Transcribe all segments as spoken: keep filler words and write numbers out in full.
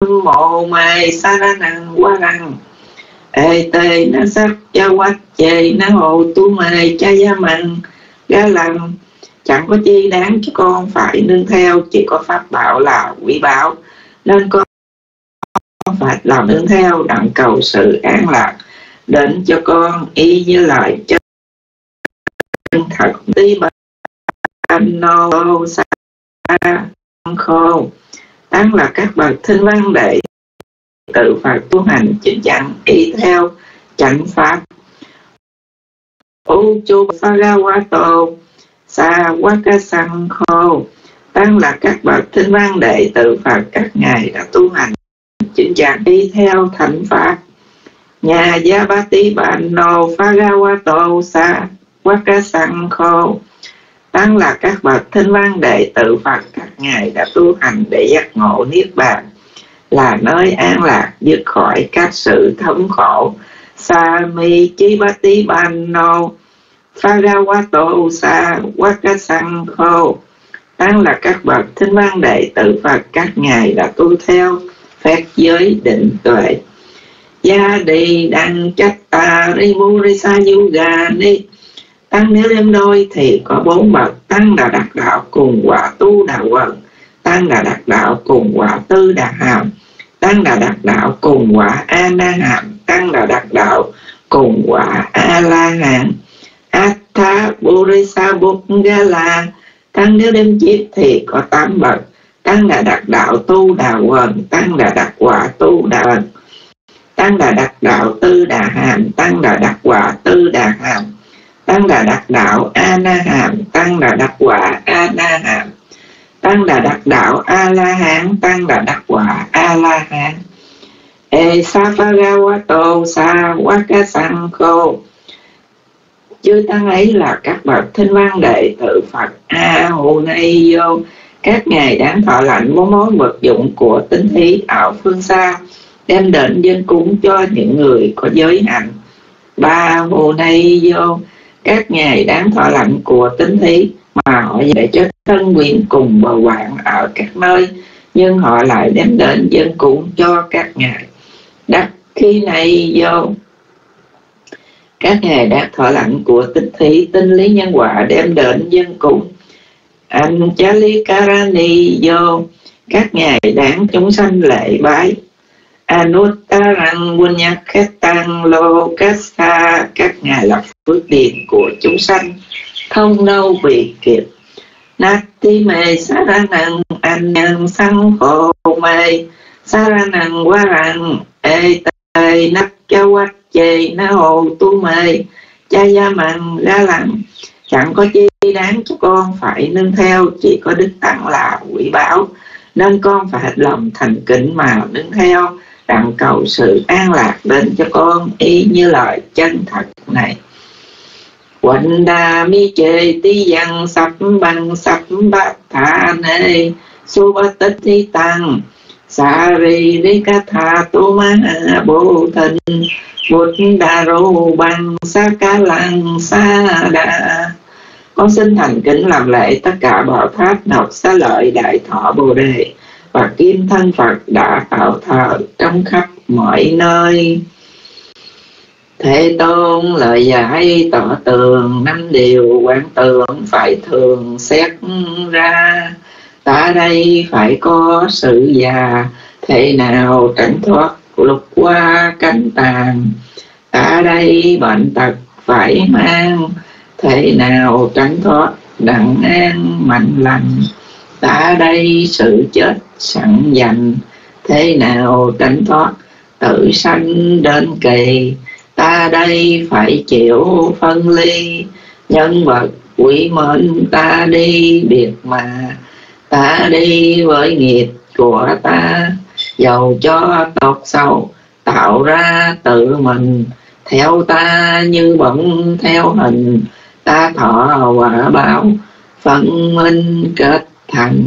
mộ mê sa ra năng quá răng ê tê na sắc cha quách chê na hồ tu mê cha gia măng ga lăng. Chẳng có chi đáng cho con phải nương theo, chỉ có pháp bảo là quý báu, nên con phải làm nương theo đặng cầu sự an lạc đến cho con y như lời chân thật tí ban nô sa khô. Tán là các bậc thinh văn đệ tự Phật tu hành chính chắn y theo chánh pháp. U chu Pharawato sa Wakasang khô. Tán là các bậc thinh văn đệ tự Phật các ngài đã tu hành chính chắn y theo thánh pháp. Nhà gia ba tí bạn nô Pharawato sa Wakasang khô. Tán là các bậc thinh văn đệ tự Phật các ngài đã tu hành để giác ngộ niết bàn, là nơi an lạc dứt khỏi các sự thống khổ. Sa mi chi ba tí ban nô Pharawato sa Wakasang khô. Tán là các bậc thinh văn đệ tự Phật các ngài đã tu theo phép giới định tuệ. Gia đi đăng chắc ta ri mu ri sa yuga ni. Tăng nếu đem đôi thì có bốn bậc. Tăng là đạt đạo cùng quả tu đà quần, tăng là đạt đạo cùng quả tư đà hàm, tăng là đạt đạo cùng quả a na hàm, tăng là đạt đạo cùng quả a la hán. Atha burisa bukgala. Tăng nếu đem chiết thì có tám bậc. Tăng là đạt đạo tu đà quần, tăng là đạt quả tu đà quần, tăng là đạt đạo tư đà hàm, tăng là đạt quả tư đà hàm, tăng là đạt đạo a na hàm, tăng là đạt quả a na hàm, tăng là đạt đạo a la hán, tăng là đạt quả a la hán. E sa Pharawato sa Wakasang khô. Chư tăng ấy là các bậc thinh văn đệ tự Phật a hồ nay vô. Các ngài đáng thọ lãnh bốn món vật dụng của tín thí ở phương xa, đem đến dân cúng cho những người có giới hạnh. Ba hồ nay vô. Các ngài đáng thọ lãnh của tín thí mà họ để cho thân quyến cùng bầu bạn ở các nơi, nhưng họ lại đem đến dân cúng cho các ngài. Đắc khi này vô. Các ngài đáng thọ lãnh của tín thí tinh lý nhân quả đem đến dân cúng. Anh Chali Karani vô. Các ngài đáng chúng sanh lễ bái. Anuttarang Punyakhetang Lokassa. Các ngài là phước điền của chúng sanh không đâu vị kiệt. Nati me saranang annang sang khổ me saranang warang e tê nắc cha quách chê na hồ tu mê cha gia măng ra lặng. Chẳng có chi đáng cho con phải nương theo, chỉ có đức tăng là quý báu, nên con phải lòng thành kính mà nương theo, đặng cầu sự an lạc đến cho con y như lời chân thật này. Quỳnh đà mi chê tí văn sắp bằng sắp bát thà nê su bát tích thi tăng sa ri ri ca thà tu ma ha bồ thình bụt đà rô bằng sa ca lăng sa đà. Con xin thành kính làm lễ tất cả bảo tháp nộp xá lợi đại thọ bồ đề và kim thân Phật đã tạo thờ trong khắp mọi nơi. Thế Tôn lời giải tỏ tường năm điều quán tưởng phải thường xét ra. Ta đây phải có sự già, thế nào tránh thoát lục qua cánh tàn. Ta đây bệnh tật phải mang, thế nào tránh thoát đặng an mạnh lành. Ta đây sự chết sẵn dành, thế nào tránh thoát tự sanh đến kỳ. Ta đây phải chịu phân ly, nhân vật quỷ mệnh ta đi biệt mà. Ta đi với nghiệp của ta, dầu cho tộc sâu tạo ra tự mình. Theo ta như bỗng theo hình, ta thọ quả báo phân minh kết thành.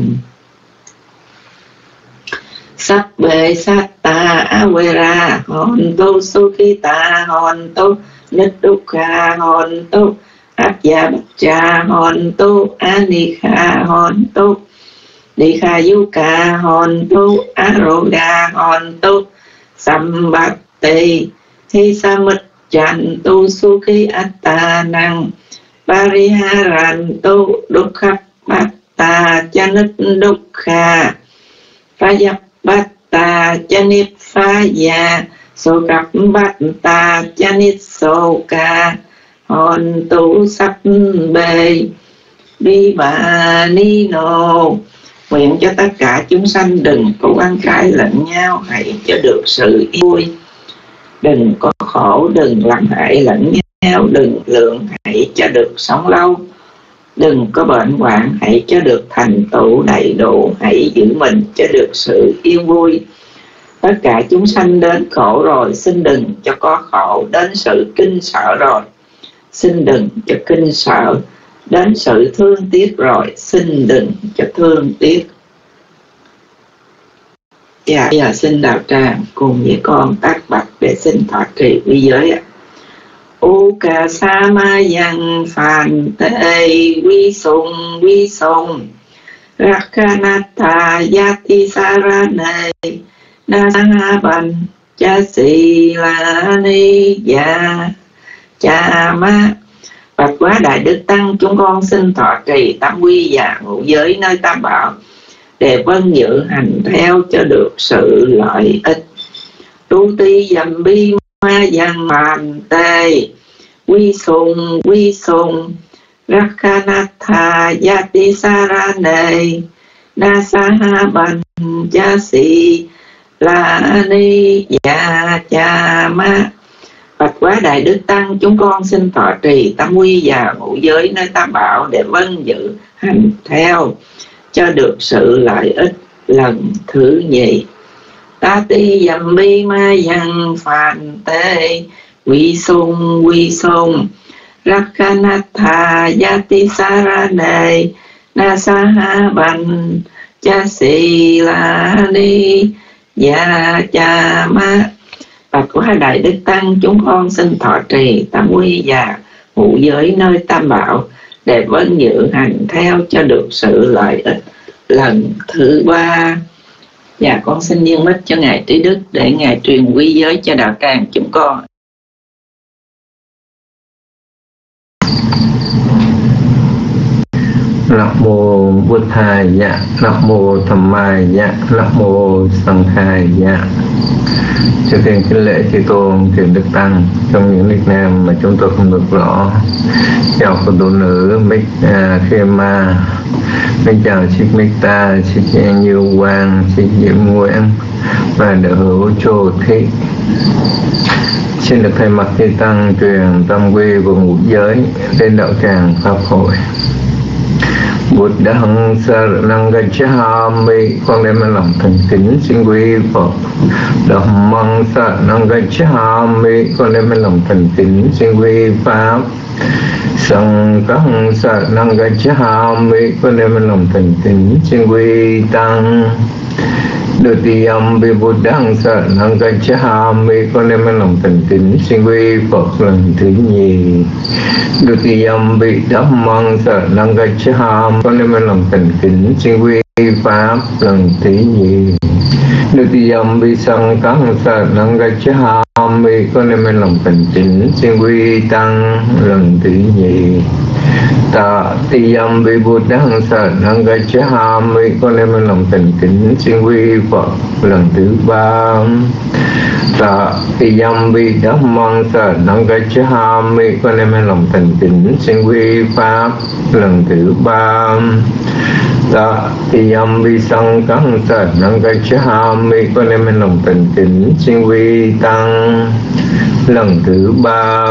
Sắc bê sát ta awera hòn tu sukhita hòn tu nittukha hòn tu abhyabhaccha hòn tu anikha hòn tu đi kha du ca hòn tu aroda hòn tu sambatti hi samut chan tu sukhi atta năng pariharan tu dukkha patta chanit dukkha phayap patta chanit phaya sokap patta chanit soka hòn tu sắp bề đi bà ni nô. Nguyện cho tất cả chúng sanh đừng có oán cãi lẫn nhau, hãy cho được sự vui. Đừng có khổ, đừng làm hại lẫn nhau, đừng lượng, hãy cho được sống lâu. Đừng có bệnh hoạn, hãy cho được thành tựu đầy đủ, hãy giữ mình cho được sự yên vui. Tất cả chúng sanh đến khổ rồi, xin đừng cho có khổ. Đến sự kinh sợ rồi, xin đừng cho kinh sợ. Đến sự thương tiếc rồi, xin đừng cho thương tiếc. Dạ, bây giờ xin đạo tràng cùng với con tác bạch để xin thọ trì quy giới ạ. Uka Samayang Phan Tê Quy Sùng Quy Sùng Rakhanatha Yati Sarane Nasahaban Chasilani Ya Chama. Bạch quá Đại Đức Tăng, chúng con xin thọ trì tam quy và ngũ giới nơi Tam Bảo để vâng dự hành theo cho được sự lợi ích. Tu ti dầm bi ma dầm bàn tê quy sùng quy sùng Rakhanatha Yati Sarane Nasahaban Chasi Lani Ya Chama. Bạch quá Đại Đức Tăng, chúng con xin thọ trì tam quy và ngũ giới nơi Tam Bảo để vâng dự hành theo cho được sự lợi ích lần thứ nhì. Ta ti dầm bi ma dầm phàn tê quy sung quy sung Rakhanatha Yati Sarane Nasahaban Chasilani Ya Chama. Bạch quá Đại Đức Tăng, chúng con xin thọ trì tam quy và ngũ giới nơi Tam Bảo để vâng dự hành theo cho được sự lợi ích lần thứ ba. Và con xin dâng mít cho Ngài Trí Đức để Ngài truyền quy giới cho đạo tràng chúng con. Nam mô Bụt Thầy dạ, Nam mô Tham Mai dạ, Nam mô Sang Khai dạ. Trước tiên kính lễ chư tôn thiền Đức Tăng trong những nickname mà chúng tôi không được rõ. Chào cô tu nữ Mích Khema, Mích chào Chiếc Mích Ta, Chiếc Như Quang, Chiếc Diễm Nguyễn và đạo hữu Chô Thị. Xin được thay mặt chư Tăng truyền tam quy và ngũ giới lên đạo tràng Pháp hội. Buddhang saranang gacchami, con đem lòng thành kính xin quy Phật. Dhammang saranang gacchami, con đem lòng thành kính xin quy Pháp. Sanghang saranang gacchami, con đem lòng thành kính xin quy Tăng. Dutiyampi Buddhang saranang gacchami, con đem lòng thành kính xin quy Phật lần thứ nhì. Dutiyampi Dhammang saranang gacchami, con đem lòng thành kính xin quy Pháp lần thứ nhì. Dutiyampi Sanghang saranang gacchami, con đem lòng thành kính xin quy Tăng lần thứ nhì. Tatiyampi Buddhang saranang gacchami, con đem lòng thành kính xin quy Phật lần thứ ba. Tatiyampi Dhammang saranang gacchami, con đem lòng thành kính xin quy Pháp lần thứ ba. Tatiyampi Sanghang saranang gacchami, con đem lòng thành kính xin quy Tăng lần thứ ba.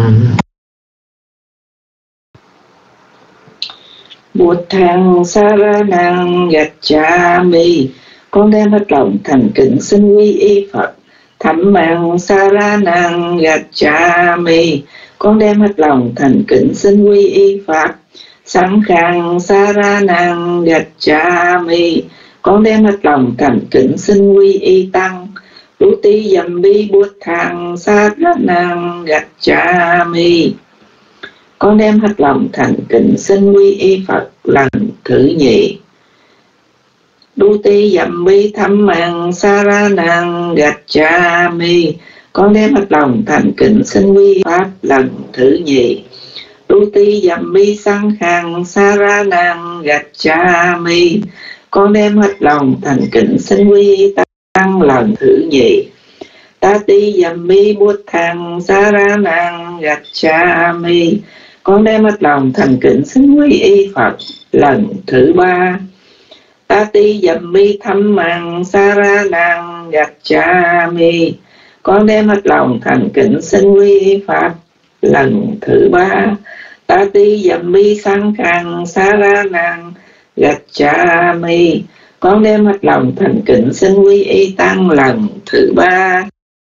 Buddhang saranang gacchami, con đem hết lòng thành kính xin quy y Phật. Dhammang saranang gacchami, con đem hết lòng thành kính xin quy y Pháp. Sanghang saranang gacchami, con đem hết lòng thành kính xin quy y Tăng. Dutiyampi Buddhang saranang gacchami, con đem hết lòng thành kính xin quy y Phật lần thứ nhì. Duti Yammi Dhammang Saranang Gacchami. Con đem hết lòng thành kính xin quy pháp lần thứ nhì. Duti Yammi Sanghang Saranang Gacchami. Con đem hết lòng thành kính xin quy tăng lần thứ nhì. Tati Yammi Buddhang Saranang Gacchami. Con đem hết lòng thành kính xin quy y Phật lần thứ ba. Tati Yammi Dhammang Saranang Gacchami. Con đem hết lòng thành kính xin quy y Pháp lần thứ ba. Tati Yammi Sanghang Saranang Gacchami. Con đem hết lòng thành kính xin quy y Tăng lần thứ ba.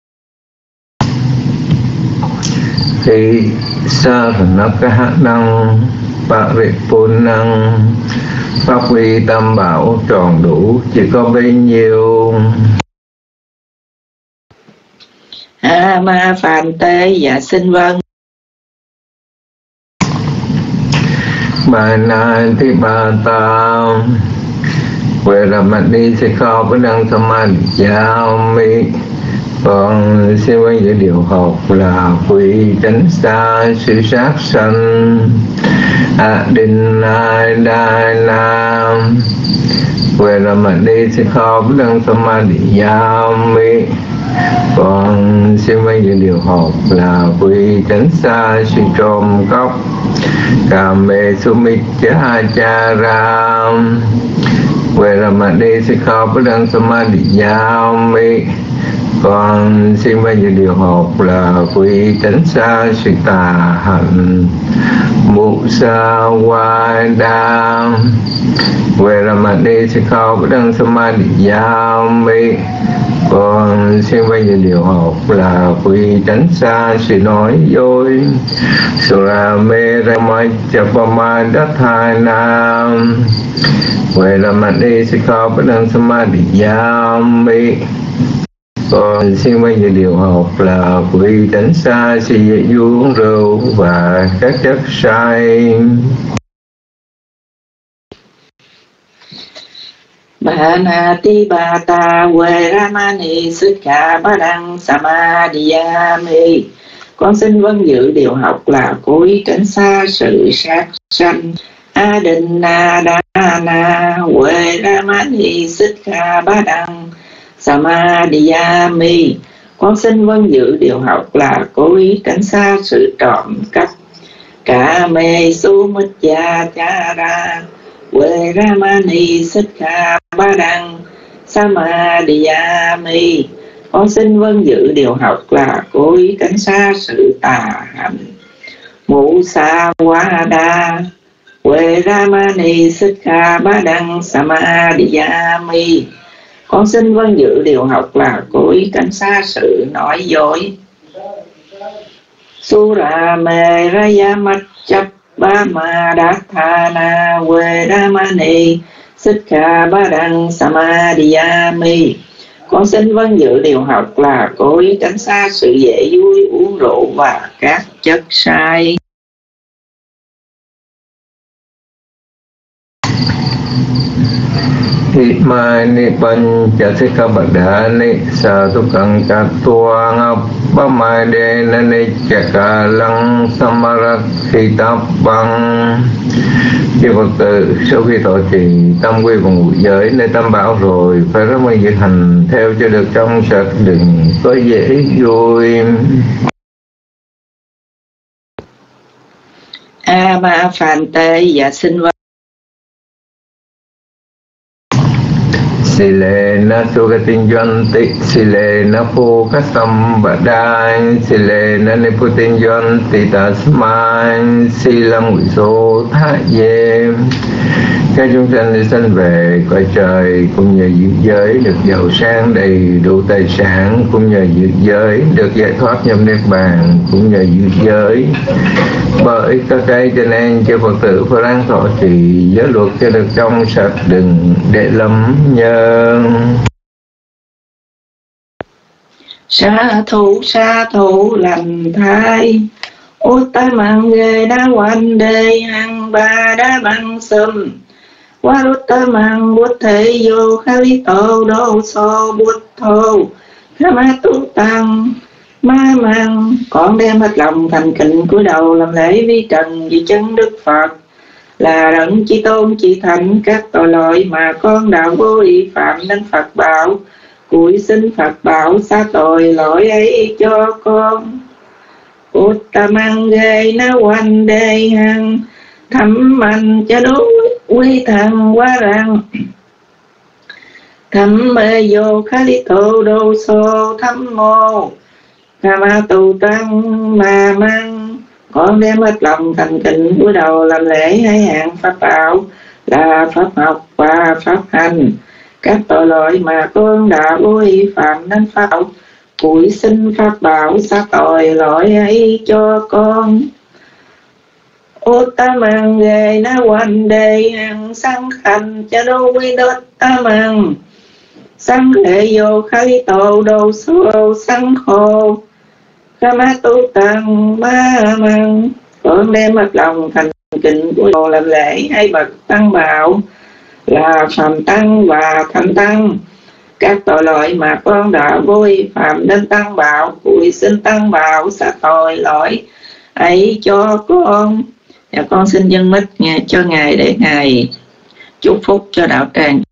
Thì sa thần ca hát năng bạ vệ pôn năng pháp quy tam bảo tròn đủ chỉ có bấy nhiêu. A ma Phạm Tế dạ xin vâng. Bà na thi bà ta về là mặt đi sẽ khó với năng tham ăn giáo mi. Con xin với những điều học là quy tránh xa sự sát sanh a đinh na đa nam. Về là mặt đi sẽ khó với năng tham ăn giáo mi. Con xin với những điều học là quy tránh xa sự trộm cắp cà mê su mít cha cha ram. Về là mặt đi sẽ khó với năng tham ăn giáo mi. Con xin với những điều học là quy tránh xa sự tà hạnh mụ sa hoa đam. Về là mặt đi sẽ khó với đăng samadhi yami. Con xin với những điều học là quy tránh xa sự nói dối sura mê ra mai chapama dathana. Về là mặt đi sẽ khó với đăng samadhi yami. Con xin với những điều học là quy tránh xa sự dễ uống rượu và các chất say. Bà na ti bà ta quê ramani sikha badang samadhiyami. Con xin vâng giữ điều học là quy tránh xa sự sát sanh. Adinna dana quê ramani sikha badang samadhiyami. Con xin vâng giữ điều học là cố ý tránh xa sự trộm cắp. Cả mê su mít cha cha ra quê ramani sikha badang samadhiyami. Con xin vâng giữ điều học là cố ý tránh xa sự tà hạnh. Mụ sa quá đa quê ramani sikha badang samadhiyami. Con xin vâng giữ điều học là cố ý tránh xa sự nói dối. Sura me raya machap ba ma dathana we ramani sikha badang samadhiyami. Con xin vâng giữ điều học là cố ý tránh xa sự dễ vui uống rượu và các chất sai. Imani pancasika badani satukang katuang pamadena chakalang samarakhitabang. Chư Phật tử, sau khi thọ trì tam quy và ngũ giới nơi tam bảo rồi, phải rất mình thực hành theo cho được trong sạch, đừng có dễ vui. A ma Phạn Tê dạ xin vâng. Silena sugatinjanti silena pukasam badai silena niputinjanti tasmai silam so thaye. Các chúng sanh đi sanh về cõi trời cũng nhờ giữ giới được giàu sang đầy đủ tài sản, cũng nhờ giữ giới được giải thoát nhập niết bàn, cũng nhờ giữ giới. Bởi các cái cho nên chư Phật tử phải ráng thọ trì giới luật cho được trong sạch, đừng để lầm nhân. Sa thủ sa thủ lành thai Uttamaṅ ghê đá quanh đề hằng ba đá băng sâm Waruttamang Buddhayo Khalito Doso Buddho Khamatu Tăng Ma Mang. Con đem hết lòng thành kính cúi đầu làm lễ vi trần vì chân Đức Phật, là đấng chi tôn chi thành các tội lỗi mà con đã vô ý phạm, nên Phật bảo cúi xin Phật bảo xa tội lỗi ấy cho con. Uttamang ghê na quanh đề hằng thẩm mạnh cho đối quy thần quá rằng thẩm bê vô khá lý thô đô sô thẩm mô Kha ma tu tăng mà mang. Con đem hết lòng thành kính cúi đầu làm lễ hai hạng pháp bảo, là pháp học và pháp hành các tội lỗi mà con đã vô ý phạm, nên Phật cúi xin pháp bảo xa tội lỗi ấy cho con. Uttamang ghê na quanh đề hằng sang khanh cha đô quy đốt tamang sang lệ vô khai tổ đồ số sang khô Kama tu tăng ma mang. Con đem hết lòng thành kính của đồ làm lễ hai bậc tăng bảo, là phàm tăng và thanh tăng các tội lỗi mà con đã vô ý phạm, nên tăng bảo cúi xin tăng bảo xa tội lỗi ấy cho con. Và con xin dâng mic nghe cho ngài để ngài chúc phúc cho đạo tràng.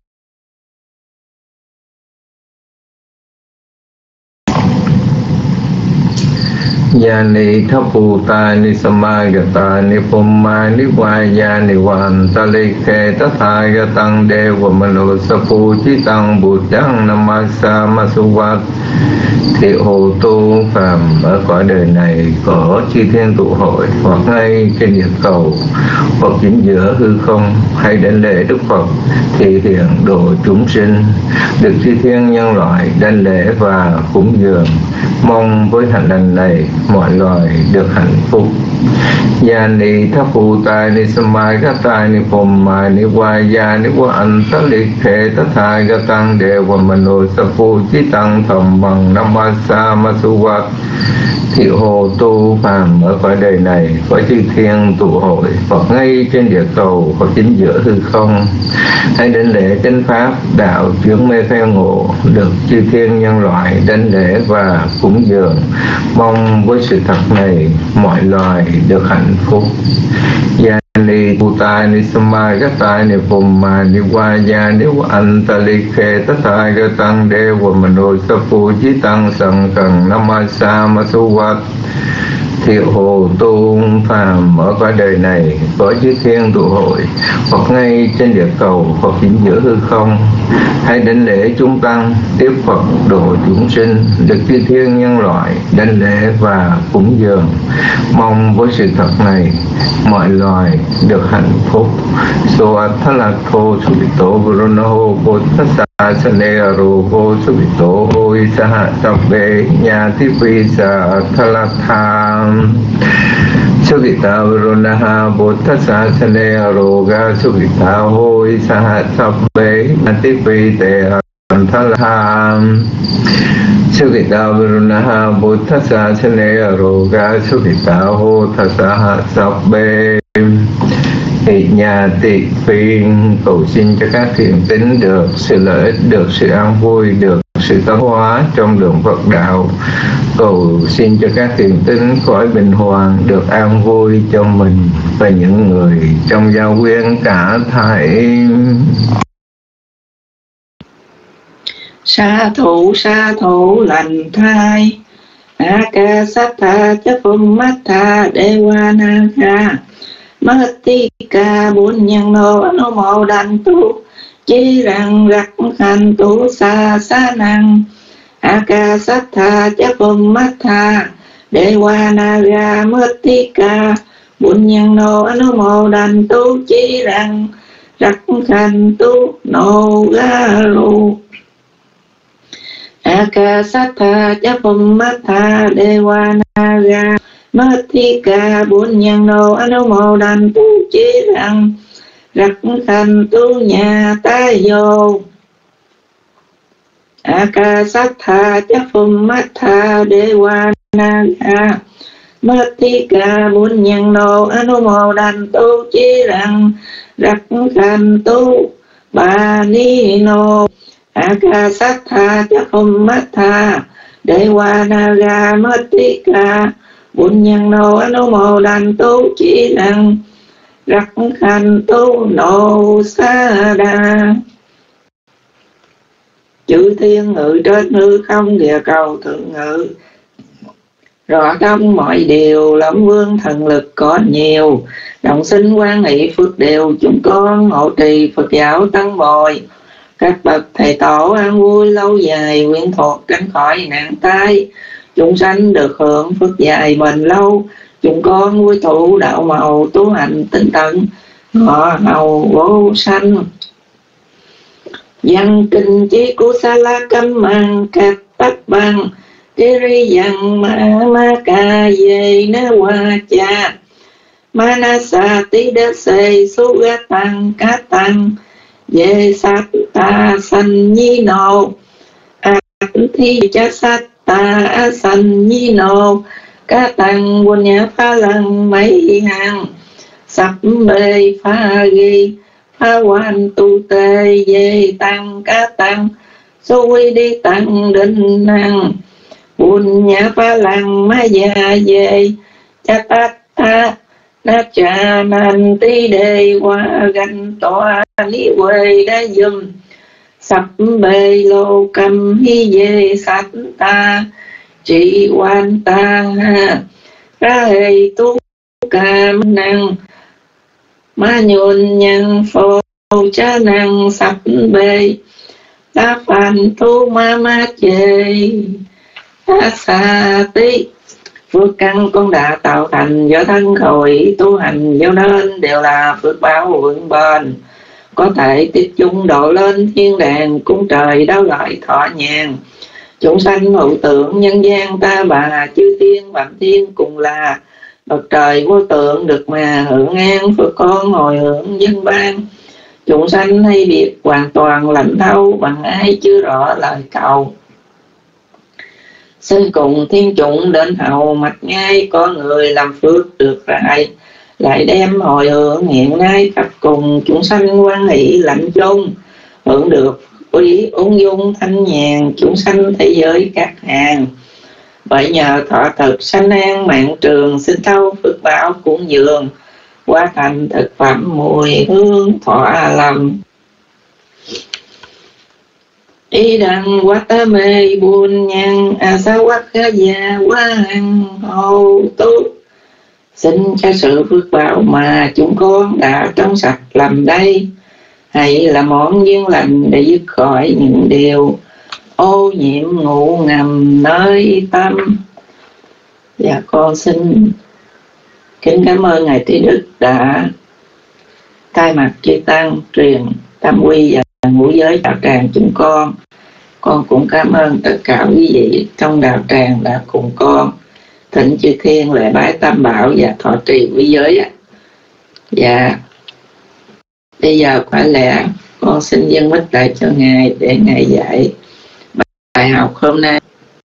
Yani thaputa ni samagata ni pumma ni vaya ni vantalike tathayatang deva manosapu chitang buddhang namasa masuvat. Thì hồ tu phàm ở cõi đời này có chư thiên tụ hội, hoặc ngay trên địa cầu, hoặc chính giữa hư không, hay đến lễ Đức Phật thì hiện độ chúng sinh, được chư thiên nhân loại đảnh lễ và cúng dường, mong với hành động này mọi loài được hạnh phúc. Yani thaputa ni samagata ni pumma ni vaya ni vantalike tathayatang deva manosapu chitang thammang namasa masuvat. Thì hồ tu phàm ở cõi đời này có chư thiên tụ hội, hoặc ngay trên địa cầu, hoặc chính giữa hư không, hay đến lễ chánh pháp đạo chướng mê khai ngộ, được chư thiên nhân loại đến lễ và cúng dường, mong với sự thật này mọi loài được hạnh phúc. Yani Bhuta ni samagata ni pumma ni vaya ni vantalike tathayatang deva manosapu chitang sankang namasa masuvat. Thì hồ tu phàm ở cõi đời này có chư thiên tụ hội, hoặc ngay trên địa cầu, hoặc chính giữa hư không, hay đến lễ chúng tăng tiếp Phật độ chúng sinh, được chư thiên nhân loại đến lễ và cúng dường, mong với sự thật này mọi loài được hạnh phúc. So athalatho subito brunoho bodhasa sanearoho subito hoi saha sabbe nyati pisa athalatha Sugita Varunaha Bodhasa Sanearoga Sugita hoi saha sabbe nyati pisa athalatha Sugita Varunaha Bodhasa Sanearoga Sugita hoi saha sabbe. Thì nhà tỳ phiên cầu xin cho các thiện tín được sự lợi ích, được sự an vui, được sự tiến hóa trong đường Phật đạo. Cầu xin cho các thiện tín khỏi bình hoàng, được an vui cho mình và những người trong giáo quyến cả thảy. Sa thủ sa thủ lành thai Akasattha Chapumatha Devanaka Matika bốn nhân nô anu mô đành tu chi rằng rắc hành tu sa sa năng Akasattha Chapumatha Devanaka Matika bốn nhân nô anu mô đành tu chi rằng rắc hành tu nô ga ru Akasattha Chapumatha Devanaka Matika bốn nhân nô anu mô đành tu chí rằng rắc hành tu nhà ta vô Akasattha Chapumatha Devanaka mất thi ca buôn nhân nô anu mô đàn tu chi rằng rắc khăn tu bà ni nô aka sát tha chắc không mất tha để qua naga mất thi ca buôn nhân nô anu mô đàn tu chi rằng rắc khăn tu nô sa đa. Chư thiên ngự trên hư không địa cầu thượng ngự, rõ trong mọi điều lâm vương thần lực có nhiều. Đồng sinh quan hệ phước đều chúng con hộ trì Phật giáo tăng bồi. Các bậc thầy tổ an vui lâu dài, nguyện thuộc tránh khỏi nạn tai. Chúng sanh được hưởng phước dài bền lâu. Chúng con vui thụ đạo màu tu hành tinh tấn, ngọ hầu vô sanh. Văn kinh chí của sa la cấm mang cát tắc bằng Kiri yang ma ma ca ye na wa cha manasa ti đa se su ga tăng cá tăng ye sát ta san nhi nô a thi cha sát ta san nhi nô cá tăng quân nhà pha lăng mấy hàng sắp bê pha ghi pha quan tu tê ye tăng cá tăng su quy đi tăng đinh năng buồn nhà pha lăng ma già về cha ta ta na cha nan ti đề qua gần tòa ni quê đã dùm sắp bê lô cầm hi về sát ta trị quan ta ra hề tu cảm năng ma nhôn nhân phô cha năng sắp bê ta phản tu ma ma chê sa tí. Phước căn con đã tạo thành do thân khởi tu hành do nên đều là phước báo vững bền, có thể tiếp chung độ lên thiên đàng cung trời đáo lợi thọ nhàn. Chúng sanh hữu tượng nhân gian ta bà chư thiên phạm thiên cùng là bậc trời vô tượng được mà hưởng an phước con hồi hưởng dân ban. Chúng sanh hay biết hoàn toàn lãnh thấu bằng ai chưa rõ lời cầu. Xin cùng thiên chủng đến hậu mặt ngay có người làm phước được rải, lại đem hồi hưởng hiện nay khắp cùng chúng sanh quan hỷ lãnh chung, hưởng được quý ung dung thanh nhàn chúng sanh thế giới các hàng. Bởi nhờ thọ thực sanh an mạng trường, xin thâu phước báo cúng dường, qua thành thực phẩm mùi hương thọ lầm. Y đăng quá ta mê buồn nhăn à sa quá khá già quá hằng hầu tu. Xin cho sự phước báo mà chúng con đã trong sạch làm đây, hãy là món duyên lành để dứt khỏi những điều ô nhiễm ngủ ngầm nơi tâm. Dạ con xin kính cảm ơn Ngài Trí Đức đã thay mặt chư tăng truyền tam quy và ngũ giới đạo tràng chúng con. Con cũng cảm ơn tất cả quý vị trong đạo tràng đã cùng con thỉnh chư thiên lễ bái tam bảo và thọ trì quý giới. Và bây giờ có lẽ con xin dâng mic lại cho Ngài để Ngài dạy bài học hôm nay.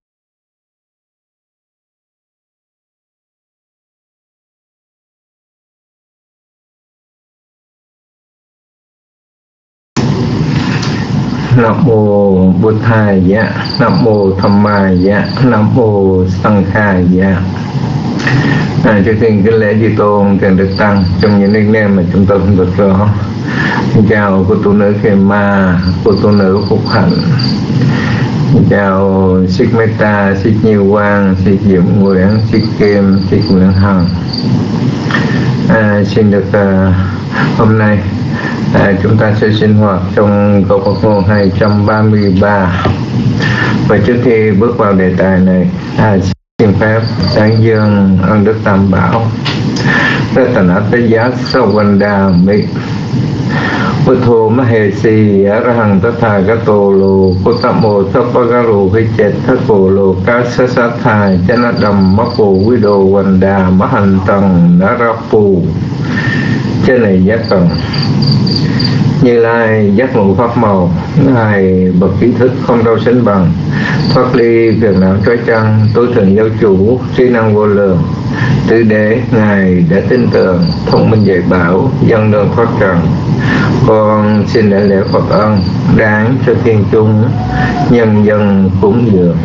Nam mô Bụt Thầy dạ, Nam mô Tham Mai dạ, Nam mô Sang Khai dạ. À, trước tiên kính lễ Chư Tôn, Thượng Đức Tăng trong những nickname mà chúng tôi không được rõ. Xin chào cô tu nữ Khê Ma, cô tu nữ Phúc Hạnh. Xin chào Sích Meta, Sích Nhiêu Quang, Sích Diệu Nguyễn, Sích Kim, Sích Nguyễn Hằng. À, xin được uh, hôm nay À, chúng ta sẽ sinh hoạt trong câu Phật ngôn hai trăm ba mươi ba. Và trước khi bước vào đề tài này, à, xin phép tán dương ân đức Tam Bảo. Ratanataya Savandami Buddho Mahesi Arahant Tathagato Lo Kotamo Tapagaru Vichetthako Lo Kasasatha Chanadam Mako Vido Vanda Mahantang Narapu. Trên này giác cần Như Lai giác ngộ pháp màu, Ngài bậc trí thức không đâu sánh bằng, thoát ly phiền não trói chân, tối thượng giáo chủ trí năng vô lượng tứ đế ngài đã tin tưởng thông minh dạy bảo dân đơn thoát trần. Con xin đại lễ Phật ân đáng cho thiên chúng nhân dân cúng dường.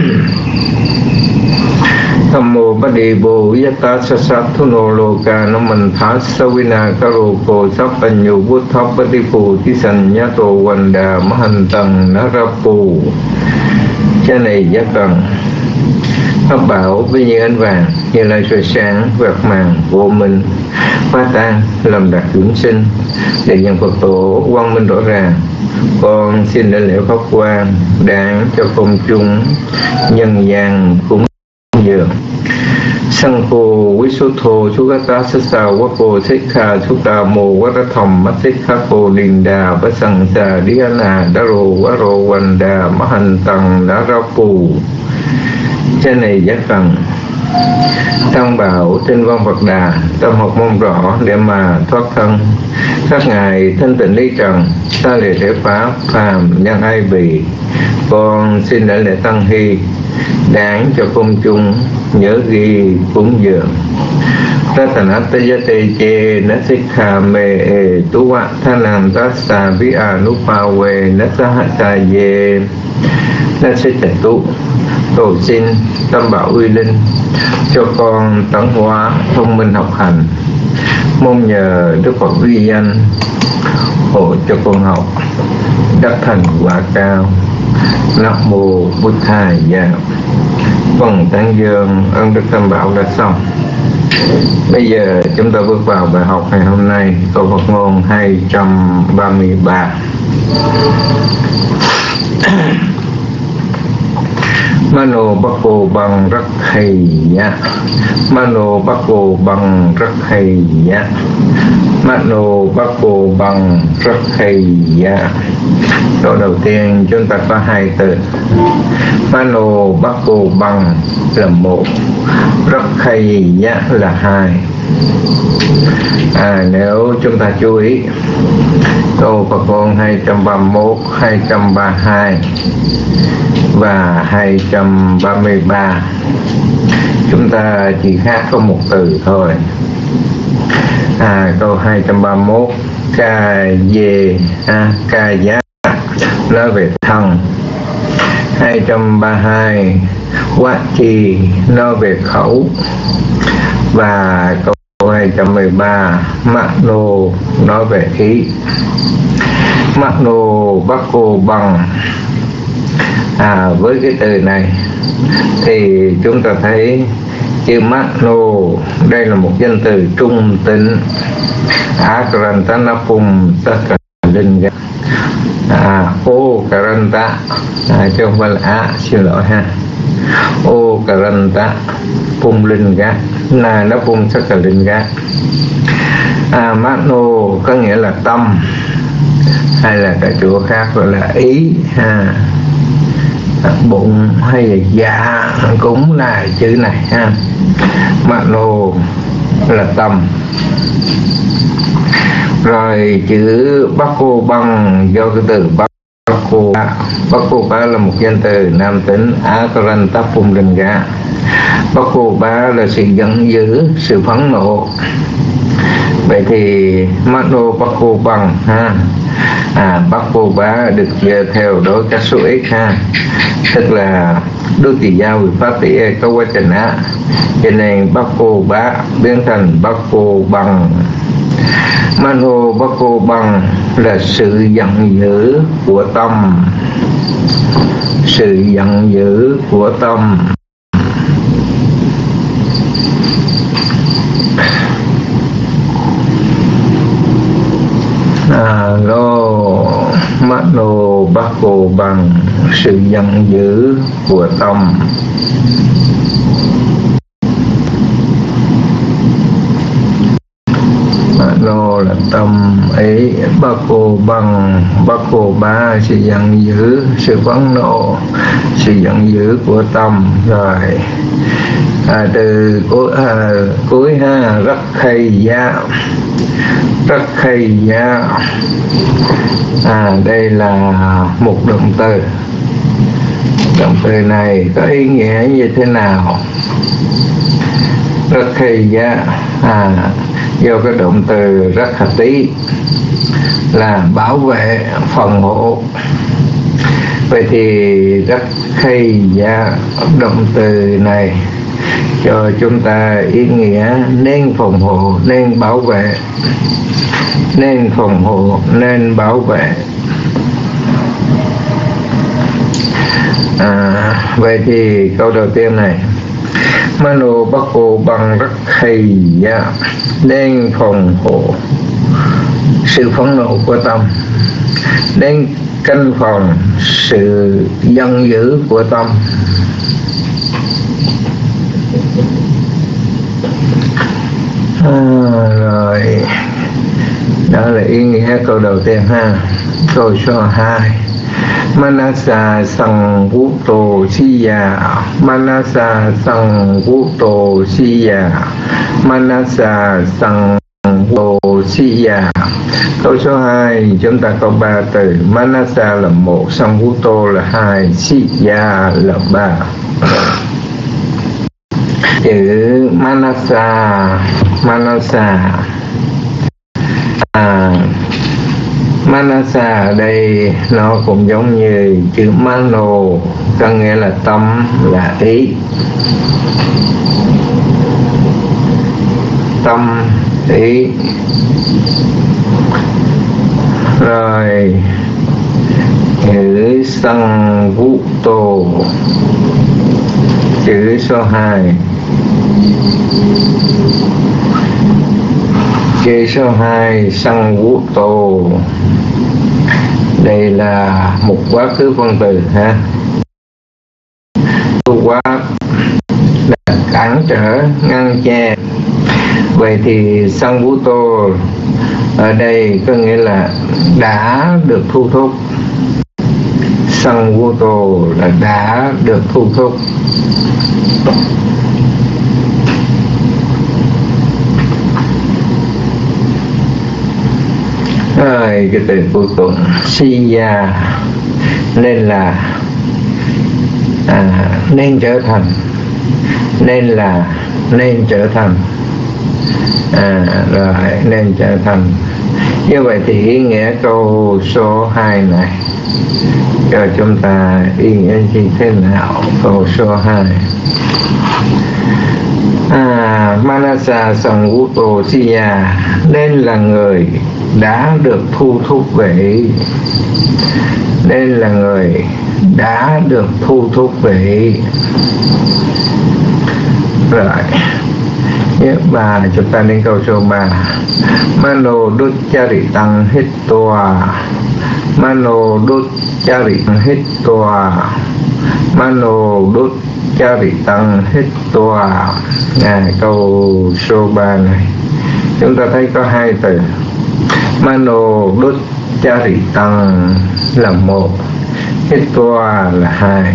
Tham mô Bát Đi Bồ Yata Sát Thu Nô Lô Ca Nam Mình Thá Savina Karo Cô Sắp Bành Nhu Bút Thóc Bát Đi Phù Tí Sanh Nhá Tô Quanh Đà Mã Hành Tầng Ná Ra Phù. Cha này giác cần pháp bảo với như ánh vàng, như lai soi sáng vẹt màng vô minh phá tan làm đạt dưỡng sinh để nhân Phật tổ quang minh rõ ràng. Con xin đại lễ pháp quan đáng cho công chúng nhân gian cúng dường. Sang cô quý số thô chú gát tá sát sao quá cô xích kha chú ta mô quá ra thầm mắt xích khá cô linh đà bá sang xà đi á nà đá rô quá rô quanh đà má hành tầng đá ra phù. Trên này giác cần tăng bảo trên văn Phật Đà tâm học mong rõ để mà thoát thân. Các ngài thanh tịnh ly trần ta lìa thể pháp phàm nhân ai bì. Con xin đại lễ tăng hy đáng cho công chúng nhớ ghi cúng dường. Ratanata yate che nasikha me e tuwa thanam tassa vi anupawe nasahata ye nasitatu. Cầu xin tâm bảo uy linh cho con tấn hóa thông minh học hành, mong nhờ Đức Phật uy danh hộ cho con học đắc thành quả cao. Nam mô Bụt Thầy Gia. Vâng, tán dương ơn Đức Tam Bảo đã xong. Bây giờ chúng ta bước vào bài học ngày hôm nay, câu Phật ngôn hai trăm ba mươi ba. Mano Bako bằng rất hay nhá. Mano Bako bằng rất hay nhá. Mano Bako bằng rất hay nhá. Câu đầu tiên chúng ta có hai từ. Mano Bako bằng là một, rất hay nhá là hai. À, nếu chúng ta chú ý câu Phật ngôn hai trăm ba mươi mốt, hai trăm ba mươi hai và hai trăm ba mươi ba, chúng ta chỉ khác có một từ thôi. À, câu hai trăm ba mươi mốt ca dê à, ca giá nói về thân. Hai trăm ba mươi hai quá chi nói về khẩu. Và câu hai trăm mười ba mắc nô nói về ý. Mắc nô bắt cô bằng. À, với cái từ này thì chúng ta thấy chữ mắc nô đây là một danh từ trung tính. Akaranta napum tất linh gác. À, ô karanta à, chứ không phải là á, xin lỗi ha. Ô karanta pum linh gác là nó pum tất linh gác. À, mano có nghĩa là tâm, hay là cái chỗ khác gọi là ý ha. À, bụng hay là dạ cũng là chữ này ha. Mano là tâm. Rồi chữ Bako bằng do cái từ Bako. Bako ba là một danh từ nam tính. Akaranta pum linh gác. Bako ba là sự giận dữ, sự phẫn nộ. Vậy thì Mano Bako bằng ha. À, Bako ba được dựa theo đối các số ít ha, tức là đô tỷ giao vì pháp tỷ e có quá trình á, cho nên Bako ba biến thành Bako bằng. Mano Bako bằng là sự giận dữ của tâm. Sự giận dữ của tâm. À, lô Mano Bako bằng sự giận dữ của tâm. Mano là tâm ấy, Bako bằng Bako ba sự giận dữ, sự phẫn nộ, sự giận dữ của tâm. Rồi à, từ cuối, à, cuối ha, rất hay giá. Rất hay giá. À, đây là một động từ. Động từ này có ý nghĩa như thế nào? Rakhiya à, do cái động từ Rakhati là bảo vệ, phòng hộ. Vậy thì Rakhiya, động từ này cho chúng ta ý nghĩa nên phòng hộ, nên bảo vệ, nên phòng hộ, nên bảo vệ. À, vậy thì câu đầu tiên này, Mano Bako bằng Rakhiya, nên phòng hộ sự phẫn nộ của tâm, nên canh phòng sự giận dữ của tâm. À, rồi đó là ý nghĩa câu đầu tiên ha. Câu số hai, Manasa Sangvuto Siya, Manasa Sangvuto Siya, Manasa Sangvuto Siya. Câu số hai chúng ta có ba từ, Manasa là một, Sangvuto là hai, Siya là ba. Chữ Manasa, Manasa à, Manasa ở đây nó cũng giống như chữ Mano, có nghĩa là tâm, là ý. Tâm, ý. Rồi chữ Sangvuto, chữ số hai. Chữ số hai Sangvuto, đây là một quá khứ phân từ ha. Quá là cản trở, ngăn che. Vậy thì Sangvuto ở đây có nghĩa là đã được thu thúc. Sangvuto là đã được thu thúc. Rồi cái từ cuối cùng Siya, nên là à, nên trở thành, nên là nên trở thành à, rồi nên trở thành. Như vậy thì ý nghĩa câu số hai này cho chúng ta ý nghĩa như thế nào? Câu số hai à, Manasa Sangvuto Siya, nên là người đã được thu thúc về, nên là người đã được thu thúc về. Rồi và chúng ta đến câu số ba, Mano Duccharitang Hittoa, Mano Duccharitang Hittoa, Mano Duccharitang Hittoa. À, câu số ba này chúng ta thấy có hai từ, Mano Duccharitang là một, Hittoa là hai.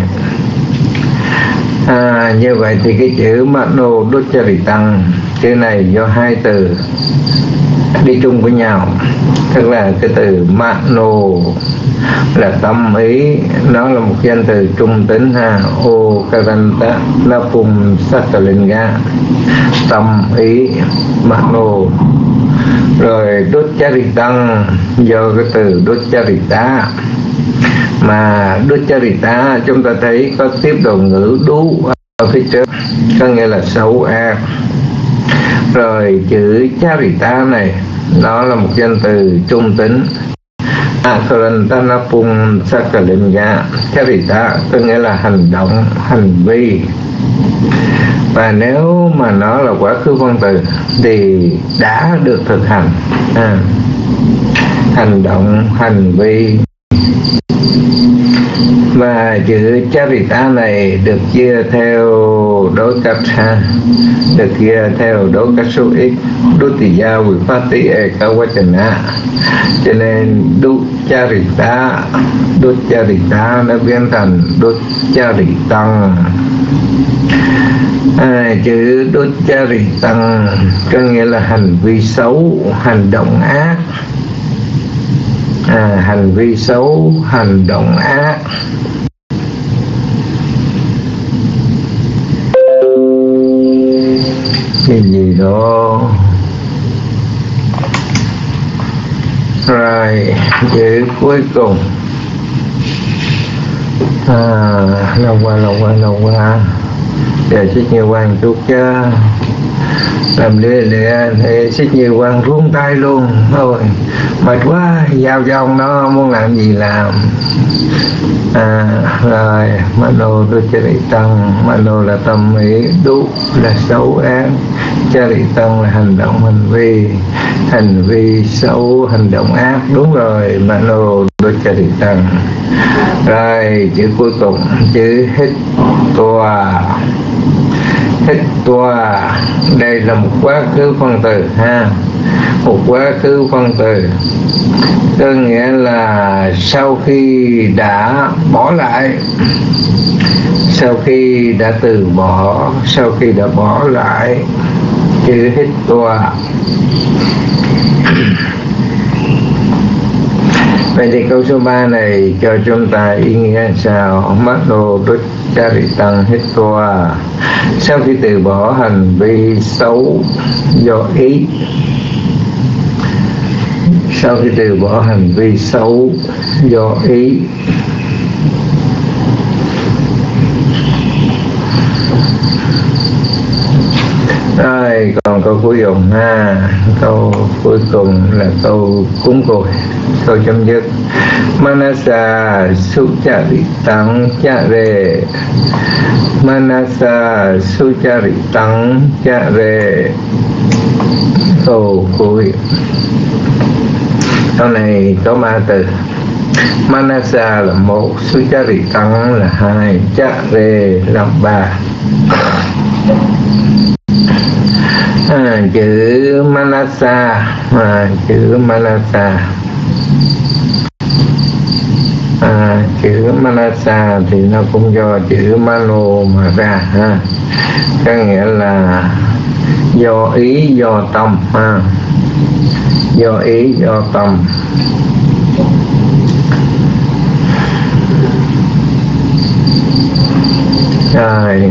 À, như vậy thì cái chữ Mano Duccharitang, chữ này do hai từ đi chung với nhau, tức là cái từ Mano là tâm ý, nó là một danh từ trung tính ha, O Karanta Napum Sakalinga, tâm ý Mano. Rồi Duccharitang do cái từ Duccharita, mà Duccharita chúng ta thấy có tiếp đầu ngữ đú ở phía trước, có nghĩa là xấu ác. Rồi chữ Charita này nó là một danh từ trung tính, Akarantanapum Sakalinga. Charita có nghĩa là hành động, hành vi. Và nếu mà nó là quá khứ phân từ thì đã được thực hành, à, hành động, hành vi. Và chữ Charita này được chia theo đối cách ha, được chia theo đối cách số ít, Dutiya Vipatti Ekavachana, cho nên Ducharita, Ducharita nó biến thành Duccharitang. À, chữ Duccharitang có nghĩa là hành vi xấu, hành động ác. À, hành vi xấu, hành động ác. lô. Rồi chữ cuối cùng, à, lâu qua lâu qua lâu qua giờ xích nhiều quan chút chứ làm lê lẹ thì xích nhiều quan run tay luôn thôi, mệt quá, giao cho ông nó muốn làm gì làm. À, rồi mano đôi chari tăng, mano là tâm ý, đu là xấu ác, chari tăng là hành động hành vi, hành vi xấu hành động ác. Đúng rồi, mano đôi chari tăng. Rồi chữ cuối cùng, chữ hít toa. Hít toa đây là một quá khứ phân từ ha, một quá khứ phân từ, có nghĩa là sau khi đã bỏ lại, sau khi đã từ bỏ, sau khi đã bỏ lại. Chữ hít toa. Vậy thì câu số ba này cho chúng ta ý nghĩa sao? Mano duccari tăng hít toa, sau khi từ bỏ hành vi xấu do ý, sau khi từ bỏ hành vi xấu do ý. Rồi còn câu cuối cùng ha, câu cuối cùng là câu cúng cội, câu chấm dứt. Manasa sucharitang chare, Manasa sucharitang chare. Câu cuối, câu này có ba từ. Manasa là một, sucharitang là hai, chare là ba. À, chữ manasa, à, chữ manasa, à, chữ manasa thì nó cũng do chữ mano mà ra ha, có nghĩa là do ý do tâm ha, do ý do tâm. Rồi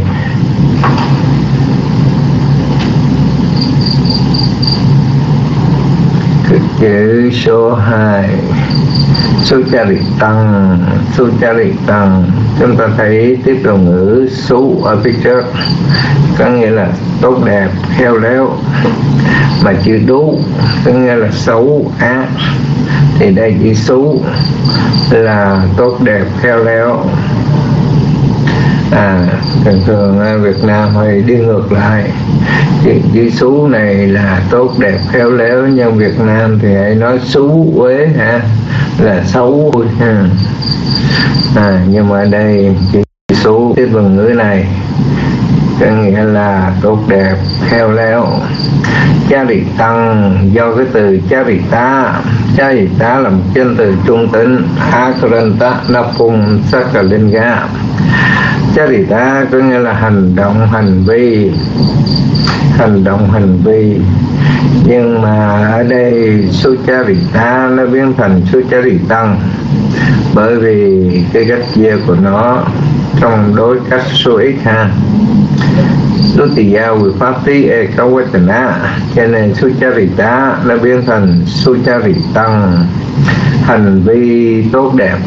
chữ số hai, sucharitang, sucharitang, chúng ta thấy tiếp đồng ngữ su ở phía trước, có nghĩa là tốt đẹp, khéo léo, mà chữ đú có nghĩa là xấu ác, thì đây chữ xú là tốt đẹp, khéo léo. À, thường thường Việt Nam hay đi ngược lại, chữ, chữ xú này là tốt đẹp khéo léo, nhưng Việt Nam thì hãy nói xú uế ha, là xấu ha. À, nhưng mà đây chữ xú tiếp bằng ngữ này có nghĩa là tốt đẹp khéo léo. Charitang do cái từ charita, charita là một chân từ trung tính, akaranta napung sakalinga. Charita có nghĩa là hành động hành vi, hành động hành vi, nhưng mà ở đây sucharita nó biến thành sucharitang bởi vì cái cách chia của nó trong đối cách số ít ha. Dutiya Vipatti Ekavachana, cho nên sucharita nó biến thành sucharitang, hành vi tốt đẹp.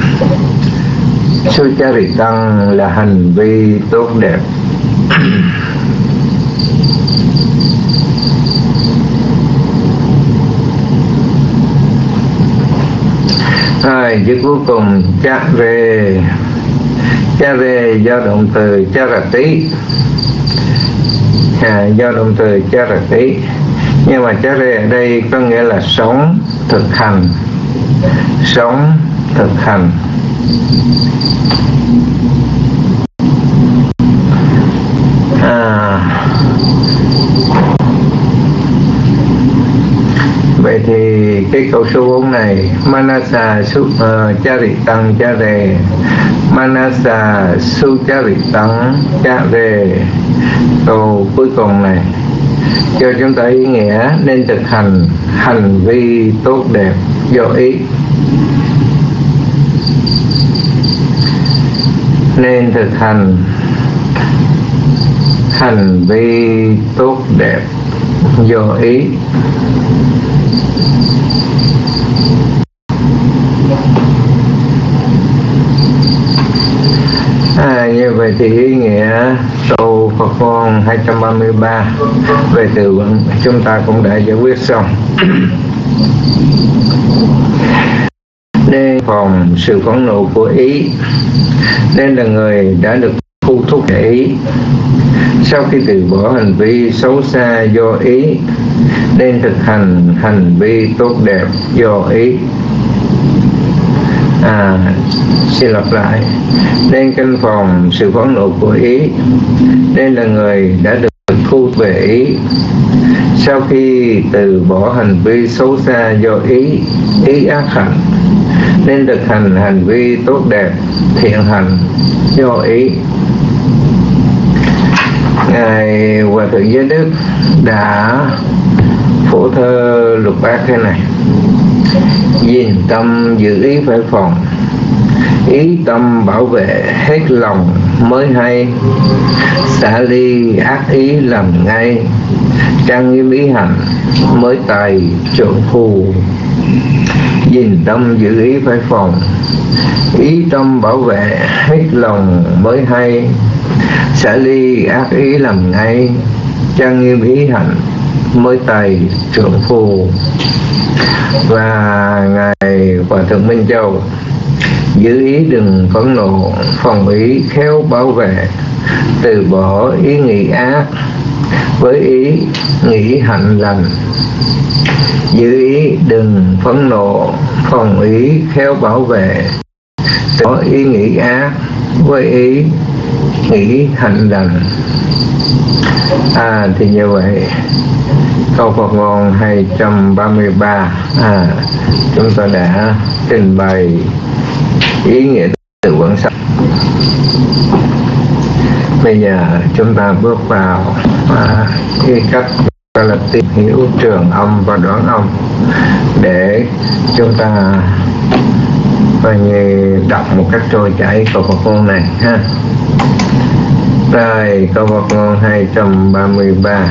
Sucharitang là hành vi tốt đẹp. Rồi chữ cuối cùng chare, chare do động từ charati, à, do động từ charati, nhưng mà chare ở đây có nghĩa là sống, thực hành, sống, thực hành. À, vậy thì cái câu số bốn này, Manasa su uh, charitang chare, Manasa su charitang chare, câu cuối cùng này cho chúng ta ý nghĩa nên thực hành hành vi tốt đẹp do ý, nên thực hành hành vi tốt đẹp do ý. À, như vậy thì ý nghĩa câu Phật ngôn hai trăm ba mươi ba về từ vựng chúng ta cũng đã giải quyết xong. Nên phòng sự phẫn nộ của ý, nên là người đã được thu thúc để ý. Sau khi từ bỏ hành vi xấu xa do ý, nên thực hành hành vi tốt đẹp do ý. À, xin lặp lại. Nên canh phòng sự phẫn nộ của ý, nên là người đã được thu về ý. Sau khi từ bỏ hành vi xấu xa do ý, ý ác hạnh, nên thực hành hành vi tốt đẹp thiện hành do ý. Ngài Hòa Thượng Giới Đức đã phổ thơ lục bát thế này: Gìn tâm giữ ý phải phòng, ý tâm bảo vệ hết lòng mới hay. Xả ly ác ý làm ngay, trang nghiêm ý hành mới tài trượng phù. Gìn tâm giữ ý phải phòng, ý tâm bảo vệ hết lòng mới hay. Xả ly ác ý làm ngay, trang nghiêm ý hành mới tài trượng phù. Và Ngài Hòa Thượng Minh Châu: giữ ý đừng phẫn nộ, phòng ý khéo bảo vệ, từ bỏ ý nghĩ ác với ý nghĩ hạnh lành. Giữ ý đừng phẫn nộ, phòng ý khéo bảo vệ, từ bỏ ý nghĩ ác với ý nghĩ hạnh lành. À, thì như vậy câu Phật ngôn hai trăm ba mươi ba à, chúng ta đã trình bày ý nghĩa từ vựng xong. Bây giờ chúng ta bước vào à, cái cách gọi là tìm hiểu trường âm và đoạn âm, để chúng ta coi như đọc một cách trôi chảy câu Phật ngôn này ha. Rồi, câu Phật ngôn hai trăm ba mươi ba.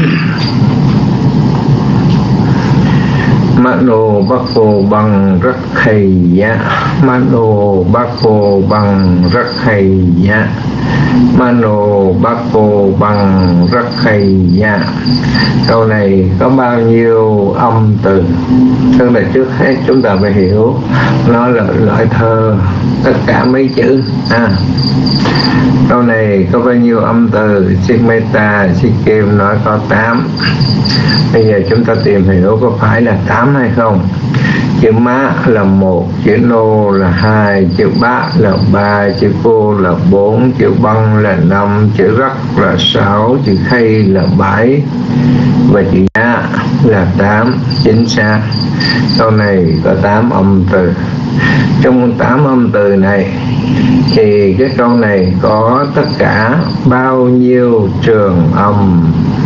Mano Bhakko bằng rất hay giá, Mano Bhakko bằng rất hay giá, Mano Bhakko bằng rất hay giá. Câu này có bao nhiêu âm từ? Tức là trước hết chúng ta phải hiểu nó là loại thơ tất cả mấy chữ. À, câu này có bao nhiêu âm từ? Sikmeta, Sikkim nói có tám. Bây giờ chúng ta tìm hiểu có phải là tám hay không. Chữ má là một, chữ nô là hai, chữ bá là ba, chữ cô là bốn, chữ băng là năm, chữ rắc là sáu, chữ khay là bảy và chữ nhá là tám. Chính xác, câu này có tám âm từ. Trong tám âm từ này thì cái câu này có tất cả bao nhiêu trường âm?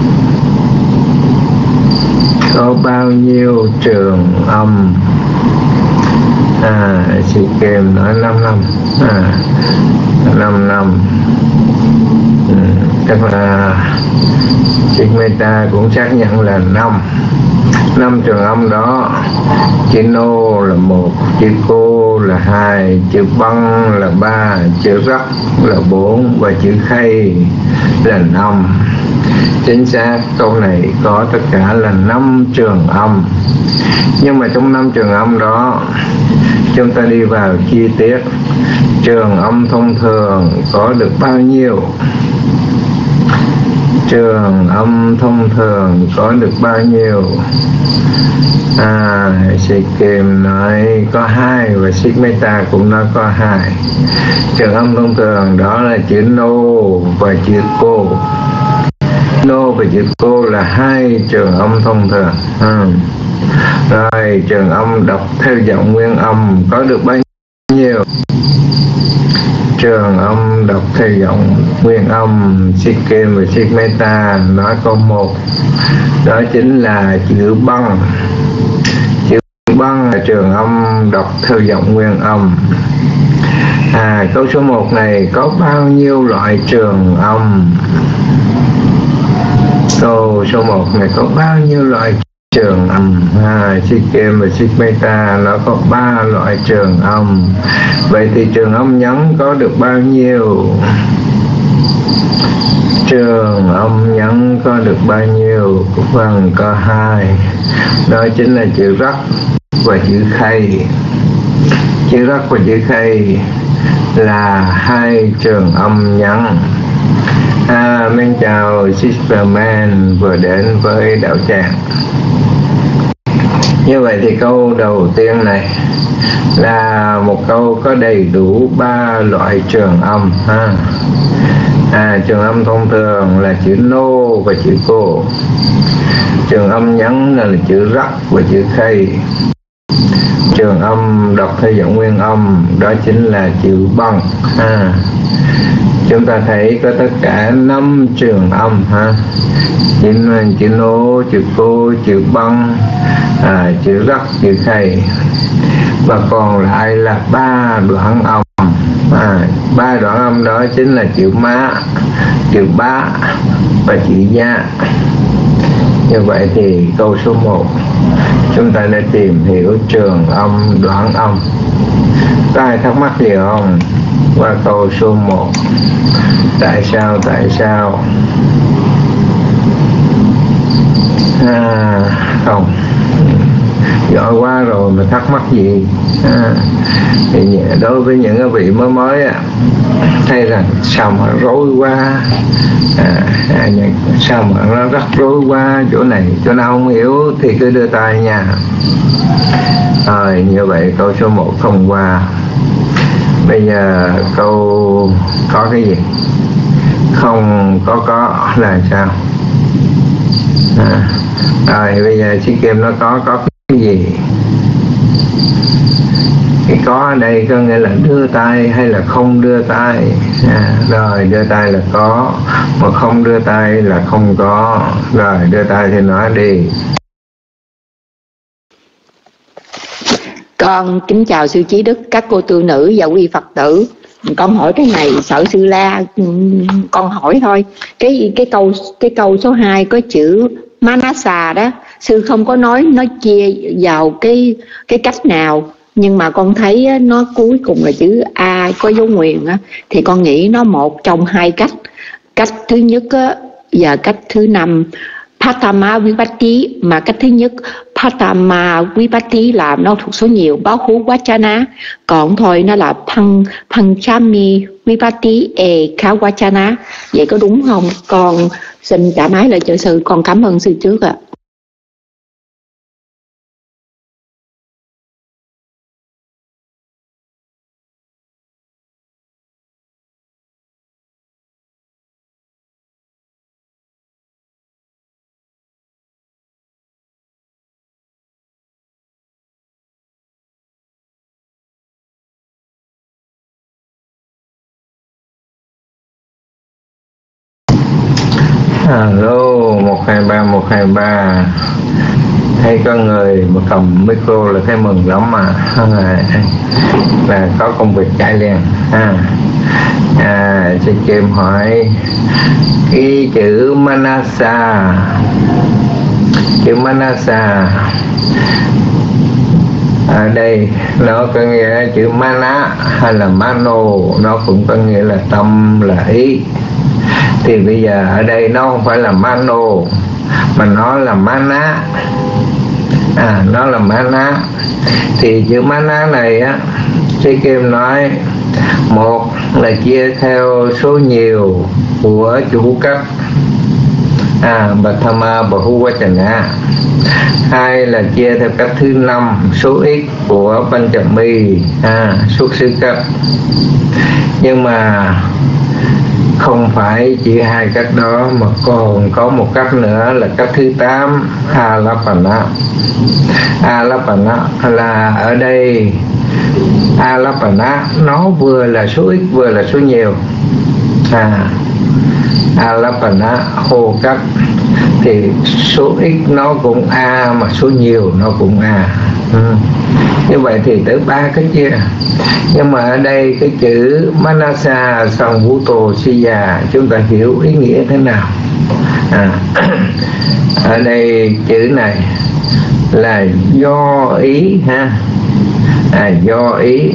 Có bao nhiêu trường âm? À, chị Kim nói năm năm. À, năm năm. Ừ, tức là chị Meta cũng xác nhận là năm. Năm trường âm đó: chữ nô là một, chữ cô là hai, chữ băng là ba, chữ rắc là bốn và chữ khay là năm. Chính xác, câu này có tất cả là năm trường âm. Nhưng mà trong năm trường âm đó, chúng ta đi vào chi tiết. Trường âm thông thường có được bao nhiêu? Trường âm thông thường có được bao nhiêu? À, Sikkim nói có hai và Sikmeta cũng nói có hai. Trường âm thông thường đó là chữ nô và chữ cô. Nô và chữ cô là hai trường âm thông thường. Ừ. Rồi, trường âm đọc theo giọng nguyên âm có được bao nhiêu? Trường âm đọc theo giọng nguyên âm Sikkim và Sikmeta nói có một, đó chính là chữ băng. Chữ băng là trường âm đọc theo giọng nguyên âm. À, câu số một này có bao nhiêu loại trường âm? Câu số một này có bao nhiêu loại trường âm? À, Sikkim và Sikmeta nó có ba loại trường âm. Vậy thì trường âm nhấn có được bao nhiêu? Trường âm nhấn có được bao nhiêu? Vâng, có hai. Đó chính là chữ rắc và chữ khay. Chữ rắc và chữ khay là hai trường âm nhấn. À, mình chào Sisterman vừa đến với đạo tràng. Như vậy thì câu đầu tiên này là một câu có đầy đủ ba loại trường âm ha. À, trường âm thông thường là chữ nô và chữ cô. Trường âm nhấn là, là chữ rắc và chữ khay. Trường âm đọc theo giọng nguyên âm đó chính là chữ băng ha. Chúng ta thấy có tất cả năm trường âm ha. Chữ, chữ nô, chữ cô, chữ băng, à, chữ rắc, chữ khay. Và còn lại là ba đoạn âm. À, ba đoạn âm đó chính là chữ má, chữ bá và chữ gia. Như vậy thì câu số một chúng ta đã tìm hiểu trường âm, đoạn âm. Có ai thắc mắc gì không? Qua câu số một. Tại sao, tại sao? À, không. Giỏi quá rồi mà thắc mắc gì? À, thì đối với những cái vị mới mới á, thấy rằng sao mà rối quá, à, à, sao mà nó rắc rối quá, chỗ này chỗ nào không hiểu thì cứ đưa tay nha. Rồi như vậy câu số một thông qua. Bây giờ câu có cái gì? Không có có là sao? À, rồi bây giờ Sikkim nó có có cái gì? Cái có ở đây có nghĩa là đưa tay hay là không đưa tay. À, rồi đưa tay là có, mà không đưa tay là không có. Rồi đưa tay thì nói đi. Con kính chào sư Trí Đức, các cô tu nữ và quý Phật tử. Con hỏi cái này sợ sư la, con hỏi thôi. Cái cái câu cái câu số hai có chữ Manasa đó, sư không có nói nó chia vào cái cái cách nào, nhưng mà con thấy nó cuối cùng là chữ A có dấu nguyền á, thì con nghĩ nó một trong hai cách. Cách thứ nhất á, và cách thứ năm Patama Vipatti, mà cách thứ nhất Patama Vipatti là nó thuộc số nhiều, báo hú Vachana, còn thôi nó là Pang Panchami Vipatti e Kha Vachana. Vậy có đúng không? Con xin trả máy lại cho sư, con cảm ơn sư trước ạ. Alo, một hai ba một hai ba. Thấy có người mà cầm micro là thấy mừng lắm mà. Là có công việc chạy liền. À, à, chị Kim hỏi cái chữ Manasa. Chữ Manasa ở đây nó có nghĩa chữ Mana hay là Mano, nó cũng có nghĩa là tâm, là ý. Thì bây giờ ở đây nó không phải là Mano mà nó là Mana. À, nó là Mana. Thì chữ Mana này á, Sư Kim nói một là chia theo số nhiều của chủ cách, à, Bhattama Bahuvachana. Hai là chia theo cách thứ năm, số ít của Panchami, à, xuất xứ cách. Nhưng mà không phải chỉ hai cách đó, mà còn có một cách nữa là cách thứ tám, Alapana. Alapana là ở đây Alapana nó vừa là số ít vừa là số nhiều. À, Alapana hô cách thì số ít nó cũng A mà số nhiều nó cũng A. Ừ. Như vậy thì tới ba cái chia. Nhưng mà ở đây cái chữ Manasa Samvuto Siya chúng ta hiểu ý nghĩa thế nào? à, ở đây chữ này là do ý ha, à, do ý.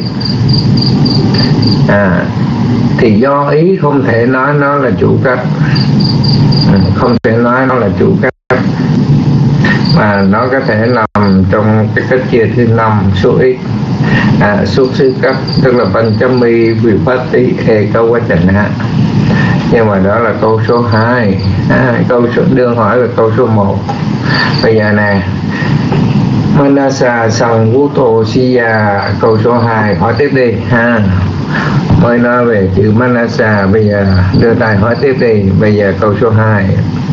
À, thì do ý không thể nói nó là chủ cách, không thể nói nó là chủ cách, mà nó có thể nằm trong cái cách chia thứ năm số ít, à, số thứ cách, tức là Panchami Vipatti Ekavachana. Nhưng mà đó là câu số hai. À, câu số đương hỏi là câu số một. Bây giờ nè, Manasa Sangvuto Siya, câu số hai, hỏi tiếp đi ha. Mới nói về chữ Manasa, bây giờ đưa tay hỏi tiếp đi. Bây giờ câu số hai.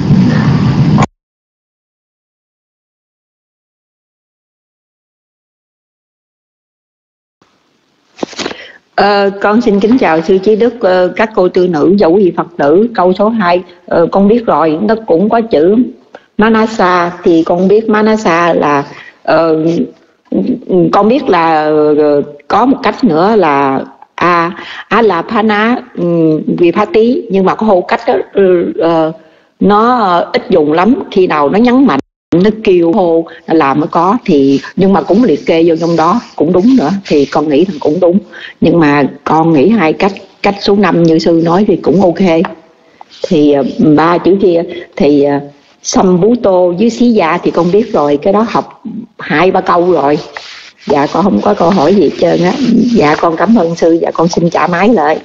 Ờ, con xin kính chào sư Trí Đức, ờ, các cô tư nữ và quý vị Phật tử. Câu số hai ờ, con biết rồi, nó cũng có chữ Manasa, thì con biết Manasa là ờ, con biết là uh, có một cách nữa là a à, là Phana um, Vipatti, nhưng mà có hô cách đó, uh, uh, nó uh, ít dùng lắm, khi nào nó nhấn mạnh nó kêu hô là mới có, thì nhưng mà cũng liệt kê vô trong đó cũng đúng nữa, thì con nghĩ thằng cũng đúng. Nhưng mà con nghĩ hai cách cách số năm như sư nói thì cũng ok. Thì uh, ba chữ kia thì uh, Sambuto với xí dạ thì con biết rồi, cái đó học hai ba câu rồi. Dạ con không có câu hỏi gì hết trơn á. Dạ con cảm ơn sư, dạ con xin trả máy lại.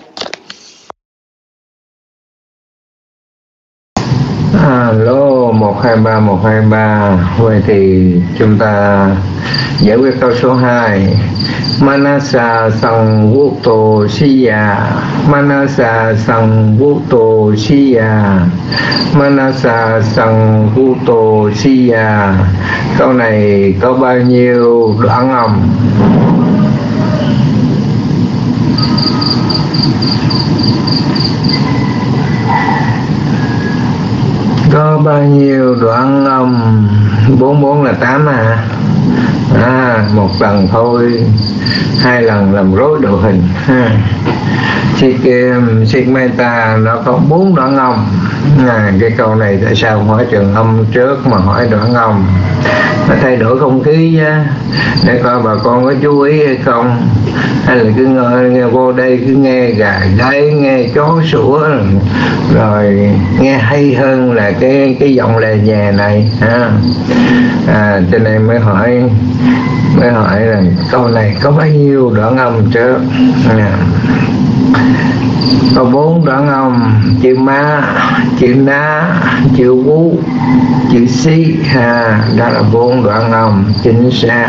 Alo, một hai ba một hai ba. Vậy thì chúng ta giải quyết câu số hai. Manasa Sangvuto Siya, Manasa Sangvuto Siya, Manasa Sangvuto Siya. Câu này có bao nhiêu đoạn âm? Có bao nhiêu đoạn âm? Bốn bốn là tám à? À, một lần thôi, hai lần làm rối độ hình ha. Sikkim, Sikmeta nó có bốn đoạn âm. À, cái câu này tại sao không hỏi trường âm trước mà hỏi đoạn âm? Nó thay đổi không khí á, để coi bà con có chú ý hay không, hay là cứ nghe, nghe vô đây cứ nghe gà gáy, nghe chó sủa, rồi nghe hay hơn là cái cái giọng lè nhè này ha. À, cho nên mới hỏi mới hỏi là câu này có bao nhiêu đoạn âm trước. À, có bốn đoạn âm: chữ ma, chữ na, chữ vũ, chữ si ha. Đó là bốn đoạn âm chính xác.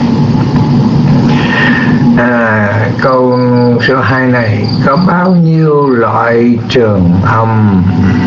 À, câu số hai này có bao nhiêu loại trường âm?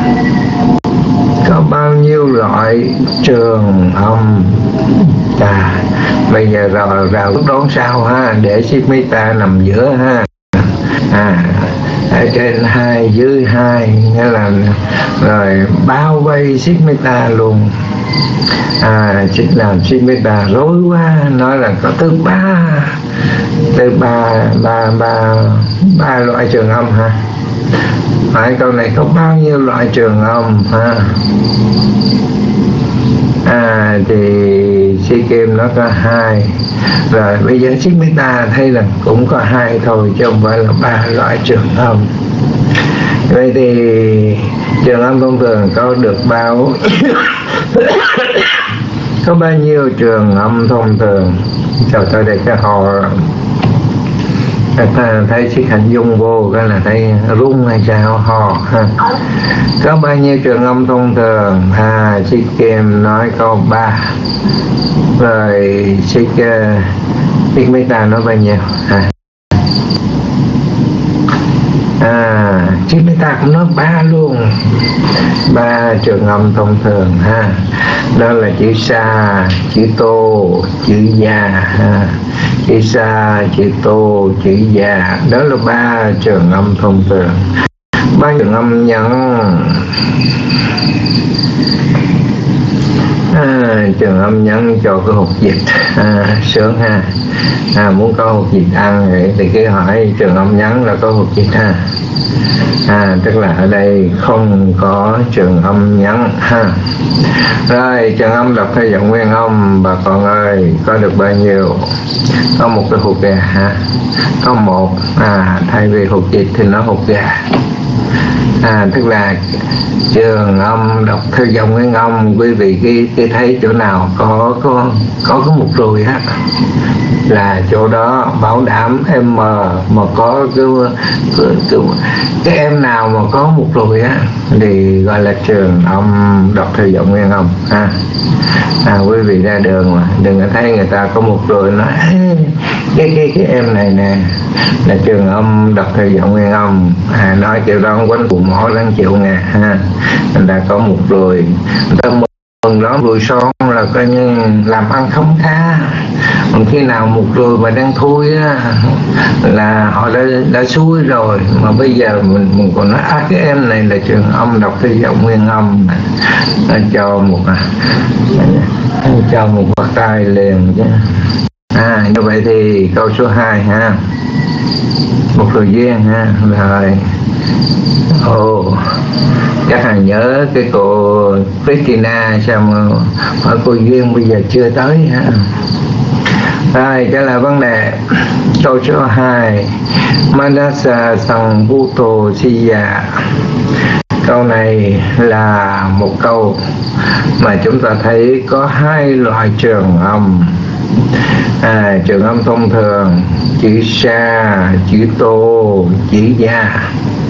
Có bao nhiêu loại trường âm? À, bây giờ rồi vào lúc đón sau ha, để Sikmeta nằm giữa ha. À, ở trên hai dưới hai, nghĩa là rồi bao vây Sikmeta luôn. À, chỉ làm Sikmeta rối quá, nói là có tới ba tới ba ba ba ba loại trường âm ha. Hỏi câu này có bao nhiêu loại trường âm ha? À, thì Sikkim nó có hai. Rồi bây giờ Sikmeta thấy là cũng có hai thôi, chứ không phải là ba loại trường âm. Vậy thì trường âm thông thường có được bao có bao nhiêu trường âm thông thường? Trời ơi, đây cái hò ta thấy chiếc hình dung vô cái là thấy rung hay sao, hò ha. Có bao nhiêu trường âm thông thường? À, Sikkim nói có ba. Rồi Sikmeta nói bao nhiêu? À, à Sikmeta cũng nói ba luôn, ba trường âm thông thường ha. Đó là chữ sa, chữ tô, chữ già ha. Chữ sa, chữ tô, chữ già. Đó là ba trường âm thông thường. Ba trường âm nhẫn. À, trường âm nhấn cho cái hột vịt à, sướng ha. À, muốn có hột vịt ăn thì cứ hỏi trường âm nhấn là có hột vịt ha. À, tức là ở đây không có trường âm nhấn ha. Rồi trường âm đọc theo giọng nguyên âm, bà con ơi, có được bao nhiêu? Có một cái hột gà ha, có một, à, thay vì hột vịt thì nó hột gà. À, tức là trường âm đọc theo giọng nguyên âm, quý vị khi, khi thấy chỗ nào có có có cái một ruồi á là chỗ đó bảo đảm em mờ mà có cái, cái, cái, cái em nào mà có một ruồi á thì gọi là trường âm đọc theo giọng nguyên âm ha. À, quý vị ra đường mà đừng có thấy người ta có một ruồi nói cái cái cái em này nè là trường âm đọc theo giọng nguyên âm. À, nói kiểu đó quánh cụ mỏ đang chịu nè ha, người ta có một ruồi, người ta mừng đó ruồi son là coi như làm ăn không khá. Còn khi nào một ruồi mà đang thui á là họ đã đã xui rồi, mà bây giờ mình mình còn nói à, cái em này là trường âm đọc theo giọng nguyên âm, cho một cho một bắt tay liền chứ. À, như vậy thì câu số hai ha, một thời gian ha. Rồi ồ, chắc là nhớ cái cô Christina sao mà hỏi cô Duyên bây giờ chưa tới ha. Rồi trả lời vấn đề câu số hai, Manasa Sanghuto Siya. Câu này là một câu mà chúng ta thấy có hai loại trường âm. À, trường âm thông thường chữ sa, chữ tô, chữ gia,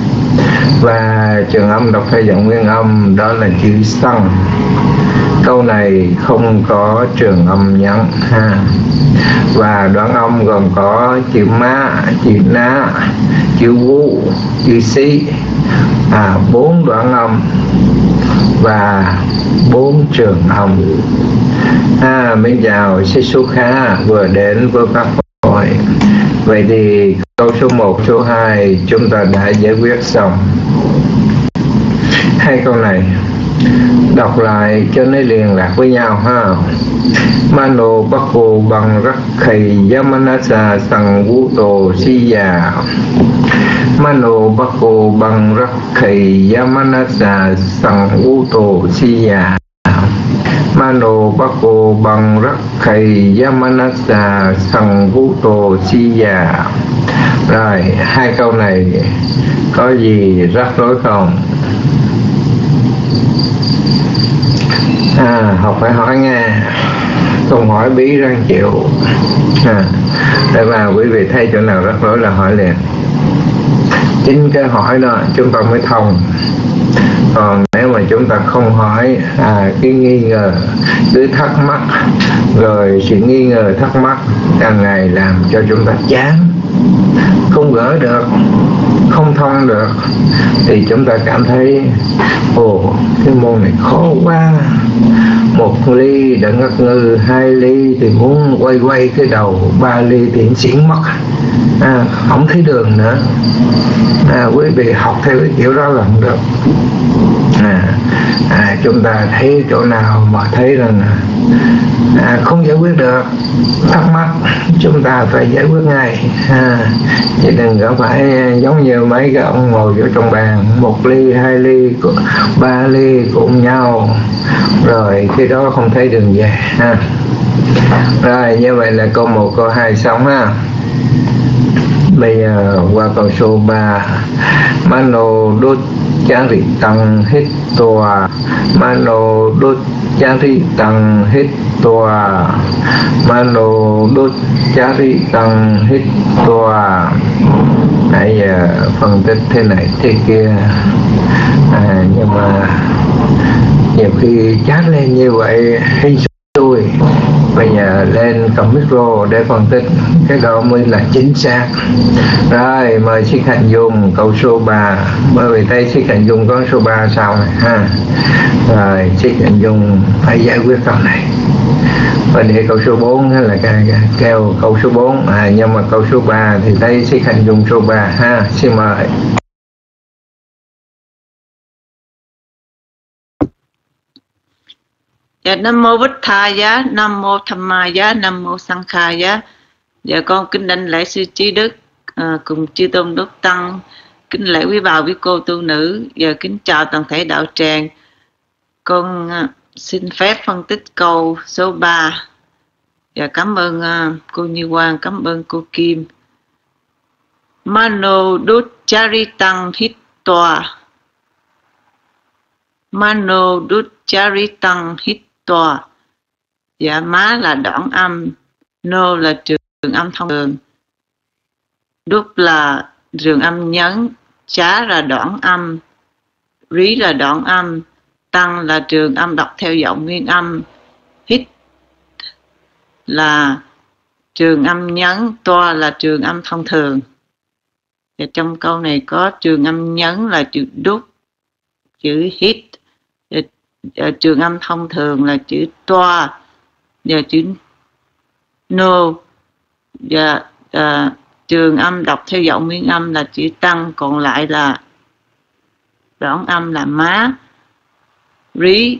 và trường âm đọc theo giọng nguyên âm đó là chữ săng. Câu này không có trường âm nhấn ha. Và đoạn âm gồm có chữ má, chữ ná, chữ vũ, chữ xí, à, bốn đoạn âm và bốn trường âm. À, bây giờ Sisukha vừa đến với các hỏi. Vậy thì câu số một, số hai chúng ta đã giải quyết xong. Hai câu này đọc lại cho nó liên lạc với nhau ha. Mano Bako Bằng Rắc Khầy Yamanasa Sang Vũ Tổ Siya. Mano Bako Bằng Rắc Khầy Yamanasa Sang Vũ Tổ Siya. Mano Bako Bằng Rắc Khầy Yamanasa Sang Vũ Tổ Siya. Rồi, hai câu này có gì rắc rối không? À, học phải hỏi nghe, không hỏi bí răng chịu. À, để mà quý vị thấy chỗ nào rắc rối là hỏi liền. Chính cái hỏi đó chúng ta mới thông. Còn nếu mà chúng ta không hỏi, à, cái nghi ngờ, cứ thắc mắc, rồi sự nghi ngờ thắc mắc càng ngày làm cho chúng ta chán, không gỡ được, không thông được, thì chúng ta cảm thấy ồ, cái môn này khó quá. Một ly đã ngất ngư, hai ly thì muốn quay quay cái đầu, ba ly thì xỉn mất, à, không thấy đường nữa. À, quý vị học theo cái kiểu đó là không được. À, à, chúng ta thấy chỗ nào mà thấy rằng à, không giải quyết được, thắc mắc, chúng ta phải giải quyết ngay. À, chứ đừng có phải giống như mấy cái ông ngồi vô trong bàn, một ly, hai ly, ba ly cùng nhau, rồi khi đó không thấy đường về. Ha. Rồi như vậy là câu một, câu hai xong ha. Bây giờ qua câu số ba. Mano đốt chari tăng hết tòa. Mano đốt chari tăng hết tòa. Mano đốt chari tăng hết tòa. Nãy giờ phân tích thế này thế kia, à, nhưng mà nhiều khi chát lên như vậy hình xui. Bây giờ lên cầm micro để phân tích, cái đó mới là chính xác. Rồi mời Sĩ Hạnh Dung câu số ba. Bởi vì thấy Sĩ Hạnh Dung có số ba sao này ha. Rồi Sĩ Hạnh Dung phải giải quyết câu này. Và để câu số bốn là kêu câu số bốn, à, nhưng mà câu số ba thì thấy Sĩ Hạnh Dung số ba ha. Xin mời. Dạ, Nam mô Bích Tha Giá, Nam mô Tham Ma Giá, Nam mô Sang Kha Giá. Dạ, con kính đảnh lễ sư trí đức à, cùng chư tôn đức tăng, kính lễ quý bà quý cô tu nữ. Giờ kính chào toàn thể đạo tràng. Con à, xin phép phân tích câu số ba. Dạ, cảm ơn à, cô Như Quang, cảm ơn cô Kim. Mano đốt charitang hít tòa. Mano đốt charitang hít tòa. Dạ, má là đoạn âm, no là trường âm thông thường, đúc là trường âm nhấn, chá là đoạn âm, rí là đoạn âm, tăng là trường âm đọc theo giọng nguyên âm, hít là trường âm nhấn, toa là trường âm thông thường. Và trong câu này có trường âm nhấn là chữ đúc, chữ hít, và trường âm thông thường là chữ toa và chữ no, và uh, trường âm đọc theo giọng nguyên âm là chữ tăng, còn lại là đoạn âm là má, rí,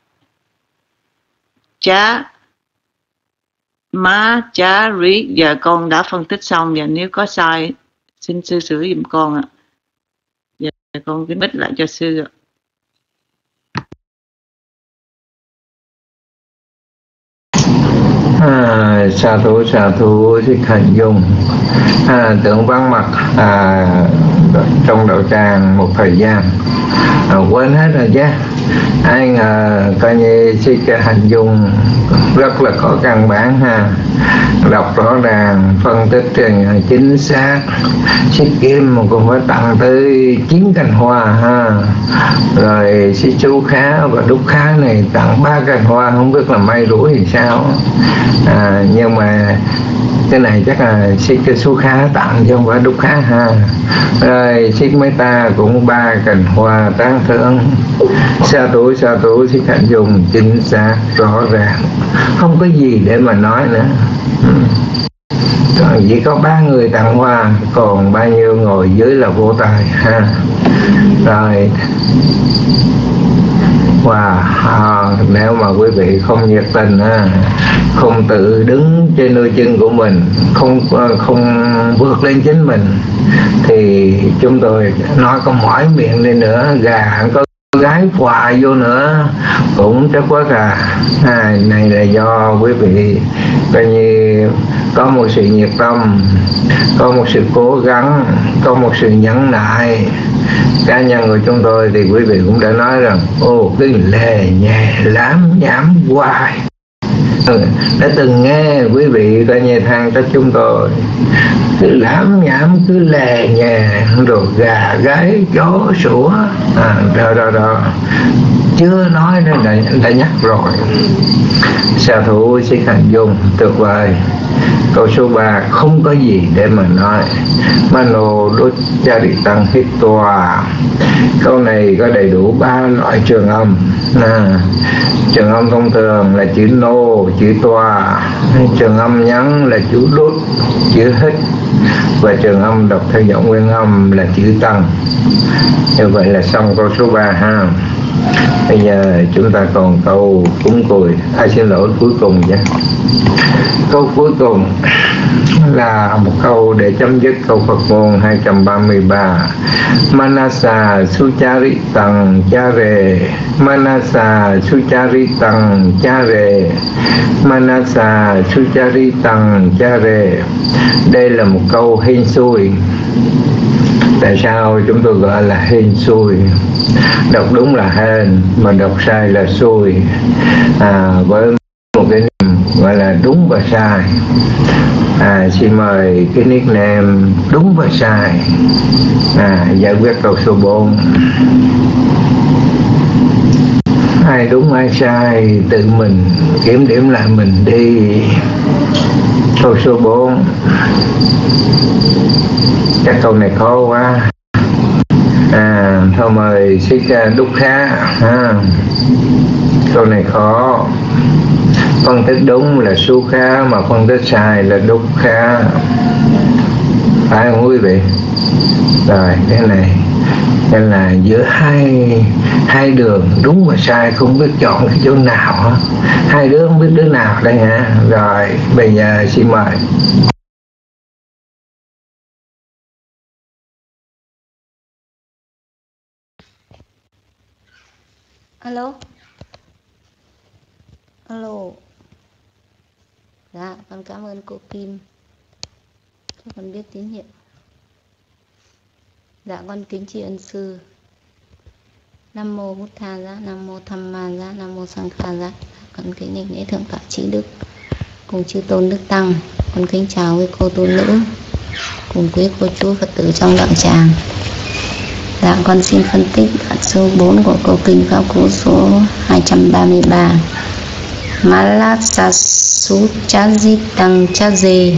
chá, má, chá, rí. Giờ con đã phân tích xong, và nếu có sai xin sư sửa giùm con ạ. Giờ con kính bích lại cho sư ạ. À, sa thú sa thú thích hành dung à, tưởng vắng mặt à, trong đạo tràng một thời gian à, quên hết rồi chứ. Ai ngờ coi như thích hành dung rất là có căn bản ha, đọc rõ ràng, phân tích chính xác. Xích kim mà cũng phải tặng tới chín cành hoa ha, rồi xích chú khá và đúc khá này tặng ba cành hoa, không biết là may rủi thì sao. À, nhưng mà cái này chắc là xích cái số khá tặng chứ không phải đúc khá ha. Rồi xích mấy ta cũng ba cành hoa tán thưởng. Sa thủ sa thủ xích hạnh dùng chính xác rõ ràng, không có gì để mà nói nữa. Còn chỉ có ba người tặng hoa, còn bao nhiêu ngồi dưới là vô tài ha. Rồi wow, à, nếu mà quý vị không nhiệt tình ha, không tự đứng trên đôi chân của mình, không không vượt lên chính mình, thì chúng tôi nói không mỏi miệng lên nữa, gà có gái quà vô nữa cũng chắc quá cả. À, này là do quý vị coi như có một sự nhiệt tâm, có một sự cố gắng, có một sự nhẫn nại. Cá nhân của chúng tôi thì quý vị cũng đã nói rằng ô cái lề nhẹ lám nhảm hoài. Đã từng nghe quý vị coi như than trách chúng tôi cứ lám nhảm, cứ lè nhè, rồi gà gái chó sủa à, đó đó đó, chưa nói nên đã, đã nhắc rồi. Sa thủ xích hành dung tuyệt vời. Câu số ba không có gì để mà nói. Mano đốt cha đi tăng hít tòa. Câu này có đầy đủ ba loại trường âm. À, trường âm thông thường là chữ nô, chữ toa. Trường âm nhấn là chữ đốt, chữ hít. Và trường âm đọc theo giọng nguyên âm là chữ tăng. Như vậy là xong câu số ba ha. Bây giờ chúng ta còn câu cúng cùi. À, xin lỗi, cuối cùng nhé. Câu cuối cùng là một câu để chấm dứt câu Phật ngôn hai trăm ba mươi ba. Manasa suchari tăng cha rề, Manasa suchari tăng cha rề, Manasa suchari tăng cha rề. Đây là một câu hên xui. Tại sao chúng tôi gọi là hên xui? Đọc đúng là hên, mà đọc sai là xui. À, với một cái niệm gọi là đúng và sai. À, xin mời cái nickname đúng và sai à, giải quyết câu số bốn. Ai đúng ai sai tự mình kiểm điểm lại mình đi. Câu số bốn. Chắc câu này khó quá. À, thôi mời xích đúc khá ha. Câu này khó. Phân tích đúng là su khá, mà phân tích sai là đúc khá. Phải không quý vị? Rồi, cái này Nên là giữa hai hai đường đúng và sai không biết chọn cái chỗ nào. Hai đứa không biết đứa nào đây hả? Rồi bây giờ xin mời. Alo. Alo. Dạ, con cảm ơn cô Kim cho con biết tín hiệu. Dạ, con kính tri ân sư. Nam mô Bụt Tha Giá, Nam mô Tham Ma Giá, Nam mô Sang Kha Giá. Con kính đảnh lễ thượng tọa trí đức cùng chư tôn đức tăng. Con kính chào quý cô tu nữ cùng quý cô chú Phật tử trong đạo tràng. Dạ, con xin phân tích đoạn số bốn của câu kinh Pháp Cú số hai trăm ba mươi ba. Malasa Suchazitang Chaze.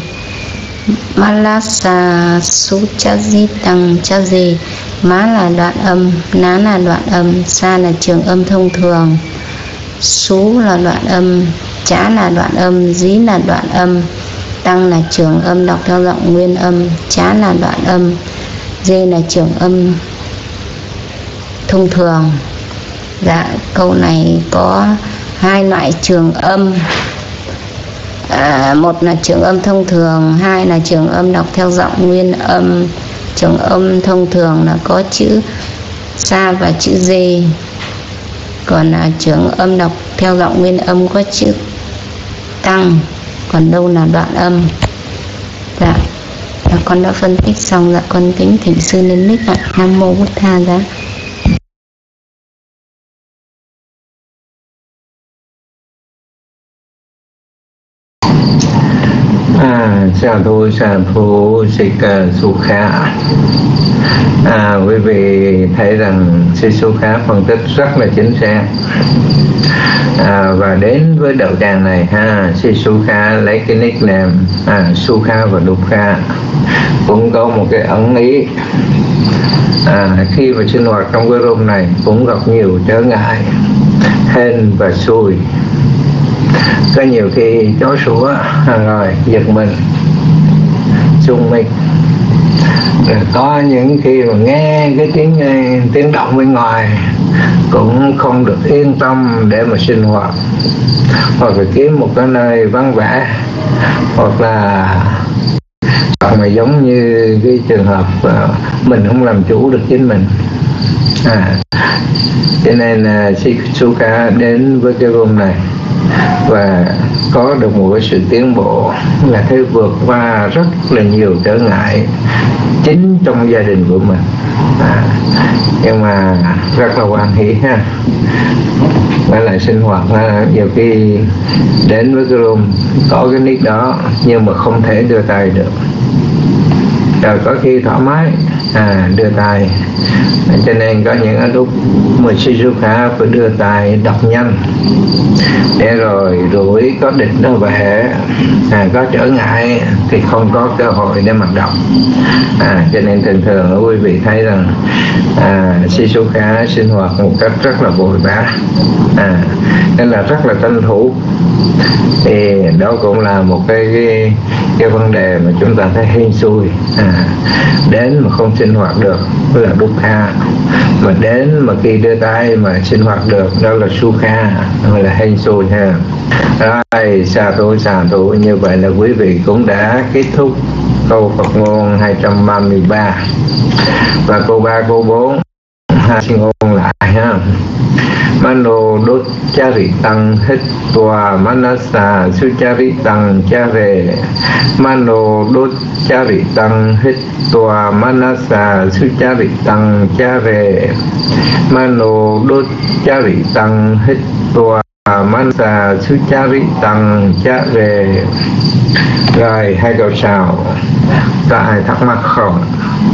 Malasa Suchazitang Chaze. Má là đoạn âm, ná là đoạn âm, sa là trường âm thông thường, sú là đoạn âm, chá là đoạn âm, dí là đoạn âm, tăng là trường âm đọc theo giọng nguyên âm, chá là đoạn âm, dê là trường âm thông thường. Dạ, câu này có hai loại trường âm, à, một là trường âm thông thường, hai là trường âm đọc theo giọng nguyên âm. Trường âm thông thường là có chữ sa và chữ dê, còn là trường âm đọc theo giọng nguyên âm có chữ tăng, còn đâu là đoạn âm. Dạ, dạ con đã phân tích xong. Dạ, con kính thỉnh sư lên mic ạ. Nam mô Bụt Tha Giá. À, sa thu sa thu Sika Sukha. À, quý vị thấy rằng sư Sukha phân tích rất là chính xác. À, và đến với đạo tràng này ha, sư Sukha lấy cái nickname à, Sukha và Dukha cũng có một cái ẩn ý. À, khi mà sinh hoạt trong cái room này cũng gặp nhiều trở ngại, hên và xui. Có nhiều khi chó sủa rồi giật mình, xung mình. Rồi có những khi mà nghe cái tiếng tiếng động bên ngoài cũng không được yên tâm để mà sinh hoạt, hoặc là kiếm một cái nơi vắng vẻ, hoặc là mà giống như cái trường hợp mình không làm chủ được chính mình. À, cho nên là Sukha đến với cái room này và có được một cái sự tiến bộ, là thấy vượt qua rất là nhiều trở ngại chính trong gia đình của mình. À, nhưng mà rất là hoan hỷ ha, phải lại sinh hoạt ha. Nhiều khi đến với cái room có cái nick đó nhưng mà không thể đưa tay được, rồi có khi thoải mái à, đưa tay. Cho nên có những lúc mà Sukha phải đưa tay đọc nhanh, để rồi rủi có địch nó về, à, có trở ngại thì không có cơ hội để mà đọc. À, cho nên thường thường quý vị thấy rằng à, Sukha sinh hoạt một cách rất là vội vã, à, nên là rất là tranh thủ. Thì đó cũng là một cái cái, cái vấn đề mà chúng ta thấy hên xui. À, đến mà không sinh hoạt được là Dukha, mà đến mà khi đưa tay mà sinh hoạt được đó là Sukha, gọi là hên xui ha. Rồi, sa thú sa thú, như vậy là quý vị cũng đã kết thúc câu Phật ngôn hai trăm ba mươi ba. Và câu ba, câu bốn hai xin ôn lại ha. Mano đốt chari tăng hết tòa manasa suchari tăng chare. Mano đốt chari tăng hết tòa manasa suchari tăng chare. Mano đốt chari tăng hết tòa manasa suchari tăng chare. Rồi, hai câu sau có ai thắc mắc không?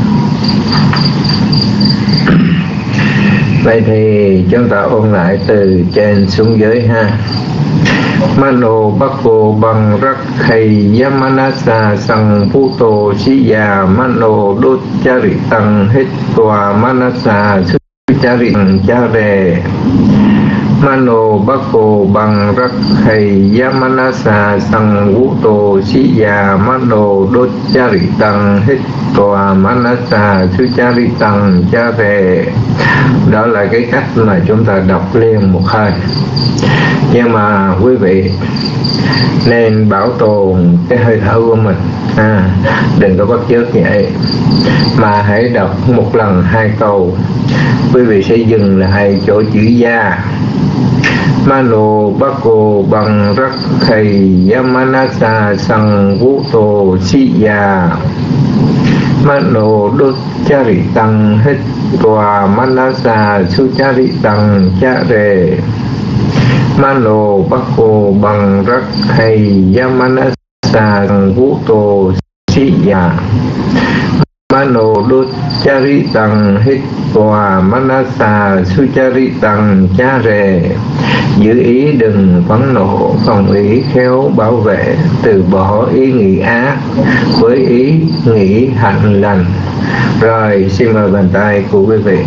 Vậy thì chúng ta ôn lại từ trên xuống dưới ha. Mano Bhakko Bằng Rắc Khay Yamanasa Sang Puto Siya Mano Đốt Chari Tăng Hết Tòa Manasa Suchari Chare. Mano Bako Bằng Rắc Thầy Yamanasa Sang Vũ Tô Sĩ Già Mano Đốt Chari Tăng Hít Tòa Manasa Su Chari Tăng Cha Về. Đó là cái cách mà chúng ta đọc liền một hơi. Nhưng mà quý vị nên bảo tồn cái hơi thở của mình, à, đừng có bắt chước vậy, mà hãy đọc một lần hai câu. Quý vị sẽ dừng lại chỗ chữ gia. Mano Bako Bằng Rắc Thầy Yamanasa Sang Vũ Tô Sĩ Già Mano Đốt Chari Tăng Hít Tòa Manasa Su Chari Tăng Cha Rề. Mano Bako Bằng Rắc Thầy Yamanasa Sang Vũ Tô Sĩ Già Mano Đốt Chari Tăng Hít Tòa Manasa Su Chari Tăng Cha Rề. Giữ ý đừng phẫn nộ, phòng ý khéo bảo vệ, từ bỏ ý nghĩ ác với ý nghĩ hạnh lành. Rồi, xin mời bàn tay của quý vị.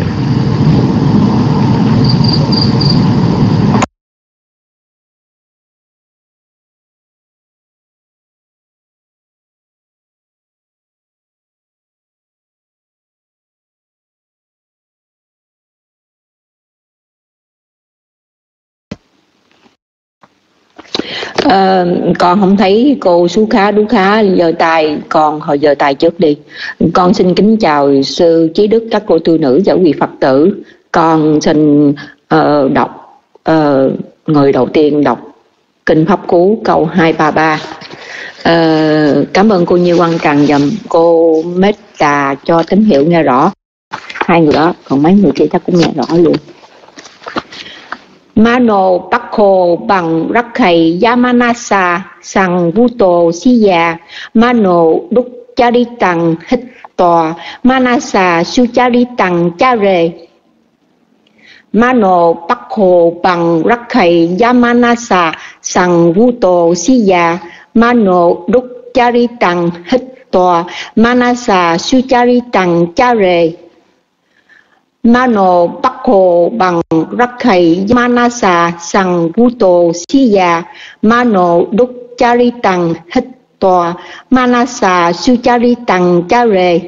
À, con không thấy cô Sú Khá Đú Khá giơ tay, con hồi giơ tay trước đi. Con xin kính chào sư trí đức, các cô tu nữ và quý Phật tử. Con xin uh, đọc uh, người đầu tiên đọc kinh Pháp Cú câu hai ba ba. Uh, cảm ơn cô Như Quang Trần và cô Mết Trà cho tín hiệu nghe rõ. Hai người đó, còn mấy người kia chắc cũng nghe rõ luôn. Mano Bako Bằng Rắc Thầy Yamanasa Sang Vũ Tô Sĩ Già Mano Đúc Chari Tăng Hít Tòa Manasa Su Chari Tăng Cha Rề. Mano Bako Bằng Rắc Thầy Yamanasa Sang Vũ Tô Sĩ Già Mano Đúc Chari Tăng Hít Tòa Manasa Su Chari Tăng Cha Rề. Mano Bako Bằng Rắc Thầy Yamanasa Sang Vũ Tô Sĩ Già Mano Đúc Chari Tăng Hít Tòa Manasa Su Chari Tăng Cha Rề.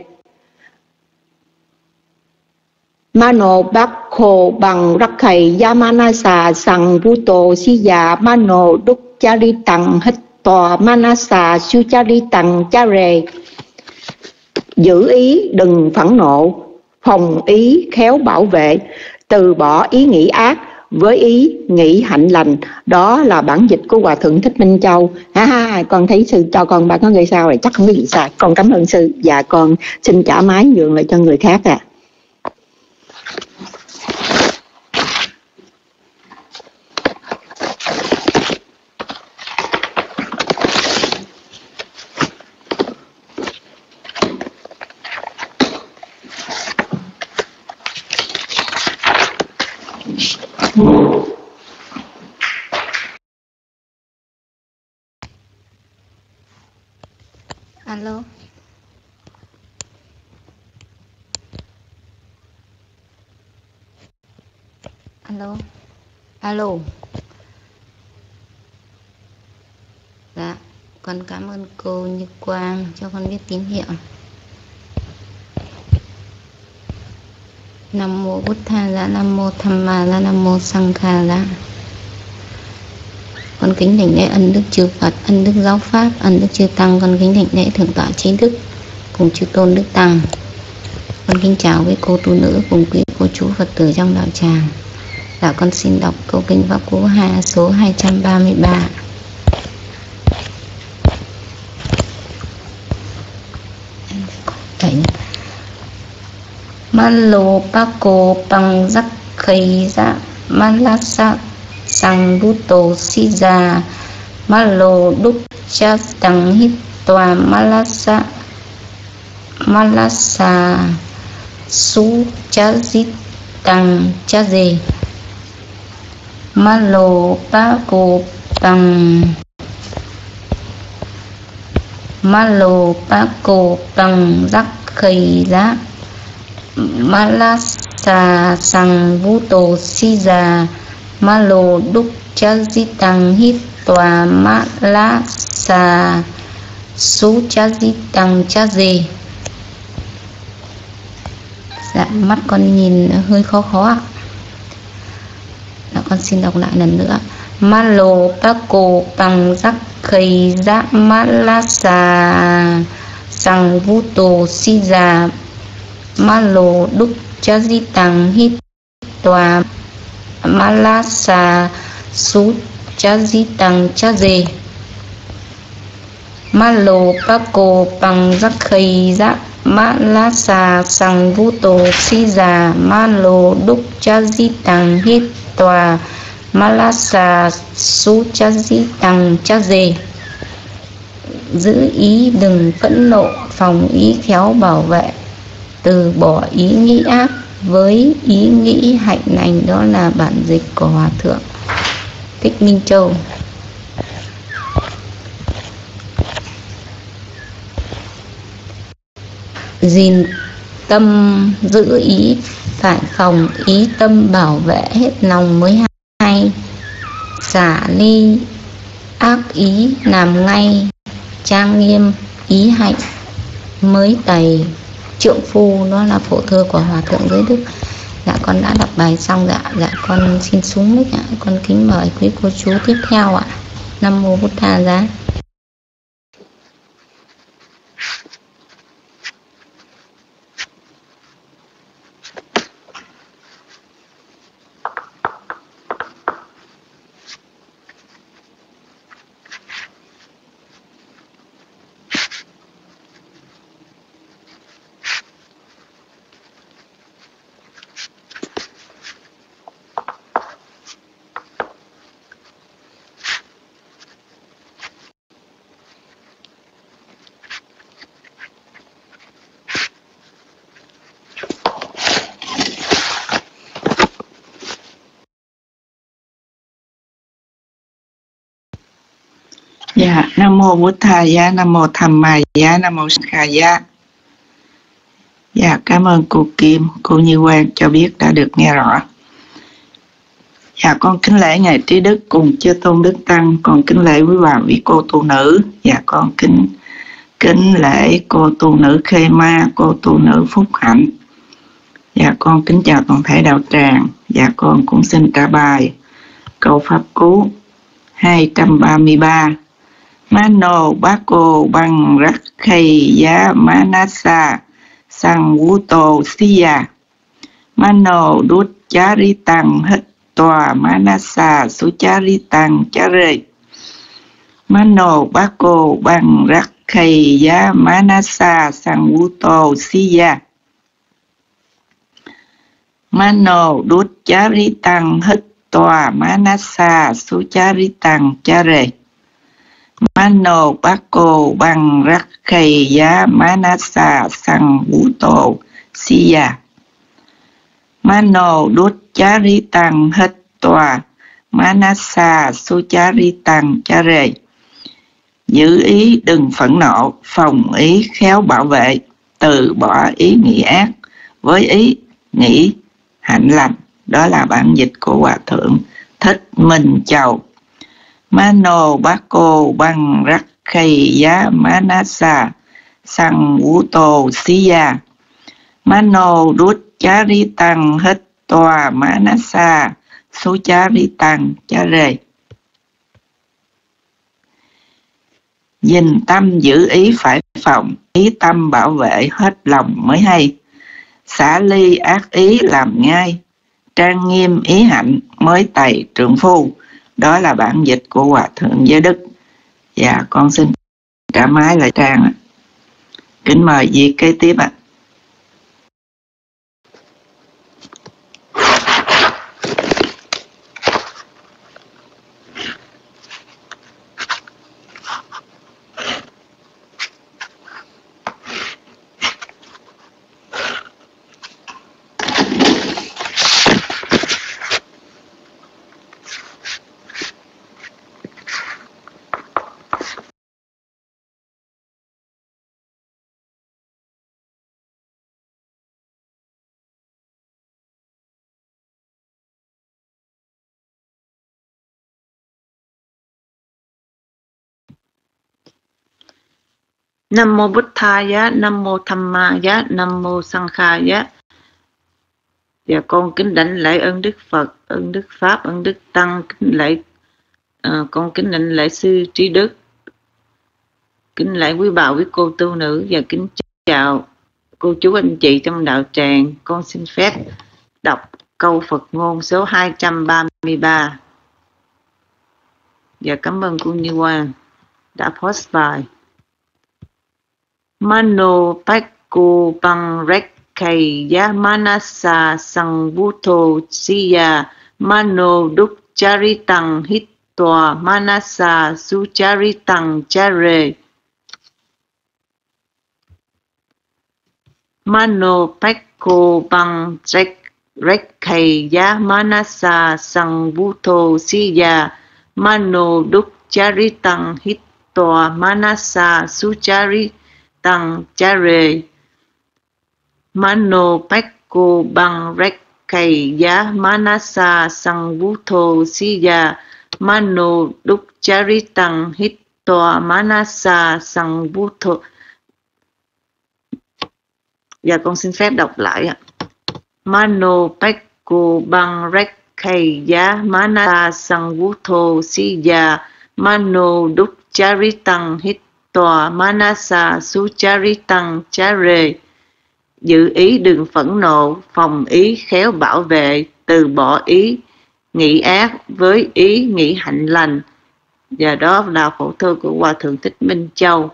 Mano Bako Bằng Rắc Thầy Yamanasa Sang Vũ Tô Sĩ Già Mano Đúc Chari Tăng Hít Tòa Manasa Su Chari Tăng Cha Rề. Giữ ý đừng phẫn nộ, phòng ý khéo bảo vệ, từ bỏ ý nghĩ ác với ý nghĩ hạnh lành. Đó là bản dịch của Hòa Thượng Thích Minh Châu. Ha ha, con thấy sư cho con ba có gây sao rồi, chắc không có gì sai. Con cảm ơn sư và con xin trả máy nhường lại cho người khác à. Alo. Alo. Alo. Dạ, con cảm ơn cô Như Quang cho con biết tín hiệu. Nam mô Bụt Tha Giá, Nam mô Tham Ma Giá, Nam mô Sang Kha Giá. Con kính đảnh lễ ân đức chư Phật, ân đức giáo pháp, ân đức chư Tăng. Con kính đảnh lễ thượng tọa trí đức cùng chư tôn đức Tăng. Con kính chào với cô tu nữ cùng quý cô chú Phật tử trong đạo tràng. Dạ, con xin đọc câu kinh Pháp Cú hai số hai trăm ba mươi ba. Malo Bako Bằng Rắc Thầy Yamanasa Sang Vũ Tô Sĩ Già Malo Đúc Chari Tăng Hít Tòa Manasa Manasa Su Chari Tăng Cha Rề. Malo Bako Bằng Malo Bako Bằng Rắc Thầy Yamanasa Sang Vũ Tô Sĩ Già ma lô đúc cha di tăng hít tòa ma la sa sú cha di tăng cha gì. Dạ, mắt con nhìn hơi khó khó ạ. Dạ, con xin đọc lại lần nữa. Ma lô pa cô bằng giác khầy giá ma la sa sang vũ tổ si già ma lô đúc cha di tăng hít tòa ma la sa sú cha di tăng cha gì. Ma lô pa cô bằng giác khầy giá ma la sa sang vũ tổ si già ma lô đúc cha di tăng hít tòa ma la sa sú cha di tăng cha gì. Giữ ý đừng phẫn nộ, phòng ý khéo bảo vệ, từ bỏ ý nghĩ ác với ý nghĩ hạnh lành. Đó là bản dịch của Hòa Thượng Thích Minh Châu. Gìn tâm giữ ý phải phòng, ý tâm bảo vệ hết lòng mới hay. Xả ly ác ý làm ngay, trang nghiêm ý hạnh mới tày trượng phu. Đó là phổ thơ của Hòa Thượng Giới Đức. Dạ con đã đọc bài xong. Dạ dạ con xin xuống mic ạ. Con kính mời quý cô chú tiếp theo ạ. Nam mô Bụt Tha Giá. Dạ, Nam mô Bụt Tha Giá, Nam mô Tham Ma Giá, Nam mô Sang Kha Giá. Dạ, cảm ơn cô Kim, cô Như Quang cho biết đã được nghe rõ. Dạ, con kính lễ Ngài Trí Đức cùng Chư Tôn Đức Tăng, con kính lễ quý bà vị cô tu nữ. Dạ, con kính kính lễ cô tu nữ Khê Ma, cô tu nữ Phúc Hạnh. Dạ, con kính chào toàn thể đạo tràng. Dạ, con cũng xin trả bài câu pháp cú hai trăm ba mươi ba. Mano Bako Bang Rakhei Ya Manasa Sang Vũ Tô Siya Mano Đút Chari Tăng Hít Tòa Manasa Su Chari Tăng Chare Mano Bako Bang Rakhei Ya Manasa Sang Vũ Tô Siya Mano Đút Chari Tăng Hít Tòa Manasa Su Chari Tăng Chare Mano Bako Bang Rakhei Ya Manasa Sang Vũ Tô Siya Mano Đút Chari Tăng Hít Tòa Manasa Su Chari Tăng Chare. Giữ ý đừng phẫn nộ, phòng ý khéo bảo vệ, từ bỏ ý nghĩ ác với ý nghĩ hạnh lành. Đó là bản dịch của Hòa Thượng Thích Minh Châu. Mano Bako Bang Rakhei Ya Manasa Sang Vũ Tô Siya Mano Đút Chari Tăng Hít Tòa Manasa Su Chari Tăng Chare. Dình tâm giữ ý phải phòng, ý tâm bảo vệ hết lòng mới hay. Xả ly ác ý làm ngay, trang nghiêm ý hạnh mới tày trượng phu. Đó là bản dịch của Hòa Thượng Giới Đức. Dạ, con xin trả máy lại trang. Kính mời vị kế tiếp ạ. Nam mô Buddhaya, Nam mô Dhammaya, Nam mô Sanghaya. Và con kính đảnh lễ ơn Đức Phật, ơn Đức Pháp, ơn Đức Tăng, kính lễ uh, con kính đảnh lễ sư Trí Đức, kính lễ quý bà quý cô tu nữ và kính chào cô chú anh chị trong đạo tràng. Con xin phép đọc câu Phật ngôn số hai trăm ba mươi ba và cảm ơn cô Như Quang đã post bài. Mano Pakku Bang Rekkei Yamanasa Sangbuto Siya Mano Duk Charitang Hitwa Manasa Sucharitang Chare. Mano Pakku Bang Rekkei Yamanasa Sangbuto Siya Mano Duk Charitang Hitwa Manasa Sucharitang Tăng Chare. Mano Pakku Bang Rekkei Giá Manasa Sangbuto Siya Mano Duk Charitang Hitwa Manasa Sangbuto. Và con xin phép đọc lại ạ. Mano Pakku Bang Rekkei Giá Manasa Sangbuto Siya Mano Duk Charitang Hitwa Tòa Manasa Sucharitang Chare. Giữ ý đừng phẫn nộ, phòng ý khéo bảo vệ, từ bỏ ý nghĩ ác với ý nghĩ hạnh lành. Và đó là phổ thư của Hòa Thượng Thích Minh Châu.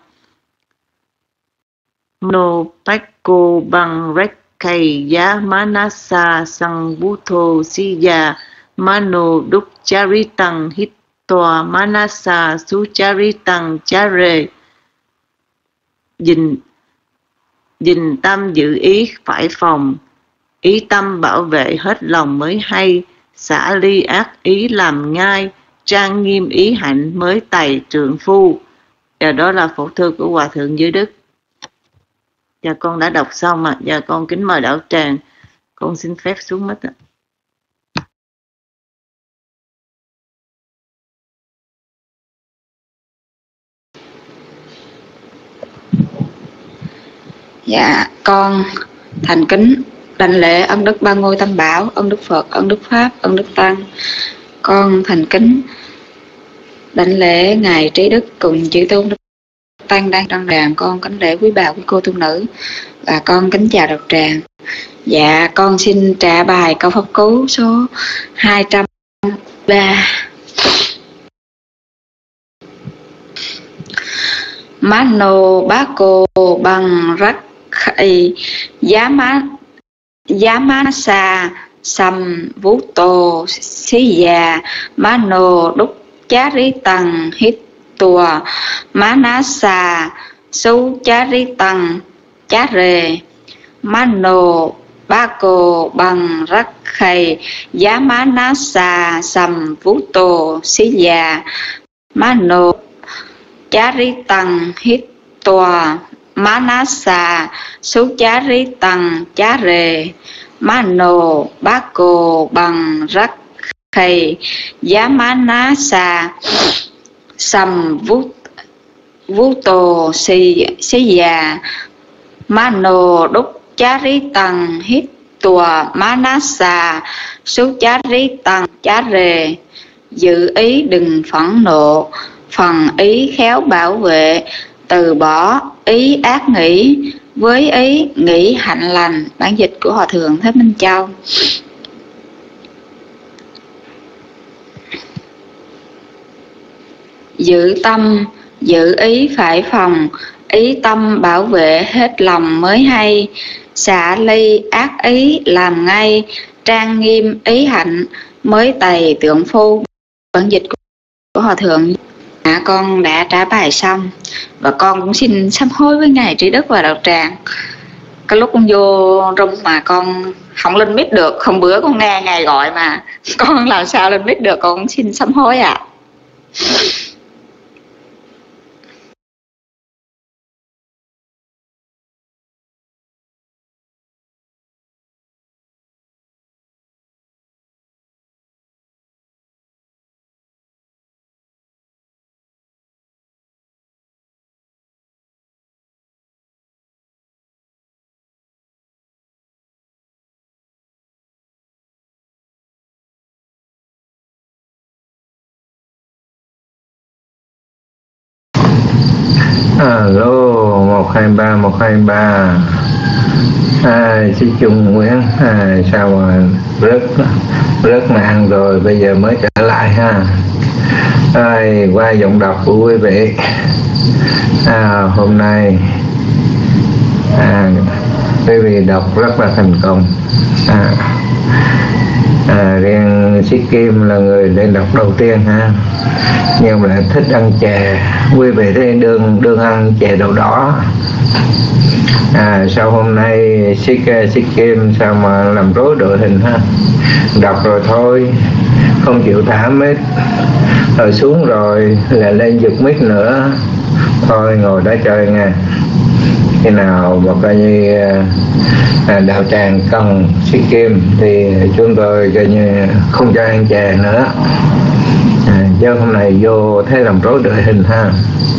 Mano Pakku Bang Rekkei Giá Manasa Sangbuto Siya Mano Duk Charitang Hitwa Manasa Sucharitang Chare. Dình, dình tâm giữ ý phải phòng, ý tâm bảo vệ hết lòng mới hay, xả ly ác ý làm ngay, trang nghiêm ý hạnh mới tày trượng phu. Và đó là phổ thư của Hòa Thượng Giới Đức. Và con đã đọc xong ạ. Và con kính mời đạo tràng. Con xin phép xuống mic ạ. Dạ, con thành kính đảnh lễ ân đức ba ngôi tam bảo, ân đức Phật, ân đức Pháp, ân đức Tăng. Con thành kính đảnh lễ ngài Trí Đức cùng chư tôn Đức Tăng đang đăng đàn. Con kính lễ quý bà quý cô tu nữ và con kính chào đạo tràng. Dạ, con xin trả bài câu pháp cú số hai trăm ba. Mano Pakku Bang Rekkei Yamanasa Sangbuto Siya Mano Duk Charitang Hitwa Manasa Sucharitang Chare. Mano Pakku Bang Rekkei Yamanasa Sangbuto Siya Mano Charitang Hitwa Manasa Sucharitang Chare. Mano Pakku Bang Rekkei Yamanasa Sangbuto Siya Mano Duk Charitang Hitwa Manasa Sucharitang Chare. Giữ ý đừng phẫn nộ, phần ý khéo bảo vệ, từ bỏ ý ác nghĩ với ý nghĩ hạnh lành. Bản dịch của Hòa Thượng Thích Minh Châu. Giữ tâm, giữ ý phải phòng, ý tâm bảo vệ hết lòng mới hay, xả ly ác ý làm ngay, trang nghiêm ý hạnh mới tày tượng phu. Bản dịch của Hòa Thượng. À, con đã trả bài xong và con cũng xin sám hối với ngài Trí Đức và đạo tràng. Cái lúc con vô rung mà con không lên mic được, hôm bữa con nghe ngài gọi mà con làm sao lên mic được, con cũng xin sám hối ạ. À. Alo, một hai ba một hai ba. À, sư Trung Nguyễn, à, sao mà rất rất nặng rồi, bây giờ mới trở lại ha. À, qua giọng đọc của quý vị, à, hôm nay à, quý vị đọc rất là thành công. À, à, riêng Sĩ Kim là người lên đọc đầu tiên ha, nhưng mà thích ăn chè. Quý vị thấy đường đường ăn chè đậu đỏ. À, sau hôm nay Sĩ, Sĩ Kim sao mà làm rối đội hình ha. Đọc rồi thôi, không chịu thả mic, rồi xuống rồi là lên giật mic nữa. Thôi ngồi đó chơi nha. Khi nào mà coi như à, đạo tràng cần Sĩ Kim thì chúng tôi coi như không cho ăn chè nữa. À, chứ hôm nay vô thấy làm rối đội hình ha.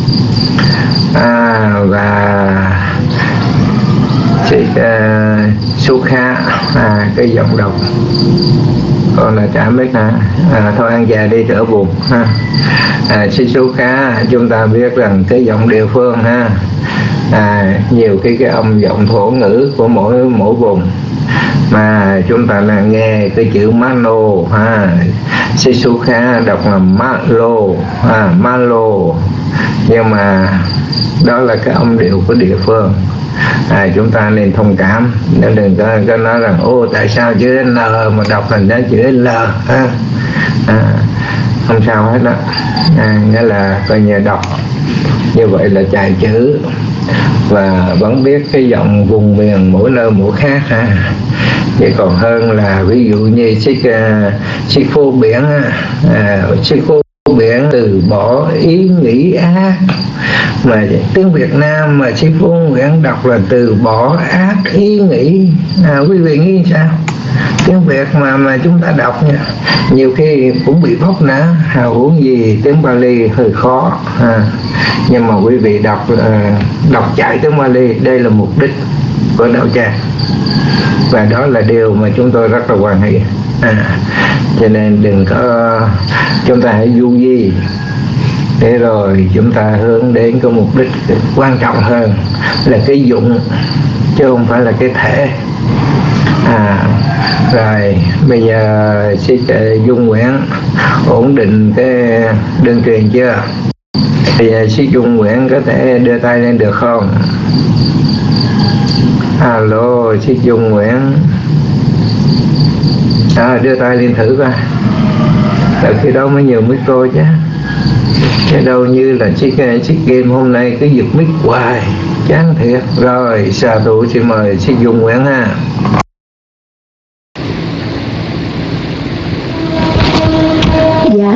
À, và chị uh, Su Kha, à, cái giọng đọc còn là chả biết hả. À, thôi ăn chè đi đỡ buồn ha. À, chị Su Kha, chúng ta biết rằng cái giọng địa phương ha, à, nhiều cái cái âm giọng thổ ngữ của mỗi mỗi vùng, mà chúng ta là nghe cái chữ Mano ha. Chị Su Kha đọc là Malo, à, Malo, nhưng mà đó là cái âm điệu của địa phương. À, chúng ta nên thông cảm, nên đừng có, có nói rằng ô tại sao chữ N mà đọc thành ra chữ L ha. À, không sao hết đó. À, nghĩa là coi như đọc như vậy là chạy chữ, và vẫn biết cái giọng vùng miền mỗi nơi mỗi khác ha. Vậy còn hơn là ví dụ như xích xích phố biển, à, xích phố biển từ bỏ ý nghĩ ác, mà tiếng Việt Nam mà sư Phú Nguyễn đọc là từ bỏ ác ý nghĩ. À, quý vị nghĩ sao? Tiếng Việt mà mà chúng ta đọc nha, nhiều khi cũng bị bóc nữa, hào huống gì tiếng Bali hơi khó. À, nhưng mà quý vị đọc uh, đọc chạy tiếng Bali, đây là mục đích của đạo tràng, và đó là điều mà chúng tôi rất là hoan hỷ. À, cho nên đừng có, chúng ta hãy du di để rồi chúng ta hướng đến cái mục đích quan trọng hơn là cái dụng, chứ không phải là cái thể. À, rồi bây giờ xin Dung Nguyễn ổn định cái đường truyền chưa? Bây giờ xin Dung Nguyễn có thể đưa tay lên được không? Alo, xin Dung Nguyễn. À, đưa tay lên thử coi. Tại khi đó mới nhiều micro chứ. Cái đâu như là chiếc chiếc game hôm nay cứ giật mic hoài, chán thiệt. Rồi, xà thủ xin mời xin Dung Nguyễn ha. Dạ.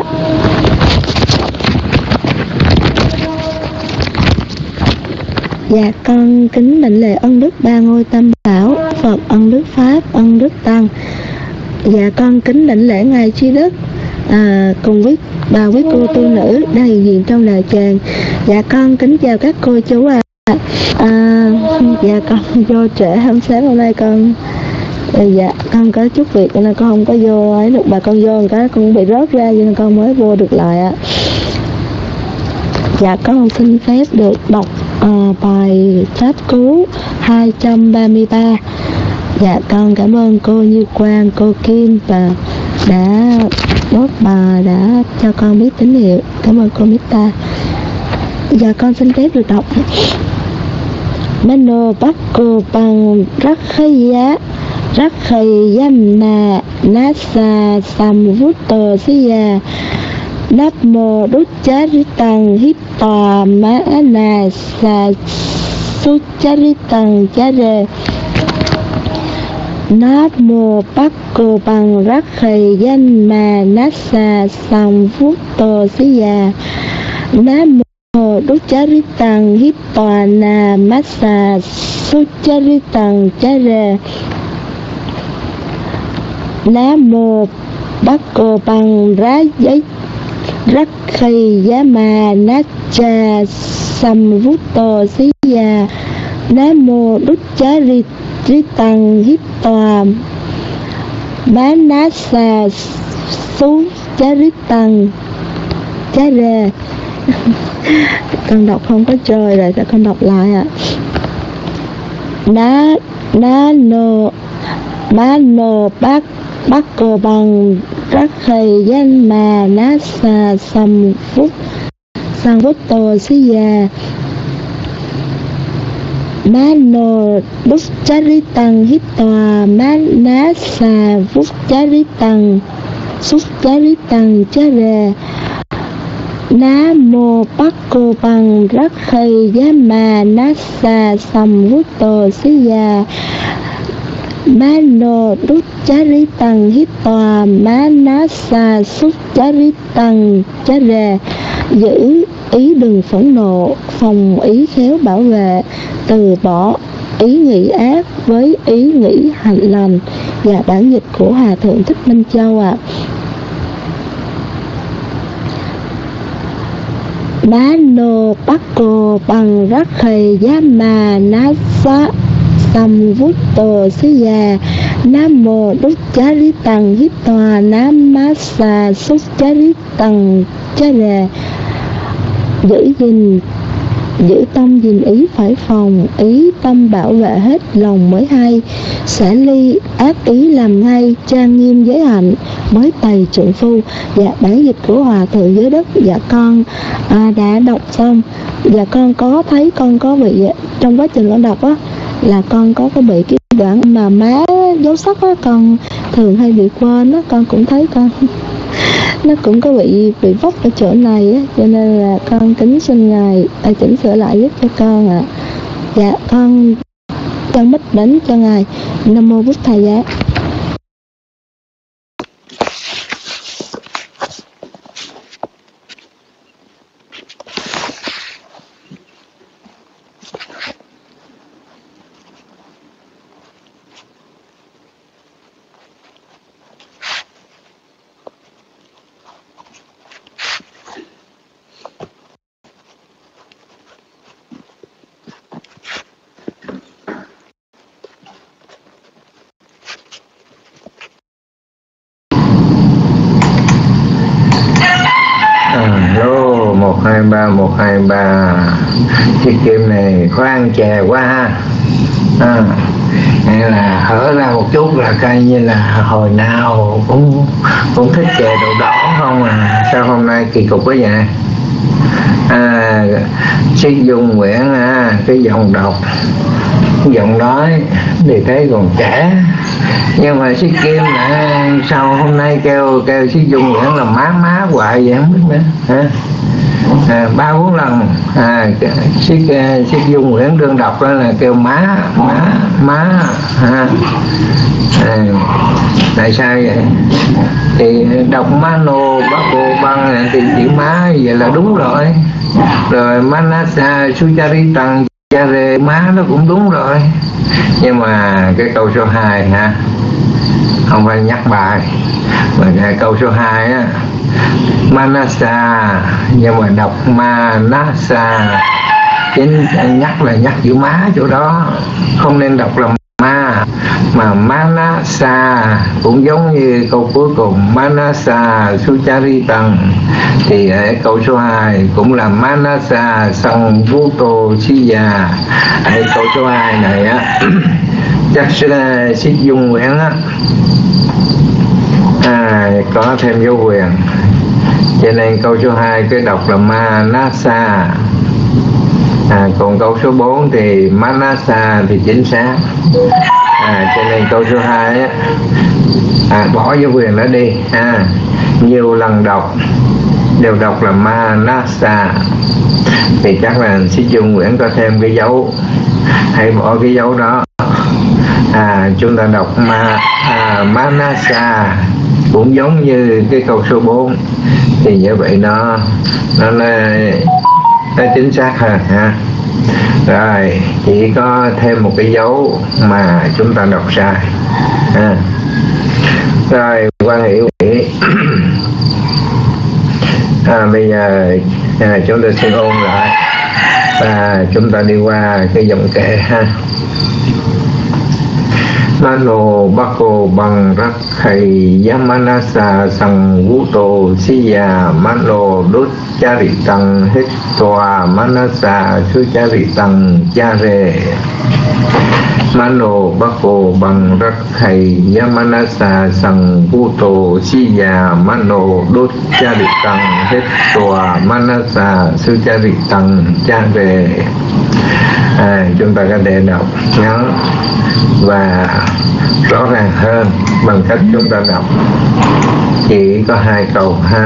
Dạ con kính mệnh lễ ân đức ba ngôi tam bảo, Phật ân đức Pháp ân đức Tăng. Dạ con kính đảnh lễ ngài Trí Đức, à, cùng với bà quý cô tu nữ đang hiện diện trong đạo tràng. Dạ con kính chào các cô chú ạ. À. À, dạ con vô trễ hôm sáng hôm nay con, dạ con có chút việc nên con không có vô ấy được, bà con vô một cái con bị rớt ra nên con mới vô được lại ạ. Dạ con xin phép được đọc uh, bài pháp cú hai trăm ba mươi ba. Dạ con cảm ơn cô Như Quang, cô Kim và đã đốt bà đã cho con biết tín hiệu. Cảm ơn cô Mita. Dạ con xin phép được đọc. Mano Bắc Cô Bằng Rắc Khây Giá Rắc Khây Yam Na Nasa Samvutto Siya Namo Ducharitang Hitta Ma'ana Sa Sucharitang Chare. Namo Bắc Cô Bằng Rắc Khây Danh Ma Nasa Samvutto Siya Namo Ducharitang Hitta Na Masa Sucharitang Chare. Namo Bắc Cô Bằng Rá Giấy Rắc Khây Yama Nacha Samvutto Siya Namo Ducharitang Hitta Manasa Sucharitang Chare. Con đọc không có chơi rồi, để con đọc lại ạ. Đá đá nô bá nô bác bác cô bằng rắc thầy danh mà ná xà xăm phúc sang vút tô xí già má nô đúc chá rí tăng hít tòa má ná xà vút chá rí tăng xúc chá rí tăng chá rè ná mô bác cô bằng rắc thầy danh mà ná xà xăm vút tô xí già má nô đút chá rí tăng hít tòa má ná xa xúc chá rí tăng chá rè giữ ý đừng phẫn nộ, phòng ý khéo bảo vệ, từ bỏ ý nghĩ ác với ý nghĩ hạnh lành. Và bản dịch của Hòa Thượng Thích Minh Châu ạ. À. Bá nô bác cô bằng rắc khầy giá mà ná xá tâm vút tô xí già nam mô đúc chá rí tăng hít tòa nam má xà xúc chá rí tăng chá rè giữ gìn giữ tâm gìn ý phải phòng, ý tâm bảo vệ hết lòng mới hay, xả ly ác ý làm ngay, trang nghiêm giới hạnh mới tày trượng phu. Dạ bản dịch của Hòa Thượng Giới Đất dạ con à, đã đọc xong. Dạ con có thấy con có bị trong quá trình con đọc á là con có có bị cái đoạn mà má dấu sắc á, con thường hay bị quên á, con cũng thấy con nó cũng có bị bị vấp ở chỗ này á, cho nên là con kính xin ngài à, chỉnh sửa lại giúp cho con ạ. À. Dạ con cho mít đến cho ngài. Nam mô Bụt Thầy giá. ba một hai ba chiếc kim này khoan chè quá ha. À, hay là hở ra một chút là coi như là hồi nào cũng cũng thích chè đậu đỏ không à, sao hôm nay kỳ cục quá vậy? À, Siết Dung Nguyễn à, cái giọng đọc giọng nói thì thấy còn trẻ, nhưng mà Siết Kim là sao hôm nay kêu kêu Siết Dung Nguyễn là má má hoài vậy không biết nữa hả? À, ba bốn lần à, Siết Siết Dung Nguyễn đương đọc đó là kêu má má má ha. À, tại sao vậy? Thì đọc má nô bác cô băng thì chữ má vậy là đúng rồi, rồi manasa suchari tăng chare má nó cũng đúng rồi, nhưng mà cái câu số hai ha không phải nhắc bài, mà cái câu số hai á manasa nhưng mà đọc manasa, chính nhắc là nhắc chữ má chỗ đó, không nên đọc là ma, mà manasa cũng giống như câu cuối cùng manasa suchari tăng, thì ở câu số hai cũng là manasa sang vuto siya. Ở câu số hai này á chắc sẽ Siết Dung Nguyễn á à, có thêm dấu quyền, cho nên câu số hai cái đọc là manasa. À, còn câu số bốn thì manasa thì chính xác. À, cho nên câu số hai á, à, bỏ dấu quyền đó đi. À, nhiều lần đọc đều đọc là manasa, thì chắc là Siết Dung Nguyễn có thêm cái dấu, hãy bỏ cái dấu đó. À, chúng ta đọc ma à, manasa cũng giống như cái câu số bốn, thì như vậy nó nó là nó chính xác hơn ha. Rồi chỉ có thêm một cái dấu mà chúng ta đọc sai ha. Rồi quan hiểu nghĩ à, bây giờ à, chúng ta xin ôn lại và chúng ta đi qua cái dòng kệ ha. Mano bako bằng rắc thầy Yamanasa sang vũ tô si ya mano đốt cha rị tăng hết tòa manasa sư cha rị tăng cha rề. Mano bako bằng rắc thầy Yamanasa sang vũ tô si ya mano đốt cha rị tăng hết tòa manasa sư cha rị tăng cha rề. À, chúng ta có thể đọc ngắn và rõ ràng hơn bằng cách chúng ta đọc chỉ có hai câu ha.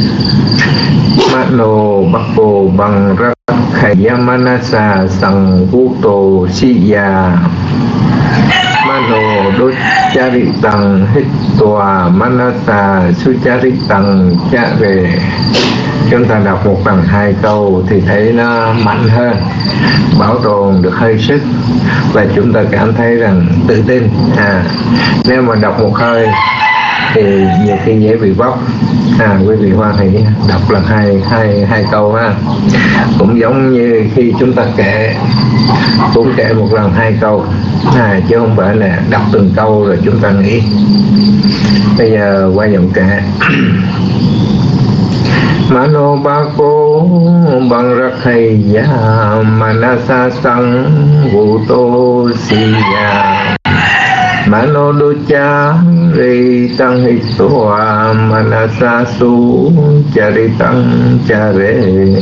Mano bako bằng rắc khải Yamanasa sang vũ tô si ya Mano đốt cha rị tăng hít tòa manasa su cha rị tăng cha về. Chúng ta đọc một lần hai câu thì thấy nó mạnh hơn, bảo tồn được hơi sức và chúng ta cảm thấy rằng tự tin. À, nếu mà đọc một hơi thì nhiều khi dễ bị bóc. À, quý vị hoan hỷ đọc lần hai hai hai câu ha. Cũng giống như khi chúng ta kể, cũng kể một lần hai câu, à, chứ không phải là đọc từng câu rồi chúng ta nghĩ. Bây giờ qua giọng kể. Mano bako bằng rắc hay ya manasa sang vũ tô si ya Mano đô cha ri tăng hít toa manasa su cha ri tăng cha re.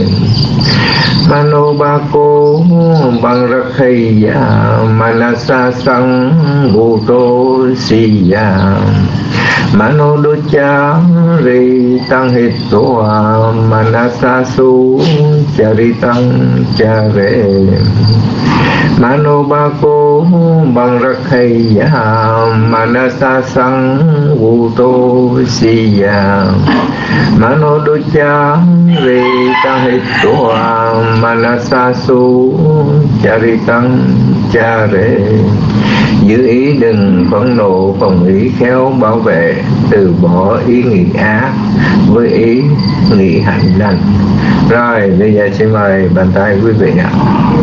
Mano bako bằng rắc hay ya manasa sang vũ tô si ya Mano đô cha ri tăng hít toa manasa su cha ri tăng cha re. Mano bako bằng rắc hay ya manasa sang vũ tô si ya Mano đô cha ri tăng hít toa manasa su cha ri tăng cha re. Giữ ý đừng phẫn nộ, phòng ý khéo bảo vệ, từ bỏ ý nghĩ ác với ý nghĩ hạnh lành. Rồi bây giờ xin mời bàn tay quý vị ạ.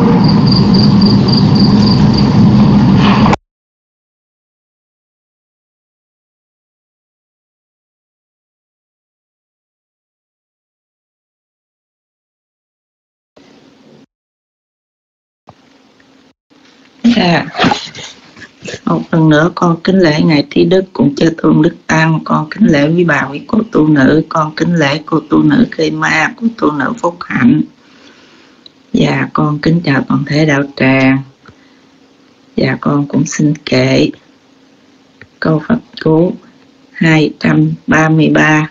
Yeah. Một lần nữa con kính lễ Ngài Trí Đức cùng chư tôn Đức Tăng, con kính lễ quý bà quý cô tu nữ, con kính lễ cô tu nữ Khê Ma, cô tu nữ Phúc Hạnh. Và con kính chào toàn thể đạo tràng. Và con cũng xin kể câu Phật chú hai trăm ba mươi ba.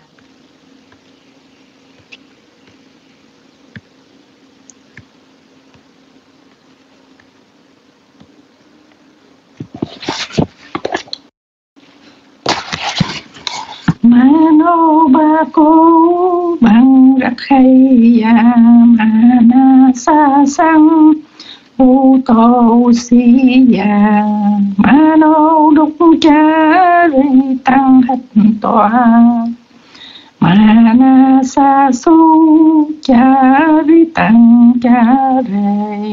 Mano bako bằng rắc hay ya manasa sang vũ tô si ya Mano đúc cha ri tăng hít tòa manasa su cha ri tăng cha re.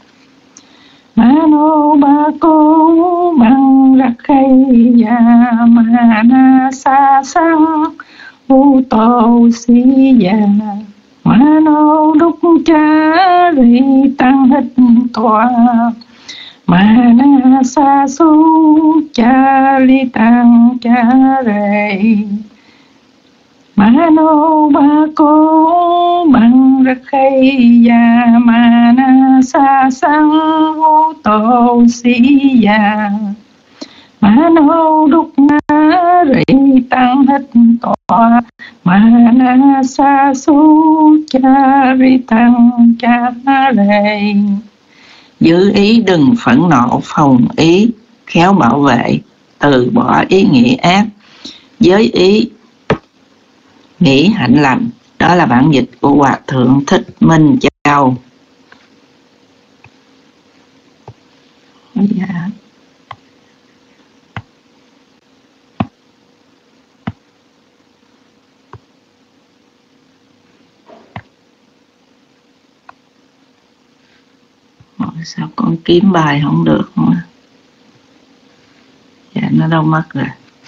Mano bako bằng rắc hay ya manasa sang vũ tô si ya Mano đúc cha ri tăng hít tòa manasa su cha ri tăng cha re. Mano bako bằng rắc hay ya manasa sang vũ tô si ya Mano đúc ri tăng hít tòa manasa su cha ri tăng cha re. Giữ ý đừng phẫn nộ, phòng ý khéo bảo vệ, từ bỏ ý nghĩ ác với ý nghĩ hạnh lành. Đó là bản dịch của Hòa Thượng Thích Minh Châu. Dạ. Sao con kiếm bài không được mà. nó đâu mất rồi.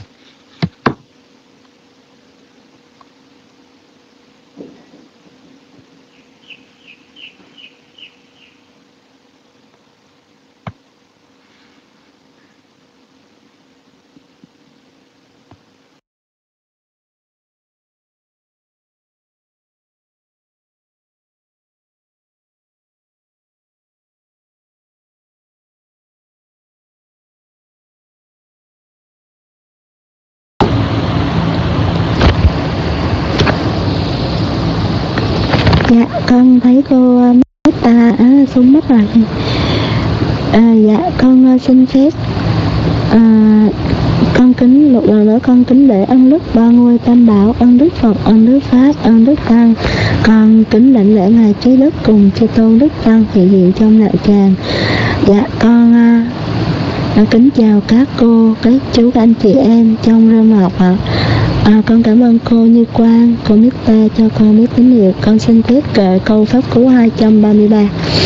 Dạ con thấy cô Meta à, xuống mất rồi. À, dạ con uh, xin phép à, con kính một lần nữa con kính lễ ân đức ba ngôi tam bảo, ân đức Phật, ân đức Pháp, ân đức Tăng. Con kính lãnh lễ ngài Trí Đức cùng chư tôn đức tăng hiện hiện trong đạo tràng. Dạ con uh, kính chào các cô, các chú, các anh chị em trong rơm học ạ. À, con cảm ơn cô Như Quang, cô Mita cho con biết tín hiệu. Con xin phép kệ câu pháp cú hai trăm ba mươi ba.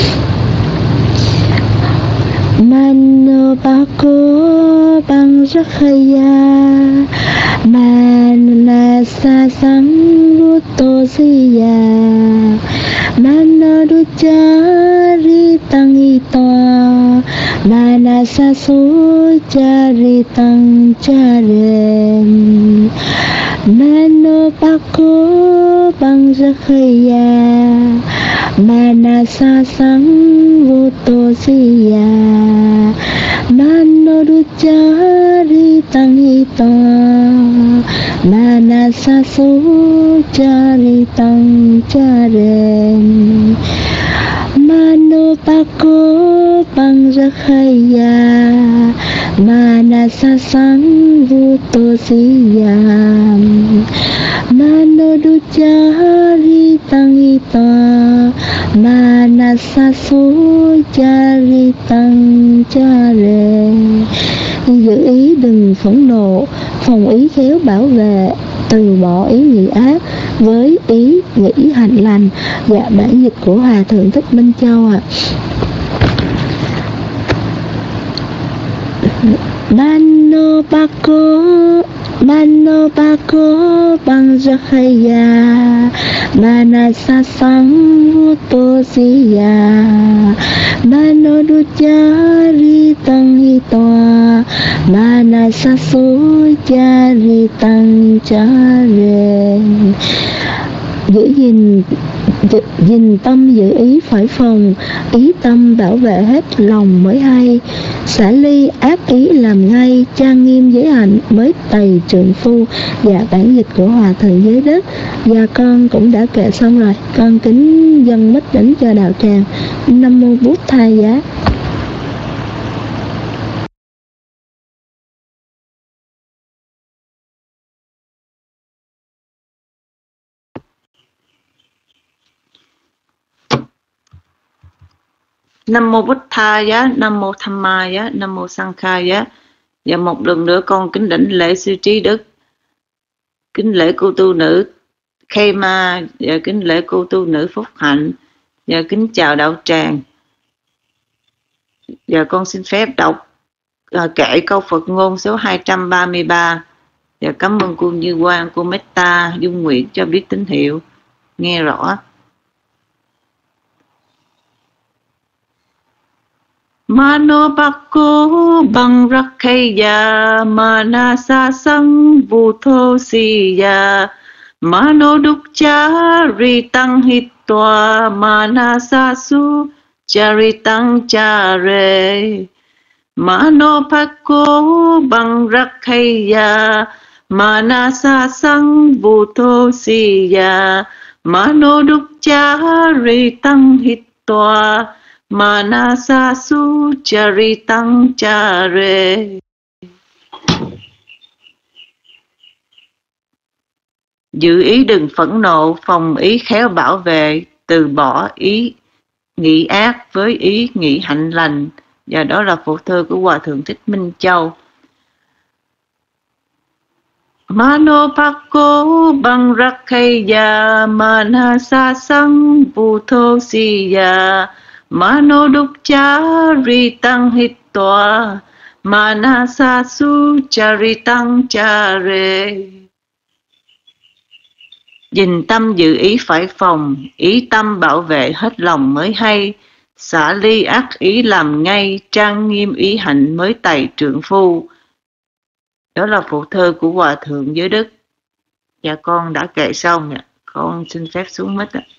Mano bako bang rakhaya manasa samruto siya mano duchari tangitoa manasa sujari tang charen mano bako bang rakhaya manasa samruto siya mano duchari tangito manasa sujari tang charen mano bako bang rakhaya manasa samruto siya mano duchari tangito manasa sujari tang chare. Giữ ý đừng phẫn nộ, phòng ý khéo bảo vệ, từ bỏ ý nghĩ ác với ý nghĩ hạnh lành. Dạ bản dịch của Hòa Thượng Thích Minh Châu ạ. Mano bako mano bako bang rakhaya manasa samruto siya mano duchari tang hitoa manasa sujari tang chare. Giữ gìn giữ, gìn tâm giữ ý phải phòng, ý tâm bảo vệ hết lòng mới hay. Xả ly ác ý làm ngay, trang nghiêm giới hạnh mới tày trượng phu. Dạ bản dịch của Hòa Thượng Giới Đức. Và con cũng đã kệ xong rồi. Con kính dâng mít đỉnh cho đạo tràng. Nam mô Bút Thầy Giá. Nam mô Bút Tha Giá, Nam mô Tham Ma Giá, Nam mô Sang Kha Giá. Và một lần nữa con kính đảnh lễ sư Trí Đức, kính lễ cô tu nữ Khay Ma, và kính lễ cô tu nữ Phúc Hạnh, và kính chào đạo tràng. Và con xin phép đọc à, kệ câu Phật ngôn số hai trăm ba mươi ba. Và cảm ơn cô Như Quang, cô Meta, Dung Nguyện cho biết tín hiệu. Nghe rõ. Mano bako bang rakhaya manasa sang vutho siya mano dukchari tang hitwa manasa su chari tang chare mano bako bang rakhaya manasa sang vutho siya mano dukchari tang hitwa manasa su chari tang chare. Giữ ý đừng phẫn nộ, phòng ý khéo bảo vệ, từ bỏ ý nghĩ ác với ý nghĩ hạnh lành. Và đó là phổ thơ của Hòa Thượng Thích Minh Châu. Mano bako bang rakhaya manasa sang vutho siya mano dukchari tang hitwa manasa su charitang chare. Dình tâm giữ ý phải phòng, ý tâm bảo vệ hết lòng mới hay. Xả ly ác ý làm ngay, trang nghiêm ý hạnh mới tày trượng phu. Đó là phụ thơ của Hòa Thượng Giới Đức. Dạ con đã kể xong ạ. Con xin phép xuống mic ạ.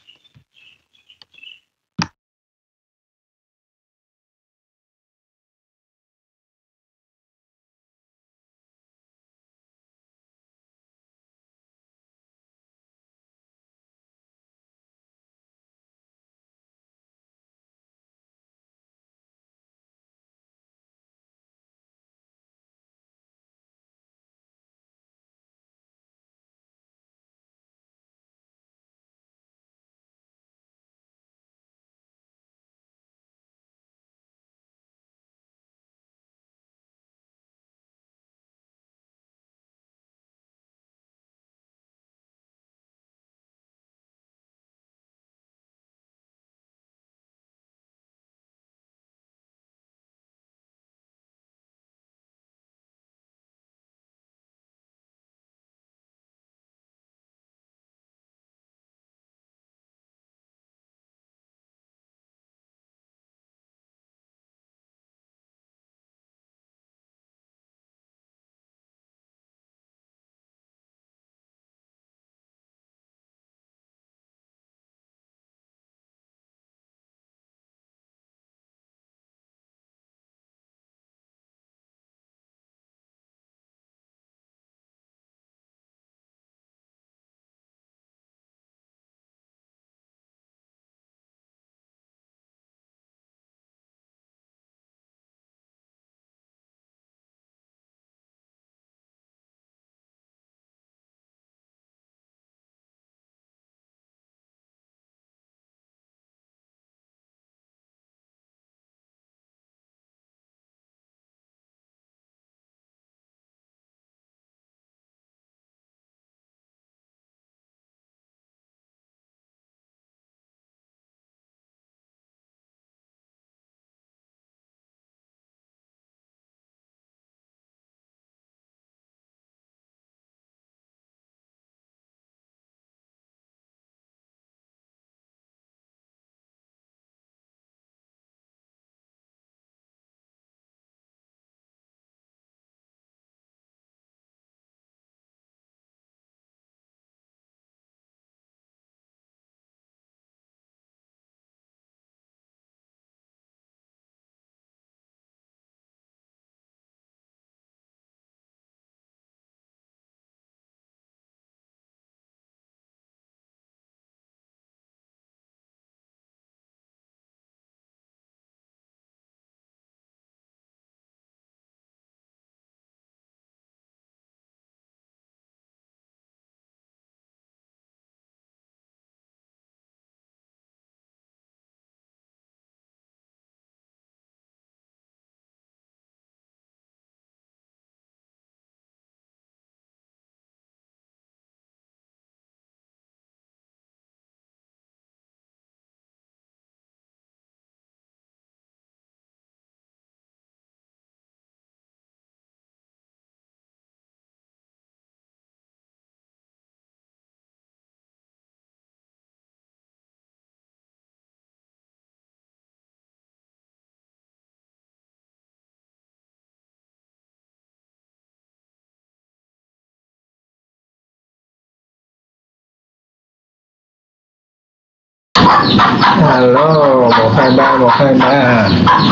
Alo, một hai ba một hai ba.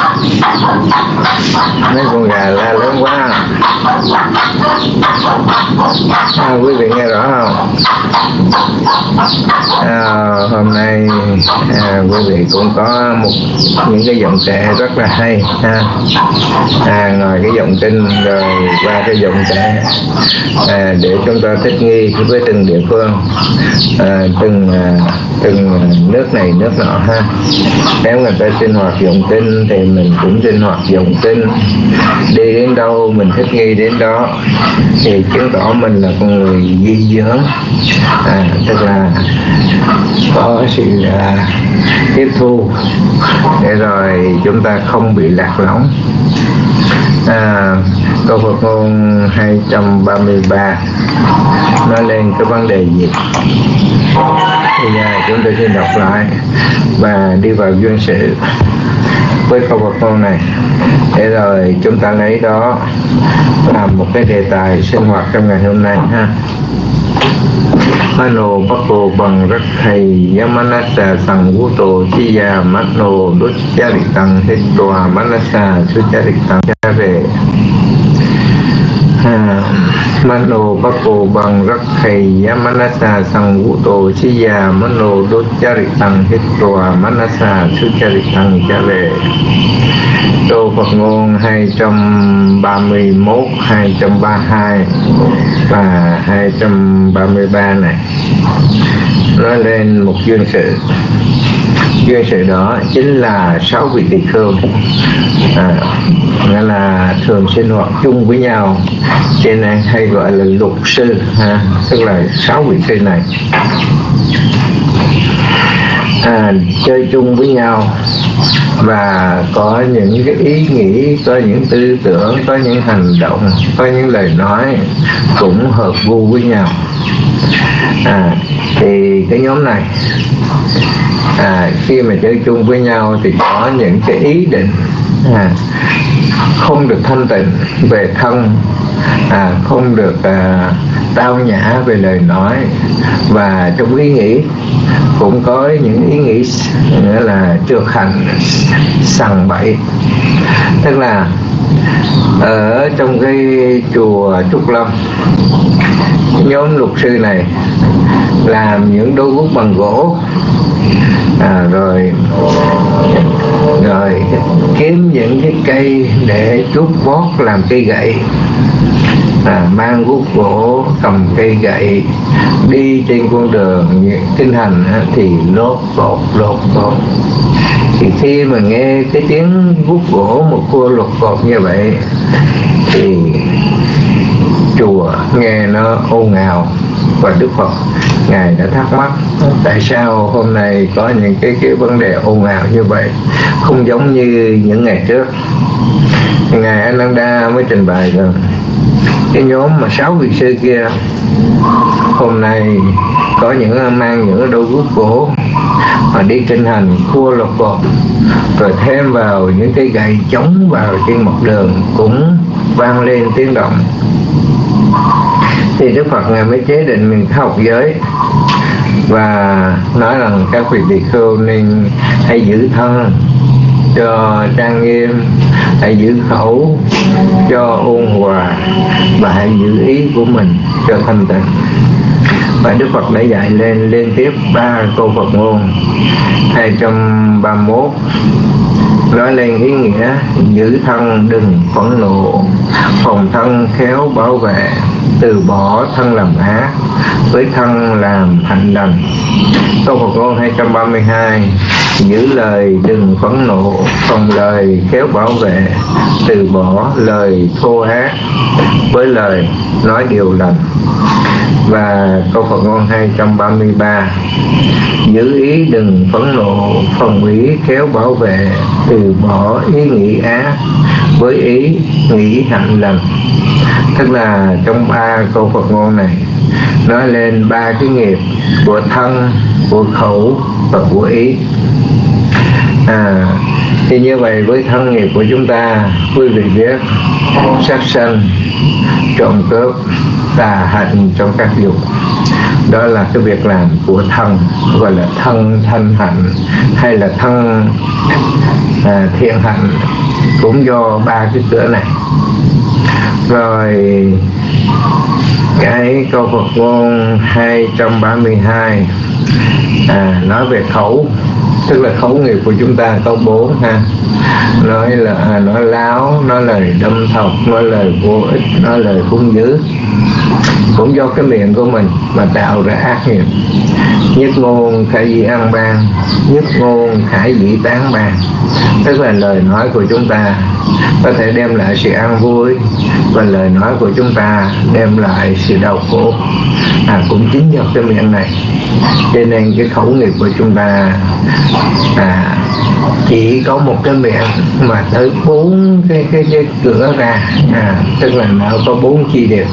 Mấy con gà la lớn quá. À, quý vị nghe rõ không? À, hôm nay à, quý vị cũng có một những cái giọng trẻ rất là hay ha. À, ngoài cái giọng tinh rồi qua cái giọng trẻ à, để chúng ta thích nghi với từng địa phương, à, từng à, từng nước này nước nọ ha. Nếu người ta sinh hoạt giọng tinh thì mình cũng sinh hoạt giọng tinh, đi đến đâu mình thích nghi đến đó, thì chứng tỏ mình là con người di dưỡng, à, tức là có sự à, tiếp thu để rồi chúng ta không bị lạc lõng. à, câu Phật ngôn hai trăm ba mươi ba nói lên cái vấn đề gì. Bây giờ chúng tôi xin đọc lại và đi vào duyên sự với câu Phật ngôn này, để rồi chúng ta lấy đó làm một cái đề tài sinh hoạt trong ngày hôm nay ha. Mano Bako bằng rất thầy Yamanasa sang vũ tổ chi ya Mano đốt cha địch tăng hết tòa Manasa su cha địch tăng cha về Mano Bako bằng rất thầy Yamanasa sang vũ tổ chi ya Mano đốt cha địch tăng hết tòa Manasa su cha địch tăng cha về. Câu Phật ngôn hai trăm ba mươi mốt, hai trăm ba mươi hai và hai trăm ba mươi ba này nói lên một duyên sự. Duyên sự đó chính là sáu vị tỳ khưu, à, nghĩa là thường sinh hoạt chung với nhau, cho nên hay gọi là lục sư ha, tức là sáu vị sư này à, chơi chung với nhau và có những cái ý nghĩ, có những tư tưởng, có những hành động, có những lời nói cũng hợp gu với nhau. À, thì cái nhóm này à, khi mà chơi chung với nhau thì có những cái ý định à, không được thanh tịnh về thân, à, không được à, tao nhã về lời nói, và trong ý nghĩ cũng có những ý nghĩ nghĩa là trược hành, sằng bậy. Tức là ở trong cái chùa Trúc Lâm, nhóm luật sư này làm những đôi guốc bằng gỗ, à, rồi rồi kiếm những cái cây để trút vót làm cây gậy, à, mang guốc gỗ, cầm cây gậy đi trên con đường kinh hành thì lốt cột lốt cột. Thì khi mà nghe cái tiếng guốc gỗ một cua lột cột như vậy thì chùa nghe nó ồn ào, và Đức Phật Ngài đã thắc mắc tại sao hôm nay có những cái cái vấn đề ồn ào như vậy, không giống như những ngày trước. Ngài Ananda mới trình bày rằng cái nhóm mà sáu vị sư kia hôm nay có những mang những đôi guốc gỗ mà đi kinh hành khua lột cột, rồi thêm vào những cây gậy chống vào trên mặt đường cũng vang lên tiếng động. Thì Đức Phật Ngài mới chế định mình học giới và nói rằng các vị tỳ khưu nên hãy giữ thân cho trang nghiêm, hãy giữ khẩu cho ôn hòa, và hãy giữ ý của mình cho thanh tịnh. Và Đức Phật đã dạy lên liên tiếp ba câu Phật ngôn hai trăm ba mươi mốt nói lên ý nghĩa giữ thân đừng phẫn nộ, phòng thân khéo bảo vệ, từ bỏ thân làm ác, với thân làm hạnh lành. Câu Phật ngôn hai trăm ba mươi hai giữ lời đừng phẫn nộ, phòng lời khéo bảo vệ, từ bỏ lời thô ác, với lời nói điều lành. Và câu Phật ngôn hai trăm ba mươi ba giữ ý đừng phẫn nộ, phòng ý khéo bảo vệ, từ bỏ ý nghĩ ác, với ý nghĩ hạnh lành. Tức là trong ba câu Phật ngôn này nói lên ba cái nghiệp của thân, của khẩu và của ý. À, thì như vậy với thân nghiệp của chúng ta, quý vị biết sát sanh, trộm cướp, tà hạnh trong các dục, đó là cái việc làm của thân, gọi là thân thanh hạnh hay là thân à, thiện hạnh, cũng do ba cái cửa này. Rồi cái câu Phật ngôn hai trăm ba mươi hai à, nói về khẩu, tức là khẩu nghiệp của chúng ta có bốn ha. Nói là à, nói láo, nói lời đâm thọc, nói lời vô ích, nói lời hung dữ, cũng do cái miệng của mình mà tạo ra ác nghiệp. Nhất ngôn khải dĩ ăn ban, nhất ngôn khải dĩ tán ban, tức là lời nói của chúng ta có thể đem lại sự an vui, và lời nói của chúng ta đem lại sự đau khổ, à, cũng chính do cái miệng này. Cho nên cái khẩu nghiệp của chúng ta à, chỉ có một cái miệng mà tới bốn cái cái, cái cửa ra, à, tức là nó có bốn chi đều.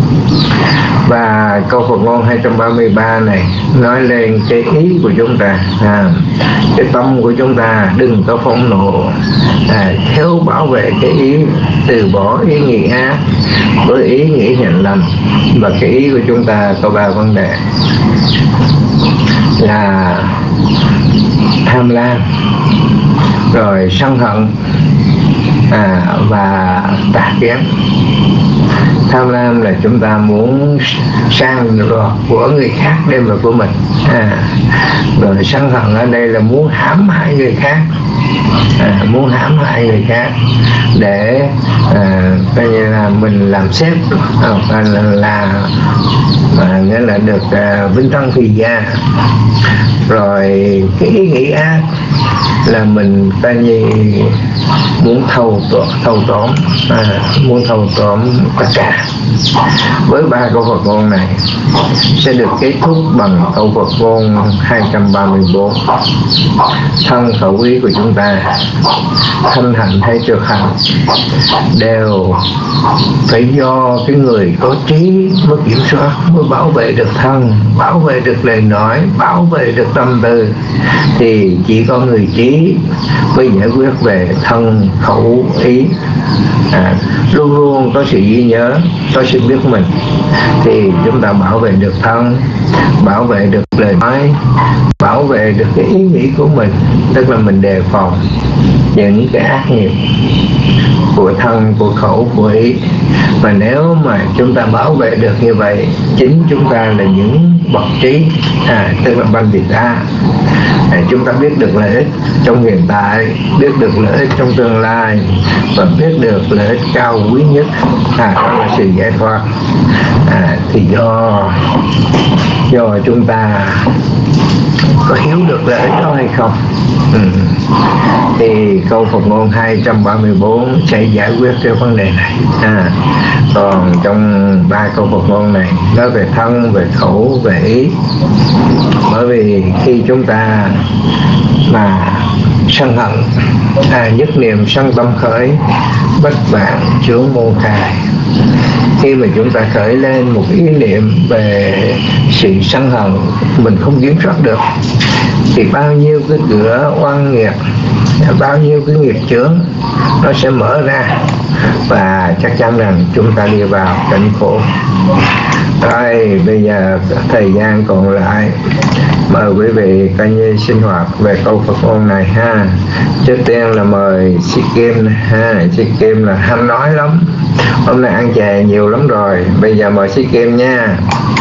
Và câu Phật ngôn hai trăm ba mươi ba này nói lên cái ý của chúng ta, à, cái tâm của chúng ta đừng có phẫn nộ, à, khéo bảo vệ cái ý, từ bỏ ý nghĩ ác với ý nghĩ nhận lầm. Và cái ý của chúng ta có ba vấn đề là tham lam, rồi sân hận, à, và tà kiến. Tham lam là chúng ta muốn sang rồi của người khác đem vào của mình, à, rồi sân hận ở đây là muốn hãm hại người khác, à, muốn hãm hại người khác để à, coi như là mình làm sếp, à, là, là à, nghĩa là được à, vinh tăng phi gia. Rồi cái ý nghĩ ác là mình ta như muốn thâu tóm, thâu tóm à, muốn thâu tóm tất cả. Với ba câu Phật ngôn này sẽ được kết thúc bằng câu Phật ngôn hai trăm ba mươi bốn. Thân khẩu ý của chúng ta, thanh hạnh hay trượt hạnh, đều phải do cái người có trí mới kiểm soát, mới bảo vệ được thân, bảo vệ được lời nói, bảo vệ được tâm tư. Thì chỉ có người trí mới giải quyết về thân khẩu ý, à, luôn luôn có sự ghi nhớ, có sự biết mình, thì chúng ta bảo vệ được thân, bảo vệ được lời nói, bảo vệ được cái ý nghĩ của mình, tức là mình đề phòng những cái ác nghiệp của thân, của khẩu, của ý. Và nếu mà chúng ta bảo vệ được như vậy, chính chúng ta là những bậc trí, à, tức là Pandita. À, chúng ta biết được lợi ích trong hiện tại, biết được lợi ích trong tương lai, và biết được lợi ích cao quý nhất, à, đó là sự giải thoát. À, thì do do chúng ta có hiểu được lợi ích đó hay không, ừ. thì câu Phật ngôn hai trăm ba mươi bốn sẽ giải quyết cái vấn đề này. À, còn trong ba câu Phật ngôn này nói về thân, về khẩu, về ý. Bởi vì khi chúng ta mà sân hận, à, nhất niệm sân tâm khởi, bất vạn chướng môn khai. Khi mà chúng ta khởi lên một ý niệm về sự sân hận mình không kiểm soát được, thì bao nhiêu cái cửa oan nghiệt, bao nhiêu cái nghiệp chướng nó sẽ mở ra, và chắc chắn rằng chúng ta đi vào cảnh khổ. Rồi bây giờ thời gian còn lại, mời quý vị coi như sinh hoạt về câu Phật ngôn này ha. Trước tiên là mời Sĩ Kim ha. Sĩ Kim là ham nói lắm, hôm nay ăn chè nhiều lắm rồi. Bây giờ mời Sĩ Kim nha.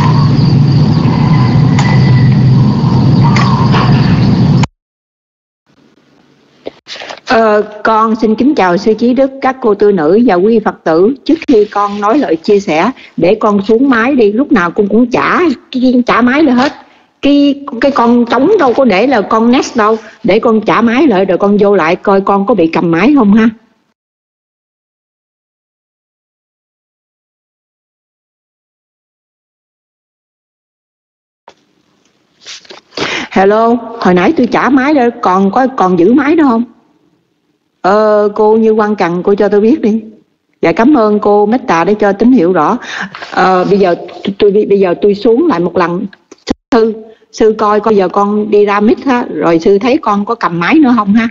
Ờ, con xin kính chào sư Trí Đức, các cô tư nữ và quý Phật tử. Trước khi con nói lời chia sẻ, để con xuống máy đi, lúc nào con cũng trả trả máy lại hết. Cái cái con trống đâu có để là con next đâu, để con trả máy lại rồi con vô lại coi con có bị cầm máy không ha. Hello, hồi nãy tôi trả máy rồi, còn có còn giữ máy đó không? Ờ, cô Như Quang Cần, cô cho tôi biết đi. Dạ cảm ơn cô Meta để cho tín hiệu rõ. Ờ, bây giờ tôi bây giờ tôi xuống lại một lần. Sư sư coi coi giờ con đi ra mic ha, rồi sư thấy con có cầm máy nữa không ha?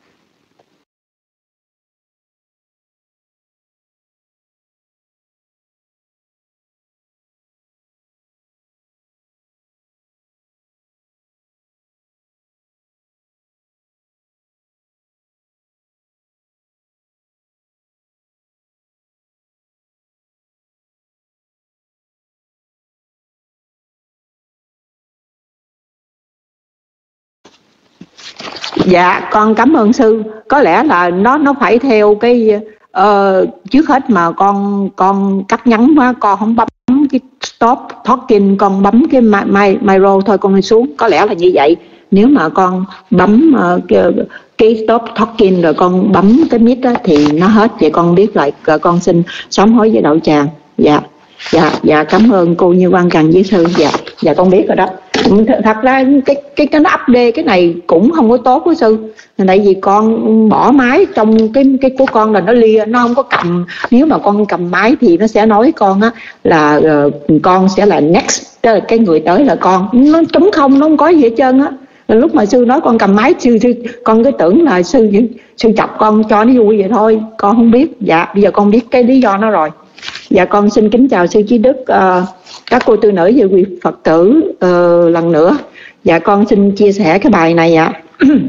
Dạ con cảm ơn sư. Có lẽ là nó nó phải theo cái uh, trước hết mà con con cắt ngắn quá, con không bấm cái stop talking, con bấm cái my, micro thôi, con đi xuống. Có lẽ là như vậy. Nếu mà con bấm uh, cái, cái stop talking rồi con bấm cái mic đó, thì nó hết. Vậy con biết lại, con xin sám hối với đạo tràng. Dạ dạ dạ cảm ơn cô Như Quang Cần với sư. Dạ dạ con biết rồi đó. Thật ra cái cái cái nó update cái này cũng không có tốt đó sư, tại vì con bỏ máy trong cái cái của con là nó lia, nó không có cầm. Nếu mà con cầm máy thì nó sẽ nói con á là uh, con sẽ là next, tức là cái người tới là con, nó trống không, nó không có gì hết trơn á. Lúc mà sư nói con cầm máy, sư, sư con cứ tưởng là sư sư chọc con cho nó vui vậy thôi, con không biết. Dạ bây giờ con biết cái lý do nó rồi. Dạ con xin kính chào sư Trí Đức, uh, các cô tư nữ và quý Phật tử uh, lần nữa. Dạ con xin chia sẻ cái bài này ạ.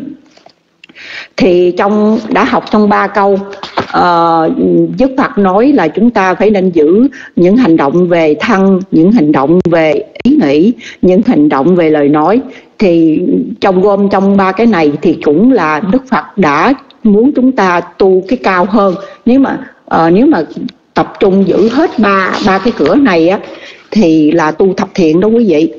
Thì trong đã học trong ba câu, uh, Đức Phật nói là chúng ta phải nên giữ những hành động về thân, những hành động về ý nghĩ, những hành động về lời nói. Thì trong gom trong ba cái này thì cũng là Đức Phật đã muốn chúng ta tu cái cao hơn. Nếu mà uh, nếu mà tập trung giữ hết ba ba cái cửa này á thì là tu thập thiện đó quý vị.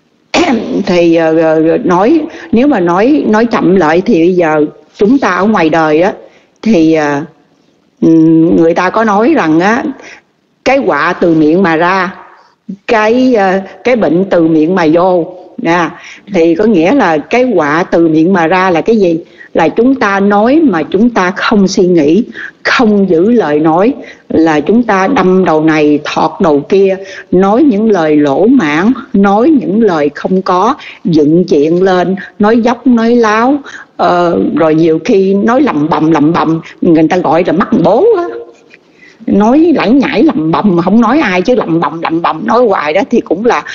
Thì uh, nói nếu mà nói nói chậm lại thì bây giờ chúng ta ở ngoài đời á thì uh, người ta có nói rằng á cái họa từ miệng mà ra, cái uh, cái bệnh từ miệng mà vô. Nè, thì có nghĩa là cái họa từ miệng mà ra là cái gì? Là chúng ta nói mà chúng ta không suy nghĩ, không giữ lời nói, là chúng ta đâm đầu này thọt đầu kia, nói những lời lỗ mãng, nói những lời không có, dựng chuyện lên, nói dốc nói láo, uh, rồi nhiều khi nói lầm bầm lầm bầm, người ta gọi là mắc bố á. Nói lẳng nhảy lầm bầm mà không nói ai, chứ lầm bầm lầm bầm nói hoài đó thì cũng là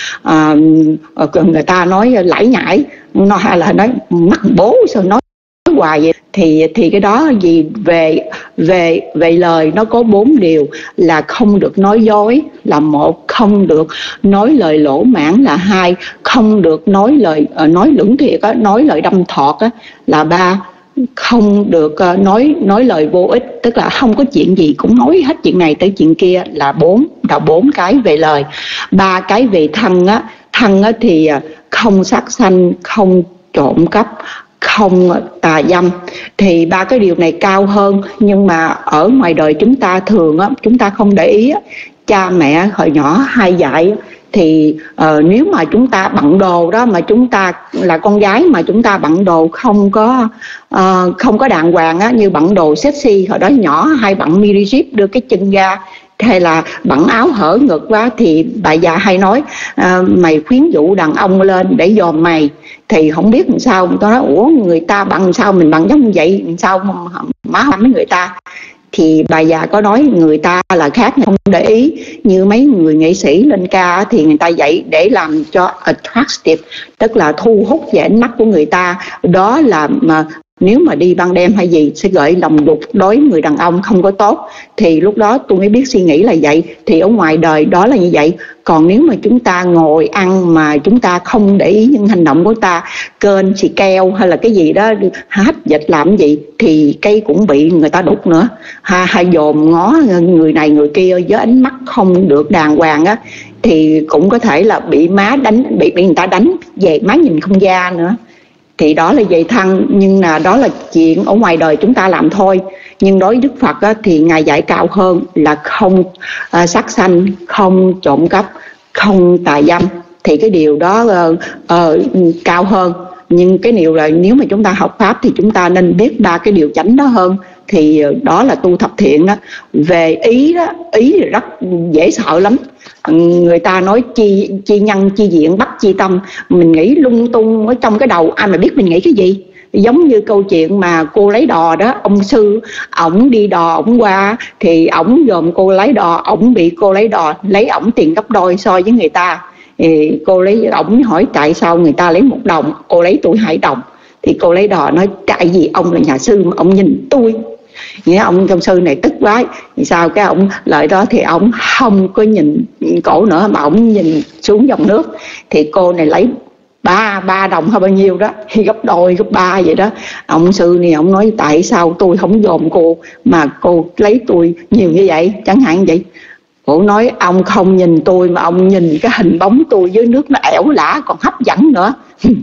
uh, người ta nói lải nhảy, nó hay là nói mắc bố sao nói hoài vậy. Thì thì cái đó gì về về về lời nó có bốn điều là không được nói dối là một, không được nói lời lỗ mãng là hai, không được nói lời uh, nói lưỡng thiệt á, nói lời đâm thọt á là ba, không được uh, nói nói lời vô ích, tức là không có chuyện gì cũng nói hết chuyện này tới chuyện kia là bốn, là bốn cái về lời. Ba cái về thân á, thân á thì uh, không sát sanh, không trộm cắp, không tà dâm. Thì ba cái điều này cao hơn, nhưng mà ở ngoài đời chúng ta thường á, chúng ta không để ý á. Cha mẹ hồi nhỏ hay dạy thì uh, nếu mà chúng ta bận đồ đó, mà chúng ta là con gái mà chúng ta bận đồ không có uh, không có đàng hoàng á, như bận đồ sexy, hồi đó nhỏ hay bận mini zip đưa cái chân ra, hay là bận áo hở ngực quá, thì bà già hay nói uh, mày khuyến dụ đàn ông lên để dòm mày. Thì không biết làm sao, người ta nói ủa người ta bận sao mình bận giống vậy, sao má mấy người ta. Thì bà già có nói người ta là khác, không để ý. Như mấy người nghệ sĩ lên ca thì người ta dạy để làm cho attractive, tức là thu hút về ánh mắt của người ta. Đó là mà nếu mà đi ban đêm hay gì sẽ gợi lòng dục đối với người đàn ông không có tốt. Thì lúc đó tôi mới biết suy nghĩ là vậy. Thì ở ngoài đời đó là như vậy. Còn nếu mà chúng ta ngồi ăn mà chúng ta không để ý những hành động của ta, kênh xì keo hay là cái gì đó hách dịch làm gì, thì cây cũng bị người ta đục nữa. Ha, hay dòm ngó người này người kia với ánh mắt không được đàng hoàng á, thì cũng có thể là bị má đánh, bị, bị người ta đánh về má nhìn không ra nữa. Thì đó là về thân, nhưng là đó là chuyện ở ngoài đời chúng ta làm thôi. Nhưng đối với Đức Phật á, thì Ngài dạy cao hơn là không uh, sát sanh, không trộm cắp, không tà dâm. Thì cái điều đó uh, uh, cao hơn. Nhưng cái điều là nếu mà chúng ta học Pháp thì chúng ta nên biết ba cái điều chánh đó hơn. Thì đó là tu thập thiện đó. Về ý đó, ý thì rất dễ sợ lắm. Người ta nói chi, chi nhân, chi diện, bắt chi tâm. Mình nghĩ lung tung ở trong cái đầu, ai mà biết mình nghĩ cái gì. Giống như câu chuyện mà cô lấy đò đó, ông sư ổng đi đò ổng qua thì ổng dòm cô lấy đò, ổng bị cô lấy đò lấy ổng tiền gấp đôi so với người ta. Thì cô lấy ổng hỏi tại sao người ta lấy một đồng, cô lấy tôi hai đồng. Thì cô lấy đò nói tại vì ông là nhà sư mà ông nhìn tôi. Nghĩa ông trong sư này tức quá. Thì sao cái ông lợi đó thì ông không có nhìn cổ nữa mà ông nhìn xuống dòng nước. Thì cô này lấy ba ba đồng hay bao nhiêu đó, thì gấp đôi gấp ba vậy đó. Ông sư này ông nói tại sao tôi không dòm cô mà cô lấy tôi nhiều như vậy, chẳng hạn vậy. Cô nói ông không nhìn tôi mà ông nhìn cái hình bóng tôi dưới nước nó ẻo lả còn hấp dẫn nữa.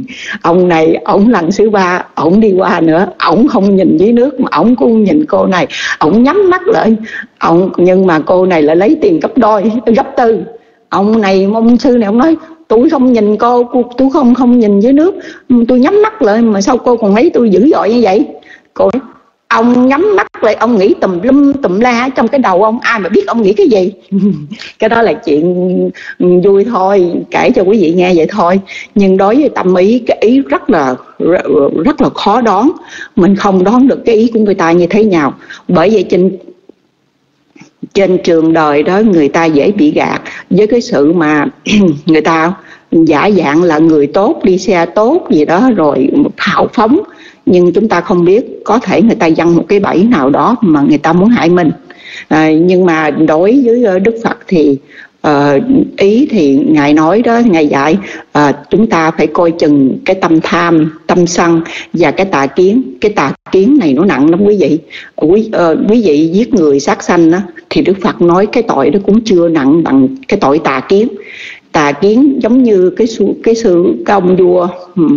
Ông này ông lần thứ ba ông đi qua nữa, ông không nhìn dưới nước mà ông cũng nhìn cô này, ông nhắm mắt lại ông, nhưng mà cô này lại lấy tiền gấp đôi gấp tư. Ông này ông sư này ông nói tôi không nhìn cô, cô tôi không không nhìn dưới nước, tôi nhắm mắt lại mà sao cô còn thấy tôi dữ dội như vậy? Cô nói, ông nhắm mắt lại ông nghĩ tùm lum tùm la trong cái đầu ông, ai mà biết ông nghĩ cái gì. Cái đó là chuyện vui thôi, kể cho quý vị nghe vậy thôi. Nhưng đối với tâm ý, cái ý rất là rất là khó đoán, mình không đoán được cái ý của người ta như thế nào. Bởi vậy trên trên trường đời đó người ta dễ bị gạt với cái sự mà người ta giả dạng là người tốt, đi xe tốt gì đó rồi hào phóng, nhưng chúng ta không biết, có thể người ta giăng một cái bẫy nào đó mà người ta muốn hại mình. À, nhưng mà đối với Đức Phật thì uh, ý thì Ngài nói đó, Ngài dạy uh, chúng ta phải coi chừng cái tâm tham, tâm sân và cái tà kiến. Cái tà kiến này nó nặng lắm quý vị. Quý, uh, quý vị giết người sát sanh đó, thì Đức Phật nói cái tội đó cũng chưa nặng bằng cái tội tà kiến. Tà kiến giống như cái sự cái sự cái ông vua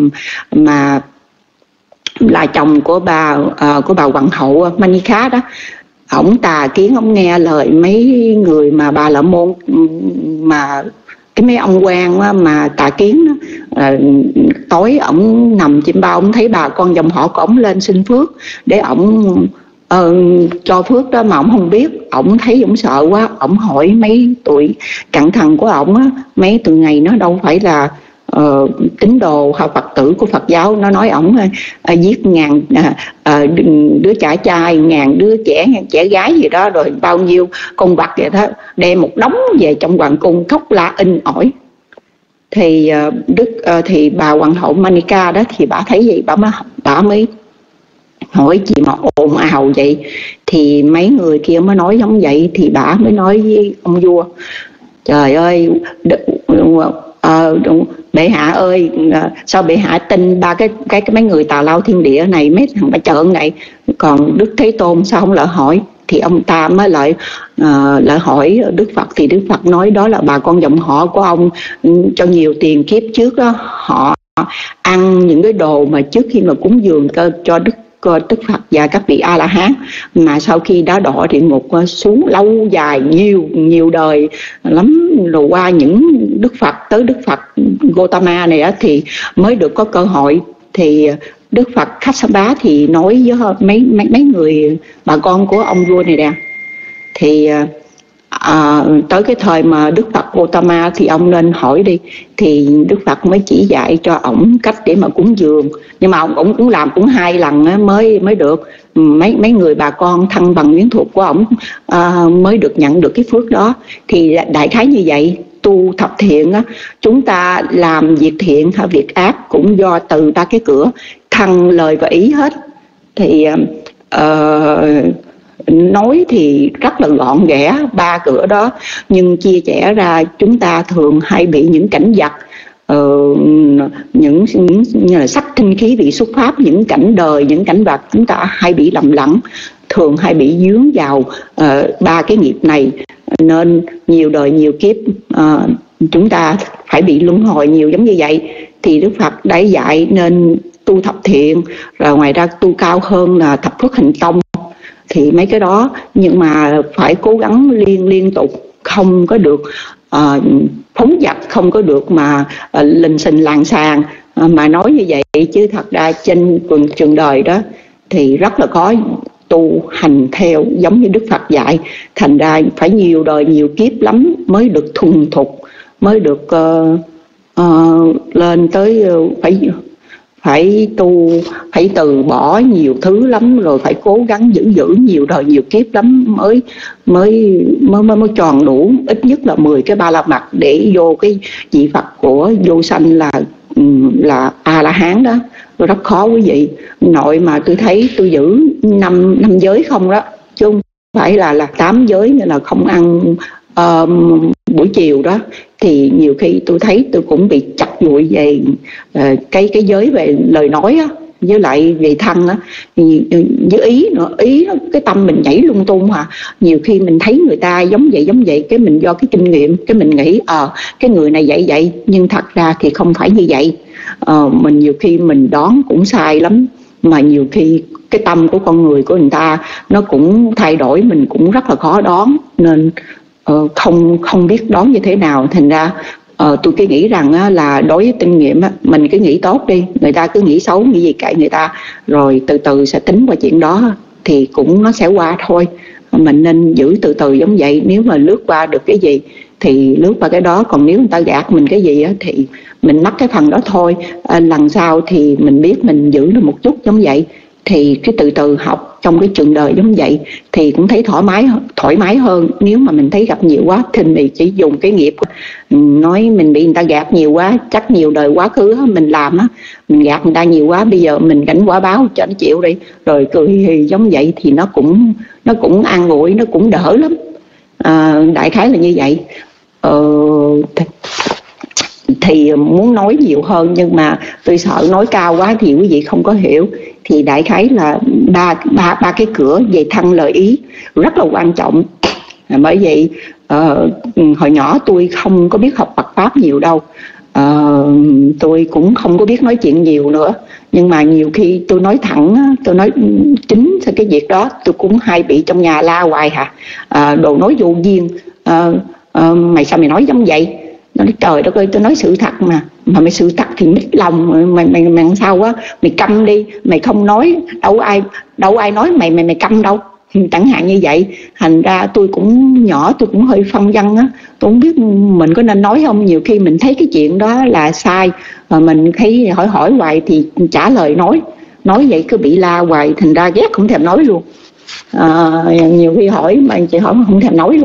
mà là chồng của bà uh, của bà hoàng hậu Manika đó, ổng tà kiến, ổng nghe lời mấy người mà bà la môn, mà cái mấy ông quan á, mà tà kiến đó, uh, tối ổng nằm chim bao, ổng thấy bà con dòng họ của ổng lên xin phước để ổng uh, cho phước đó, mà ổng không biết. Ổng thấy ổng sợ quá, ổng hỏi mấy tụi cặn thằng của ổng á, mấy tụi này nó đâu phải là Uh, tín đồ hoặc Phật tử của Phật giáo, nó nói ổng uh, giết ngàn uh, uh, đứa trẻ trai, ngàn đứa trẻ trẻ gái gì đó, rồi bao nhiêu con vật vậy đó, đem một đống về trong hoàng cung khóc la in ỏi. Thì uh, đức uh, thì bà hoàng hậu Manika đó thì bà thấy vậy, bà mới bà mới hỏi gì mà ồn ào vậy. Thì mấy người kia mới nói giống vậy, thì bà mới nói với ông vua, trời ơi Ờ, đúng, bệ hạ ơi, sao bệ hạ tin ba cái cái cái mấy người tào lao thiên địa này, mấy thằng ba trợn này, còn Đức Thế Tôn sao không lại hỏi? Thì ông ta mới lại uh, lại hỏi Đức Phật. Thì Đức Phật nói đó là bà con dòng họ của ông cho nhiều tiền kiếp trước đó, họ ăn những cái đồ mà trước khi mà cúng dường cho, cho Đức Đức Phật và các vị A La Hán, mà sau khi đã đọa địa ngục xuống lâu dài nhiều nhiều đời lắm rồi, qua những Đức Phật tới Đức Phật Gautama này á, thì mới được có cơ hội. Thì Đức Phật Kassapa thì nói với mấy mấy mấy người bà con của ông vua này nè, thì à, tới cái thời mà Đức Phật Gautama thì ông nên hỏi đi, thì Đức Phật mới chỉ dạy cho ổng cách để mà cúng dường. Nhưng mà ông ổng cũng làm cũng hai lần mới mới được, mấy mấy người bà con thân bằng quyến thuộc của ổng à, mới được nhận được cái phước đó. Thì đại khái như vậy, tu thập thiện á, chúng ta làm việc thiện hay việc ác cũng do từ ba cái cửa thân, lời và ý hết. Thì uh, nói thì rất là gọn ghẽ ba cửa đó, nhưng chia sẻ ra chúng ta thường hay bị những cảnh vật, uh, những, những như là sắc thinh khí vị xuất pháp, những cảnh đời, những cảnh vật chúng ta hay bị lầm lẫn, thường hay bị dướng vào uh, ba cái nghiệp này, nên nhiều đời nhiều kiếp uh, chúng ta phải bị luân hồi nhiều giống như vậy. Thì Đức Phật đã dạy nên tu thập thiện, rồi ngoài ra tu cao hơn là thập phước hành tông. Thì mấy cái đó, nhưng mà phải cố gắng liên liên tục, không có được uh, phóng dật, không có được mà uh, lình xình làng xàng uh, mà nói như vậy. Chứ thật ra trên trường, trường đời đó thì rất là khó tu hành theo giống như Đức Phật dạy. Thành ra phải nhiều đời nhiều kiếp lắm mới được thuần thục, mới được uh, uh, lên tới uh, phải phải tu, phải từ bỏ nhiều thứ lắm, rồi phải cố gắng giữ giữ nhiều đời nhiều kiếp lắm mới mới mới mới, mới tròn đủ ít nhất là mười cái ba la mật để vô cái vị Phật của vô sanh là là A La Hán đó. Rất khó quý vị. Nội mà tôi thấy tôi giữ năm năm giới không đó, chứ không phải là là tám giới, nên là không ăn uh, buổi chiều đó. Thì nhiều khi tôi thấy tôi cũng bị chặt nhụi về uh, cái cái giới về lời nói á, với lại về thân á, với ý nữa. Ý cái tâm mình nhảy lung tung à. Nhiều khi mình thấy người ta giống vậy giống vậy, cái mình do cái kinh nghiệm cái mình nghĩ ờ à, cái người này vậy vậy, nhưng thật ra thì không phải như vậy. Uh, mình nhiều khi mình đoán cũng sai lắm, mà nhiều khi cái tâm của con người của người ta nó cũng thay đổi, mình cũng rất là khó đoán, nên uh, không không biết đoán như thế nào. Thành ra Ờ, tôi cứ nghĩ rằng á, là đối với kinh nghiệm á, mình cứ nghĩ tốt đi, người ta cứ nghĩ xấu nghĩ gì kệ người ta, rồi từ từ sẽ tính qua chuyện đó thì cũng nó sẽ qua thôi. Mình nên giữ từ từ giống vậy. Nếu mà lướt qua được cái gì thì lướt qua cái đó, còn nếu người ta gạt mình cái gì á, thì mình mắc cái phần đó thôi. À, lần sau thì mình biết mình giữ được một chút giống vậy, thì cái từ từ học trong cái trường đời giống vậy thì cũng thấy thoải mái thoải mái hơn. Nếu mà mình thấy gặp nhiều quá thì mình chỉ dùng cái nghiệp, nói mình bị người ta gạt nhiều quá, chắc nhiều đời quá khứ mình làm á, mình gạt người ta nhiều quá, bây giờ mình gánh quả báo cho nó chịu đi, rồi cười giống vậy thì nó cũng nó cũng an ủi, nó cũng đỡ lắm. À, đại khái là như vậy. ờ, thì muốn nói nhiều hơn nhưng mà tôi sợ nói cao quá thì quý vị không có hiểu. Thì đại khái là ba ba ba cái cửa về thân lời ý rất là quan trọng. À, bởi vậy uh, hồi nhỏ tôi không có biết học Phật pháp nhiều đâu, uh, tôi cũng không có biết nói chuyện nhiều nữa, nhưng mà nhiều khi tôi nói thẳng, tôi nói chính cái việc đó tôi cũng hay bị trong nhà la hoài hả. Uh, đồ nói vô duyên, uh, uh, mày sao mày nói giống vậy. Nó nói trời đất ơi, tôi nói sự thật mà mà mày sự thật thì mít lòng, mày mày mày làm sao á, mày câm đi, mày không nói đâu ai đâu ai nói mày mày mày câm đâu, chẳng hạn như vậy. Thành ra tôi cũng nhỏ, tôi cũng hơi phân vân á, tôi không biết mình có nên nói không. Nhiều khi mình thấy cái chuyện đó là sai mà mình thấy hỏi hỏi hoài thì trả lời nói nói vậy cứ bị la hoài, thành ra ghét không thèm nói luôn. À, nhiều khi hỏi mà chị hỏi không thèm nói luôn.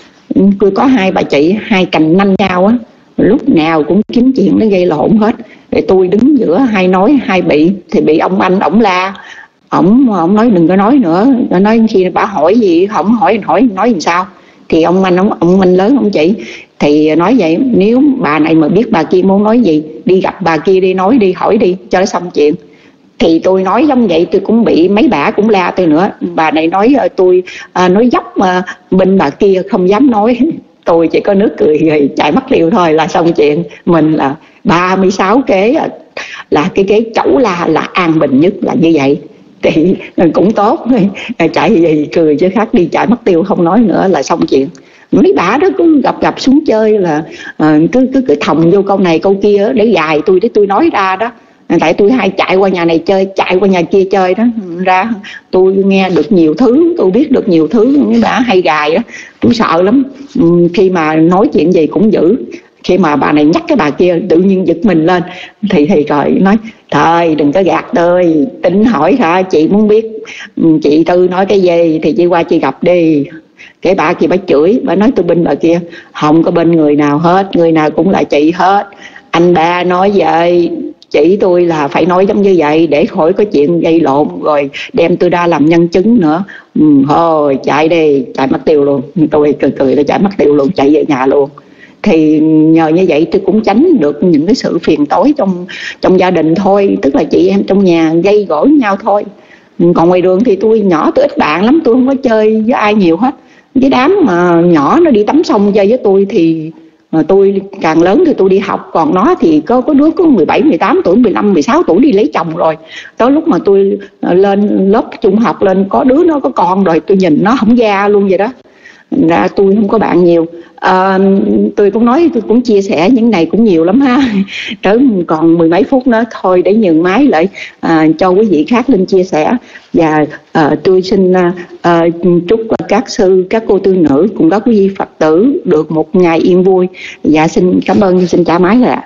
Tôi có hai bà chị, hai cành nanh nhau á, lúc nào cũng kiếm chuyện nó gây lộn hết. Rồi tôi đứng giữa hai nói hai bị, thì bị ông anh ổng la, ổng ổng nói đừng có nói nữa, nói khi bà hỏi gì không hỏi hỏi nói làm sao. Thì ông anh ông, ông anh lớn ông chị thì nói vậy, nếu bà này mà biết bà kia muốn nói gì, đi gặp bà kia đi, nói đi, hỏi đi cho nó xong chuyện. Thì tôi nói giống vậy, tôi cũng bị mấy bà cũng la tôi nữa. Bà này nói tôi à, nói dốc mà bên bà kia không dám nói. Tôi chỉ có nước cười gầy chảy mắt liêu thôi là xong chuyện. Mình là ba mươi sáu kế, là cái kế chẩu la là an bình nhất là như vậy thì cũng tốt. Chạy gì cười chứ khác đi chảy mắt tiêu không nói nữa là xong chuyện. Mấy bà đó cứ gặp gặp xuống chơi là uh, cứ cứ cứ thòng vô câu này câu kia để gài tôi, để tôi nói ra đó. Tại tôi hay chạy qua nhà này chơi, chạy qua nhà kia chơi đó, ra tôi nghe được nhiều thứ, tôi biết được nhiều thứ. Mấy bà hay gài đó, tôi sợ lắm. Khi mà nói chuyện gì cũng giữ, khi mà bà này nhắc cái bà kia tự nhiên giật mình lên thì thì rồi nói thôi đừng có gạt tôi, tính hỏi hả, chị muốn biết chị Tư nói cái gì thì chị qua chị gặp đi. Cái bà kia bà chửi, bà nói tôi bên bà kia, không có bên người nào hết, người nào cũng là chị hết. Anh ba nói vậy, chỉ tôi là phải nói giống như vậy để khỏi có chuyện gây lộn rồi đem tôi ra làm nhân chứng nữa. Ừ, thôi chạy đi, chạy mất tiêu luôn. Tôi cười cười là chạy mất tiêu luôn, chạy về nhà luôn. Thì nhờ như vậy tôi cũng tránh được những cái sự phiền toái trong trong gia đình thôi, tức là chị em trong nhà gây gổ nhau thôi. Còn ngoài đường thì tôi nhỏ, tôi ít bạn lắm, tôi không có chơi với ai nhiều hết. Cái đám mà nhỏ nó đi tắm sông chơi với tôi thì mà tôi càng lớn thì tôi đi học, còn nó thì có có đứa có mười bảy, mười tám tuổi, mười lăm, mười sáu tuổi đi lấy chồng rồi. Tới lúc mà tôi lên lớp trung học lên, có đứa nó có con rồi, tôi nhìn nó không ra luôn vậy đó. Ra tôi không có bạn nhiều. À, tôi cũng nói, tôi cũng chia sẻ những này cũng nhiều lắm ha. Tới còn mười mấy phút nữa thôi để nhường máy lại à, cho quý vị khác lên chia sẻ. Và à, tôi xin à, chúc các sư, các cô tư nữ cùng các quý vị Phật tử được một ngày yên vui. Dạ xin cảm ơn, xin trả máy rồi ạ.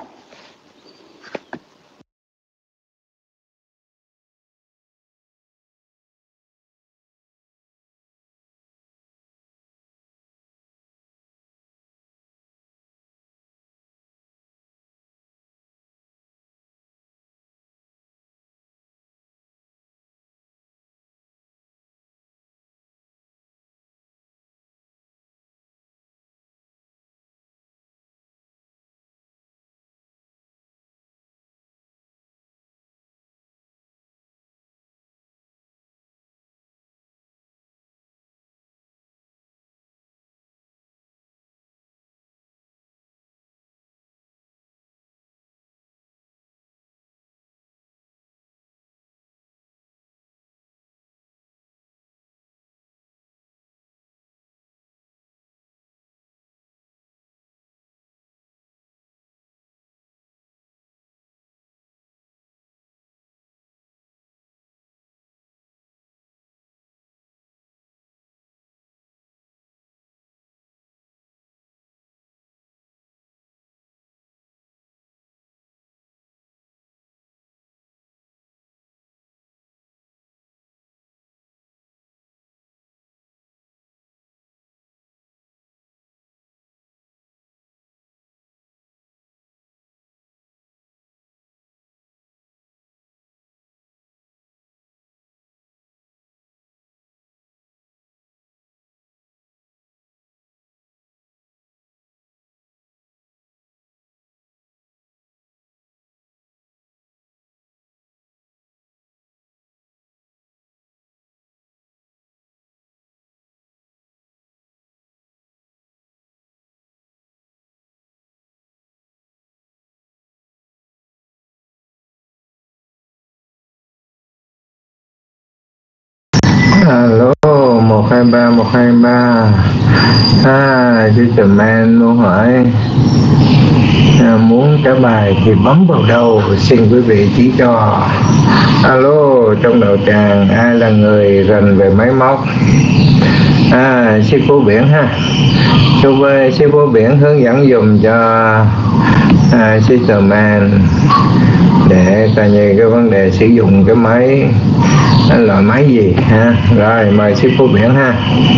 Alo, một hai ba một hai ba. À, sư Trần Man muốn hỏi, à, muốn trả bài thì bấm vào đâu, xin quý vị chỉ cho. Alo, trong đạo tràng ai là người rành về máy móc? À, sư cô Biển ha. Sư, sư cô Biển hướng dẫn dùng cho à, sư Trần Man để coi như cái vấn đề sử dụng cái máy, loại máy gì ha. Rồi mời sư cô Biển ha.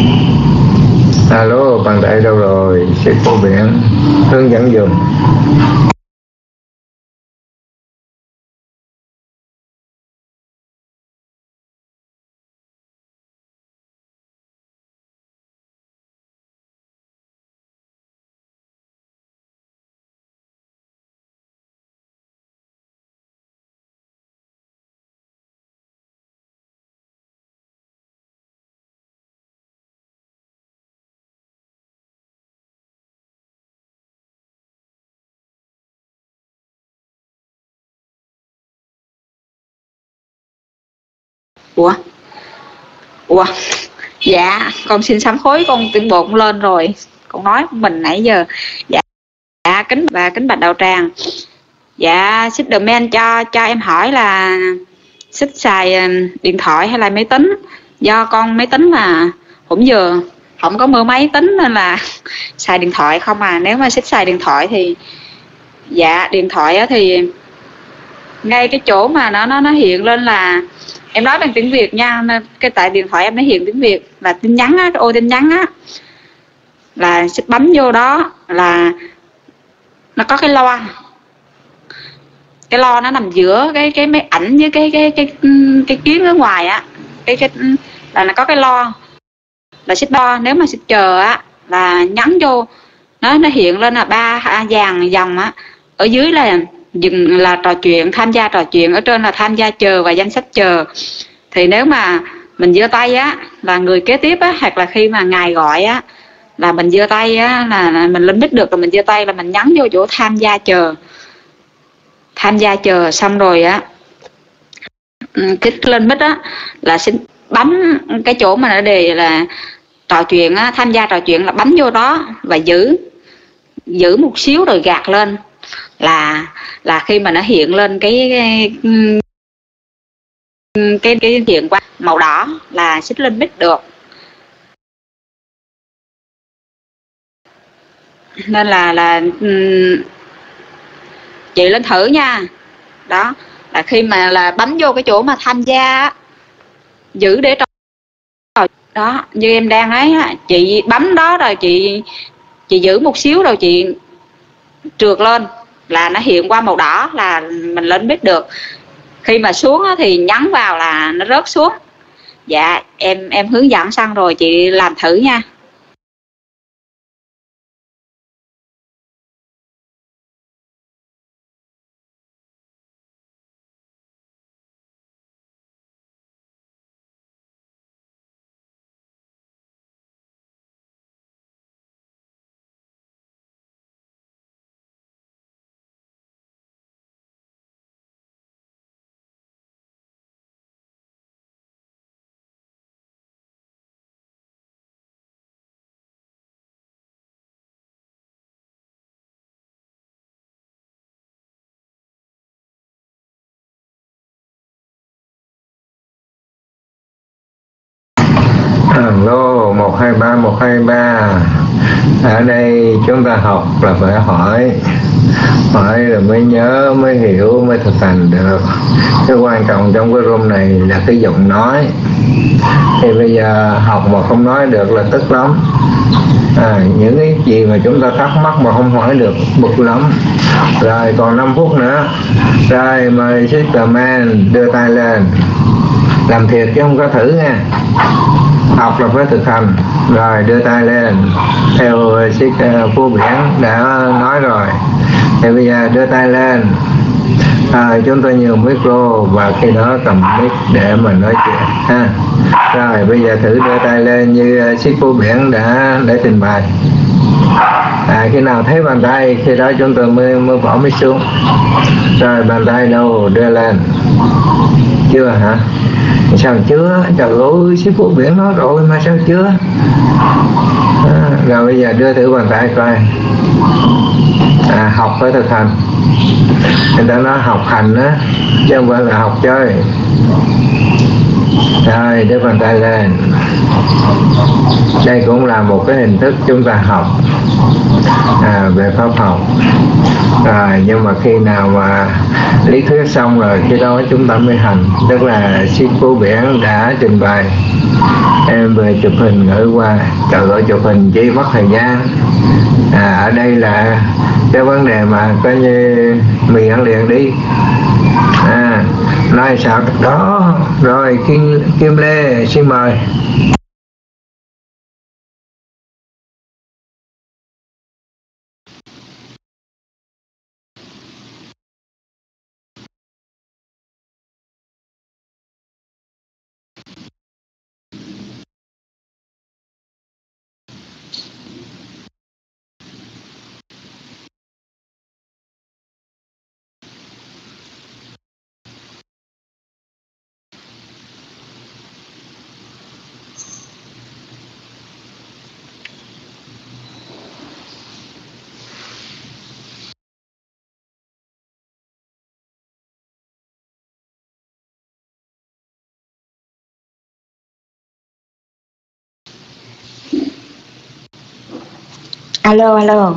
Alo, bàn tay đâu rồi? Sư cô Biển hướng dẫn dùng. Ủa? Ủa? Dạ, con xin sám hối, con tuyên bộ con lên rồi. Con nói mình nãy giờ. Dạ, dạ kính và kính bạch đạo tràng. Dạ, Sister Man cho cho em hỏi là Xích xài điện thoại hay là máy tính? Do con máy tính là cũng vừa không có mua máy tính nên là xài điện thoại không à. Nếu mà Xích xài điện thoại thì dạ, điện thoại thì ngay cái chỗ mà nó nó nó hiện lên là em nói bằng tiếng Việt nha, cái tại điện thoại em nó hiện tiếng Việt là tin nhắn á, cái ô tin nhắn á, là Xích bấm vô đó là nó có cái loa, cái loa nó nằm giữa cái cái máy ảnh với cái cái cái cái, cái kiến ở ngoài á, cái cái là nó có cái loa, là Xích đo. Nếu mà Xích chờ á là nhắn vô nó nó hiện lên là ba dàn dòng á, ở dưới là dừng là trò chuyện, tham gia trò chuyện, ở trên là tham gia chờ và danh sách chờ. Thì nếu mà mình giơ tay á là người kế tiếp á, hoặc là khi mà ngài gọi á là mình giơ tay á là, là mình lên mic được, là mình giơ tay là mình nhắn vô chỗ tham gia chờ, tham gia chờ xong rồi á kích lên mic á là xin bấm cái chỗ mà nó đề là trò chuyện á, tham gia trò chuyện là bấm vô đó và giữ giữ một xíu rồi gạt lên, là là khi mà nó hiện lên cái cái cái, cái hiện qua màu đỏ là Xích lên mic được. Nên là là chị lên thử nha. Đó là khi mà là bấm vô cái chỗ mà tham gia giữ để trò đó như em đang ấy, chị bấm đó rồi chị chị giữ một xíu rồi chị trượt lên là nó hiện qua màu đỏ là mình lên mic được. Khi mà xuống thì nhấn vào là nó rớt xuống. Dạ em em hướng dẫn xong rồi chị làm thử nha. Alo, một hai ba một hai ba. Ở đây chúng ta học là phải hỏi, hỏi rồi mới nhớ, mới hiểu, mới thực hành được. Cái quan trọng trong cái room này là cái giọng nói. Thì bây giờ học mà không nói được là tức lắm. À, những cái gì mà chúng ta thắc mắc mà không hỏi được bực lắm. Rồi còn năm phút nữa. Rồi mời Sister Man đưa tay lên. Làm thiệt chứ không có thử nha. Học là phải thực hành. Rồi đưa tay lên theo Sister Phú Biển đã nói rồi. Thì bây giờ đưa tay lên. À, chúng tôi nhường micro và khi đó cầm mic để mà nói chuyện ha. Rồi bây giờ thử đưa tay lên như Sister Phú Biển đã để trình bày. À, khi nào thấy bàn tay khi đó chúng tôi mới mới bỏ mic xuống. Rồi bàn tay đâu đưa lên. Chưa hả? Sao chưa? Trời ơi, sư Phổ Biển nói rồi mà sao chưa? À, rồi bây giờ đưa thử bàn tay coi. À, học với thực hành. Người ta nói học hành á, chứ không phải là học chơi. Rồi, đưa bàn tay lên. Đây cũng là một cái hình thức chúng ta học à, về pháp học. Rồi, nhưng mà khi nào mà lý thuyết xong rồi, khi đó chúng ta mới hành. Tức là sư Phổ Biển đã trình bày, em về chụp hình gửi qua. Trời ơi, chụp hình chỉ mất thời gian. À, ở đây là cái vấn đề mà coi như mì ăn liền đi. À, nói sao đó. Rồi, Kim, Kim Lê xin mời. Alo, alo.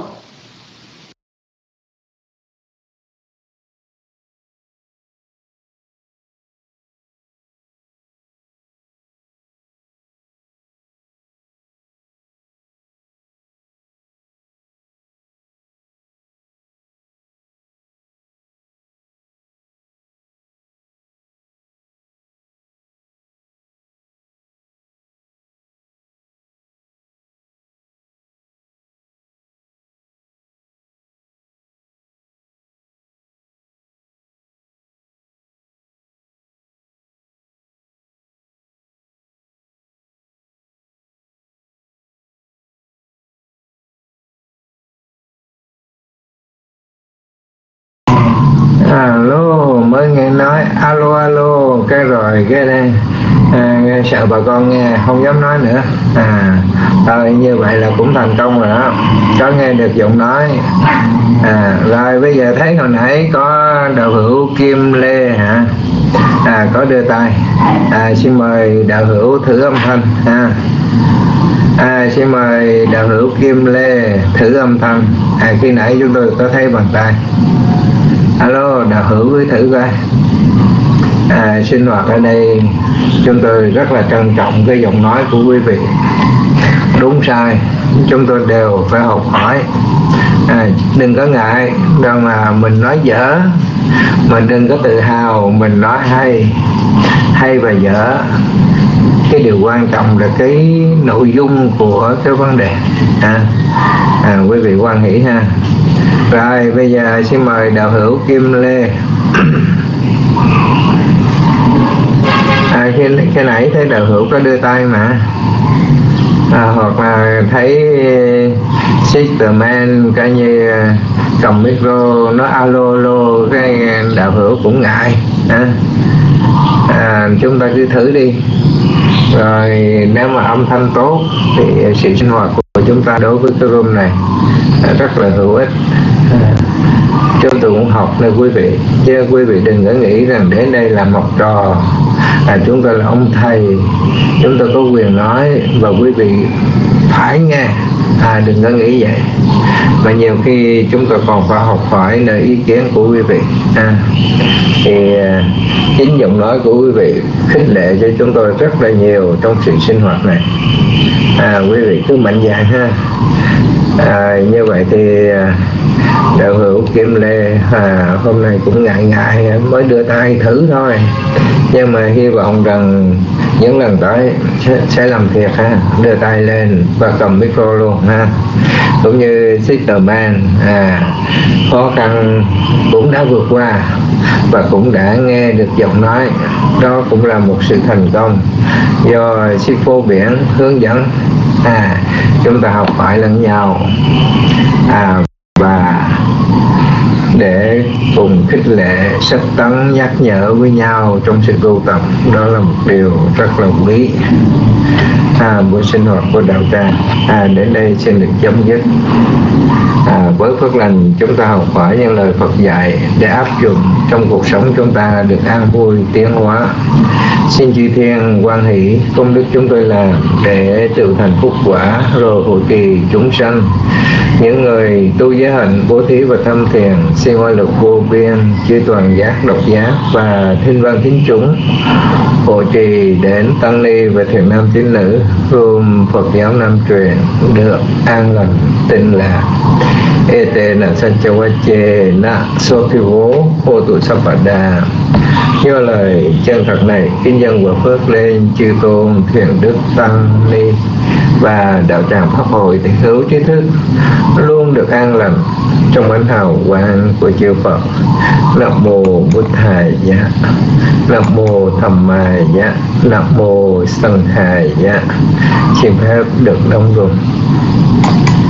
Alo, mới nghe nói alo alo cái rồi cái đây à, sợ bà con nghe không dám nói nữa. À rồi như vậy là cũng thành công rồi đó, có nghe được giọng nói. À rồi bây giờ thấy hồi nãy có đạo hữu Kim Lê hả? À có đưa tay. À xin mời đạo hữu thử âm thanh. À, à xin mời đạo hữu Kim Lê thử âm thanh. À khi nãy chúng tôi có thấy bàn tay. Alo, đạo hữu cứ thử coi. À, sinh hoạt ở đây chúng tôi rất là trân trọng cái giọng nói của quý vị. Đúng sai chúng tôi đều phải học hỏi. À, đừng có ngại rằng là mình nói dở, mình đừng có tự hào mình nói hay hay và dở. Cái điều quan trọng là cái nội dung của cái vấn đề. À, à, quý vị quan hỷ ha. Rồi bây giờ xin mời đạo hữu Kim Lê. À, khi, khi nãy thấy đạo hữu có đưa tay mà. À, hoặc là thấy Sister Man coi như cầm micro nó alo alo, cái đạo hữu cũng ngại. À, à, chúng ta cứ thử đi. Rồi nếu mà âm thanh tốt thì sự sinh hoạt của chúng ta đối với cái room này rất là hữu ích. À, chúng tôi cũng học nơi quý vị, chứ quý vị đừng có nghĩ rằng đến đây làm học trò, à, chúng tôi là ông thầy, chúng tôi có quyền nói và quý vị phải nghe. À, đừng có nghĩ vậy. Mà nhiều khi chúng tôi còn phải học hỏi lời ý kiến của quý vị. À, thì à, chính giọng nói của quý vị khích lệ cho chúng tôi rất là nhiều trong sự sinh hoạt này. À, quý vị cứ mạnh dạn ha. À, như vậy thì à, đạo hữu Kim Lê à, hôm nay cũng ngại ngại mới đưa tay thử thôi, nhưng mà hy vọng rằng những lần tới sẽ làm thiệt ha, đưa tay lên và cầm micro luôn ha. Cũng như Sister Man, à, khó khăn cũng đã vượt qua và cũng đã nghe được giọng nói, đó cũng là một sự thành công do sư Phổ Biển hướng dẫn. À, chúng ta học hỏi lẫn nhau. À, và để cùng khích lệ, sách tấn, nhắc nhở với nhau trong sự tu tập. Đó là một điều rất là lý. À, buổi sinh hoạt của đạo tràng à, đến đây xin được chấm dứt. À, với phước lành chúng ta học hỏi những lời Phật dạy để áp dụng trong cuộc sống chúng ta được an vui tiến hóa. Xin chư thiên hoan hỷ công đức chúng tôi làm để tự thành phúc quả, rồi hộ trì chúng sanh. Những người tu giới hạnh, bố thí và thâm thiền, xin ngoại lực vô biên, chư toàn giác, độc giác và thiên văn thính chúng hộ trì đến tăng ni và thiền nam tín nữ gồm Phật giáo Nam truyền được an lành tịnh lạc. Ete na sanchawache na sokivo hô tụ sapada. Do lời chân thật này, kính dân và phước lên chư tôn, thiền đức, tăng ni và đạo tràng pháp hội thiện hữu trí thức luôn được an lành trong ánh hào quang của chư Phật. Nam mô Bụt Thầy Giá, Nam mô Tham Mai Giá, Nam mô Sanh Hài Giá. Xin phép được đóng dùng.